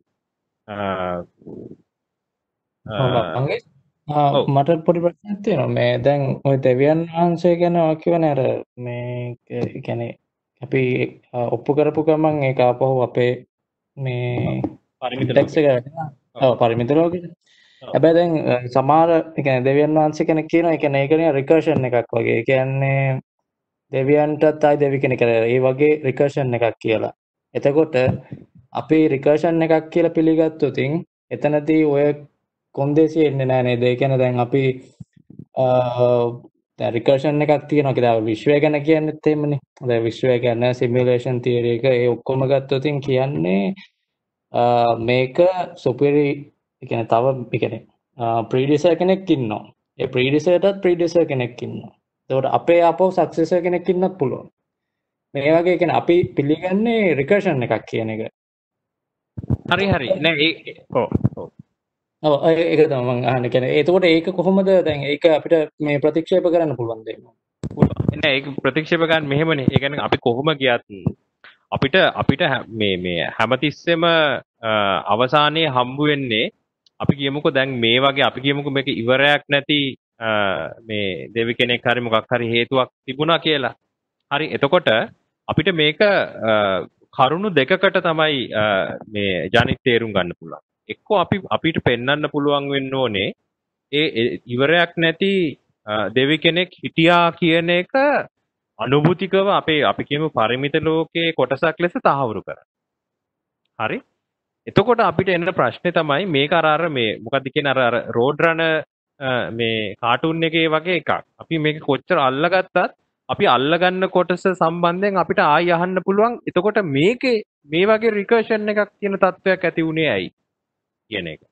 මට පොඩි ප්‍රශ්නයක් තියෙනවා. මේ දැන් ওই දෙවියන් වහන්සේ ගැන කියවනේ අර මේ කියන්නේ අපි ඔප්පු කරපු ගමන් ඒක ආපහු අපේ මේ
පරිමිත
ලෝකෙට. හැබැයි දැන් සමහර කියන්නේ දෙවියන් වහන්සේ කෙනෙක් කියනවා ඒ කියන්නේ ඒක නේ රිකර්ෂන් එකක් වගේ. ඒ කියන්නේ දෙවියන්ටත් ආයි දෙවි කෙනෙක් ඒ වගේ රිකර්ෂන් එකක් කියලා. එතකොට අපි රිකර්ෂන් එකක් කියලා පිළිගත්තොත් එතනදී ඔය කොන්දේසිය එන්නේ නැහැ නේද? ඒ කියන්නේ දැන් අපි දැන් රිකර්ෂන් එකක් තියෙනවා කියලා විශ්වය ගැන කියන්නේත් එහෙමනේ. දැන් විශ්වය ගැන සිමියුලේෂන් තියරි එක ඒ ඔක්කොම ගත්තොත් කියන්නේ මේක සුපිරි ඒ කියන්නේ තව ඒ කියන්නේ ප්‍රීඩිසර් කෙනෙක් ඉන්නවා. ඒ ප්‍රීඩිසර්ටත් ප්‍රීඩිසර් කෙනෙක් ඉන්නවා. ඒකට අපේ ආපහු සක්සෙසර් කෙනෙක් ඉන්නත් පුළුවන්. මේ වගේ කියන්නේ අපි පිළිගන්නේ රිකර්ෂන් එකක් කියන එක.
හරි නෑ ඔව්
ඒක තමයි මම අහන්නේ. කියන්නේ එතකොට ඒක කොහොමද දැන් ඒක අපිට මේ ප්‍රතික්ෂේප කරන්න පුළුවන් දෙයක්
නෑ. ඒක ප්‍රතික්ෂේප ගන්න මෙහෙමනේ. ඒ කියන්නේ අපි කොහොම ගියත් අපිට මේ හැමතිස්සෙම අවසානයේ හම්බ වෙන්නේ අපි කියමුකෝ දැන් මේ වගේ අපි කියමුකෝ මේක ඉවරයක් නැති මේ දෙවි කෙනෙක් හරි මොකක් හරි හේතුවක් තිබුණා කියලා. හරි එතකොට අපිට මේක කරුණු දෙකකට තමයි මේ ජනිත තේරුම් ගන්න පුළුවන්. එක්කෝ අපිට පෙන්වන්න පුළුවන් වෙන්න ඕනේ ඒ ඉවරයක් නැති දෙවි කෙනෙක් හිටියා කියන එක අනුභූතිකව අපි කියමු පරිමිත ලෝකයේ කොටසක් ලෙස තහවුරු කරන්න. හරි? එතකොට අපිට එන ප්‍රශ්නේ තමයි මේක අර මේ මොකද්ද කියන අර රෝඩ් රනර් මේ කාටුන් එකේ වගේ එකක්. අපි මේක කොච්චර අල්ලගත්තත් අපි අල්ලගන්න කොටස සම්බන්ධයෙන් අපිට ආයි අහන්න පුළුවන්. එතකොට මේකේ මේ වගේ රිකර්ෂන් එකක් කියන තත්වයක් ඇති වුණේ ඇයි කියන එක.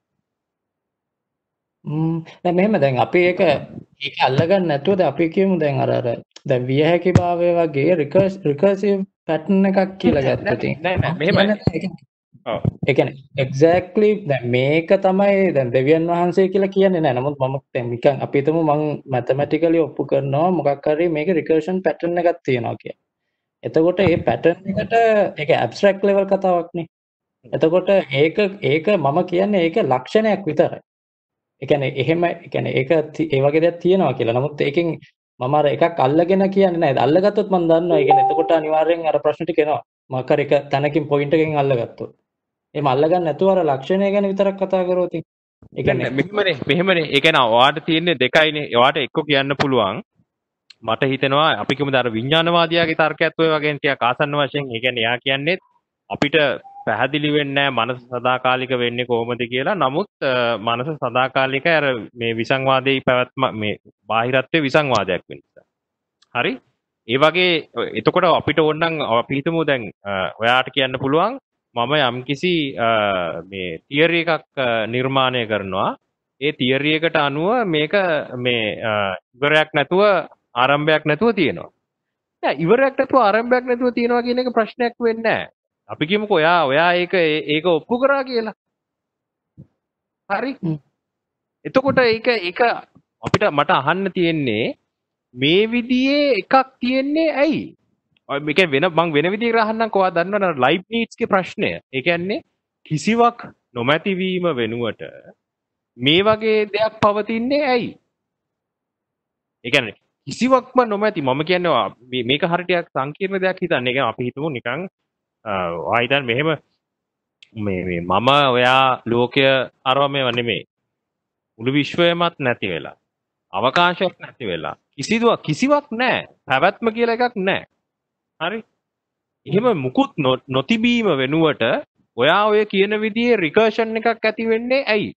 දැන් මෙහෙම දැන් අපි ඒක අල්ලගන්න නැතුවද අපි කියමු දැන් අර දැන් විය හැකි භාවය වගේ රිකර්සිව් පැටර්න් එකක් කියලා ගත්තොත්
නෑ මෙහෙමයි. ඔව්.
ඒ කියන්නේ එක්සැක්ට්ලි දැන් මේක තමයි දැන් දෙවියන් වහන්සේ කියලා කියන්නේ නෑ. නමුත් මම දැන් නිකන් අපි හිතමු මම මැතමැටිකලි ඔප්පු කරනවා මොකක් හරි මේක රිකර්ෂන් පැටර්න් එකක් තියෙනවා කියලා. එතකොට මේ පැටර්න් එකට ඒක ඇබ්ස්ට්‍රැක්ට් ලෙවල් කතාවක් නේ. එතකොට ඒක මම කියන්නේ ඒක ලක්ෂණයක් විතරයි. ඒ කියන්නේ එහෙම ඒ කියන්නේ ඒක ඒ වගේ දෙයක් තියෙනවා කියලා. නමුත් ඒකෙන් මම අර එකක් අල්ලගෙන කියන්නේ නැහැ. අල්ලගත්තොත් මම දන්නවා. ඒ කියන්නේ එතකොට අනිවාර්යෙන් අර ප්‍රශ්න ටික එනවා. මම කර එක තැනකින් පොයින්ට් එකකින් අල්ලගත්තොත්. එහෙම අල්ලගන්න නැතුව අර ලක්ෂණය ගැන විතරක් කතා කරොත් ඒ කියන්නේ
මෙහෙමනේ. ඒ කියන්නේ ඔයාට තියෙන්නේ දෙකයිනේ. ඔයාට එක්ක කියන්න පුළුවන්. මට හිතෙනවා අපි කිව්වද අර විඥානවාදියාගේ තර්කයත් ඔය වගේ ටිකක් ආසන්න වශයෙන්. ඒ කියන්නේ එයා කියන්නේ අපිට පැහැදිලි වෙන්නේ නැහැ මනස සදාකාලික වෙන්නේ කොහොමද කියලා. නමුත් මනස සදාකාලික අර මේ විසංවාදයේ පැවැත්ම මේ බාහිරත්වයේ විසංවාදයක් වෙන නිසා. හරි? ඒ වගේ එතකොට අපිට ඕනනම් අපි හිතමු දැන් ඔයාට කියන්න පුළුවන් මම යම්කිසි මේ තියරි එකක් නිර්මාණය කරනවා. ඒ තියරි එකට අනුව මේක මේ ඉවරයක් නැතුව ආරම්භයක් නැතුව තියෙනවා. නෑ ඉවරයක් නැතුව ආරම්භයක් නැතුව තියෙනවා කියන එක ප්‍රශ්නයක් වෙන්නේ නැහැ. අපි කියමුකෝ ඔයා ඒක ඔප්පු කරා කියලා. හරි? එතකොට ඒක අපිට මට අහන්න තියෙන්නේ මේ විදිහේ එකක් තියෙන්නේ ඇයි? මේක මම වෙන විදිහකට අහන්නම් කොහොමද දන්නවද ලයිබ්නීට්ස්ගේ ප්‍රශ්නය. ඒ කියන්නේ කිසිවක් නොමැති වීම වෙනුවට මේ වගේ දෙයක් පවතින්නේ ඇයි? ඒ කියන්නේ කිසිවක්ම නොමැති මම කියන්නේ මේක හරියට සංකීර්ණ දෙයක් හිතන්න. ඒ කියන්නේ අපි හිතමු නිකන් ආයිතන් මෙහෙම මේ මම ඔයා ලෝකය අරව මේව නෙමෙයි. මුළු විශ්වයමත් නැති වෙලා. අවකාශයක් නැති වෙලා. කිසිවක් නැහැ. පැවැත්ම කියලා එකක් නැහැ. හරි? එහෙම මුකුත් නොතිබීම වෙනුවට ඔයා ඔය කියන විදිහේ රිකර්ෂන් එකක් ඇති වෙන්නේ ඇයි?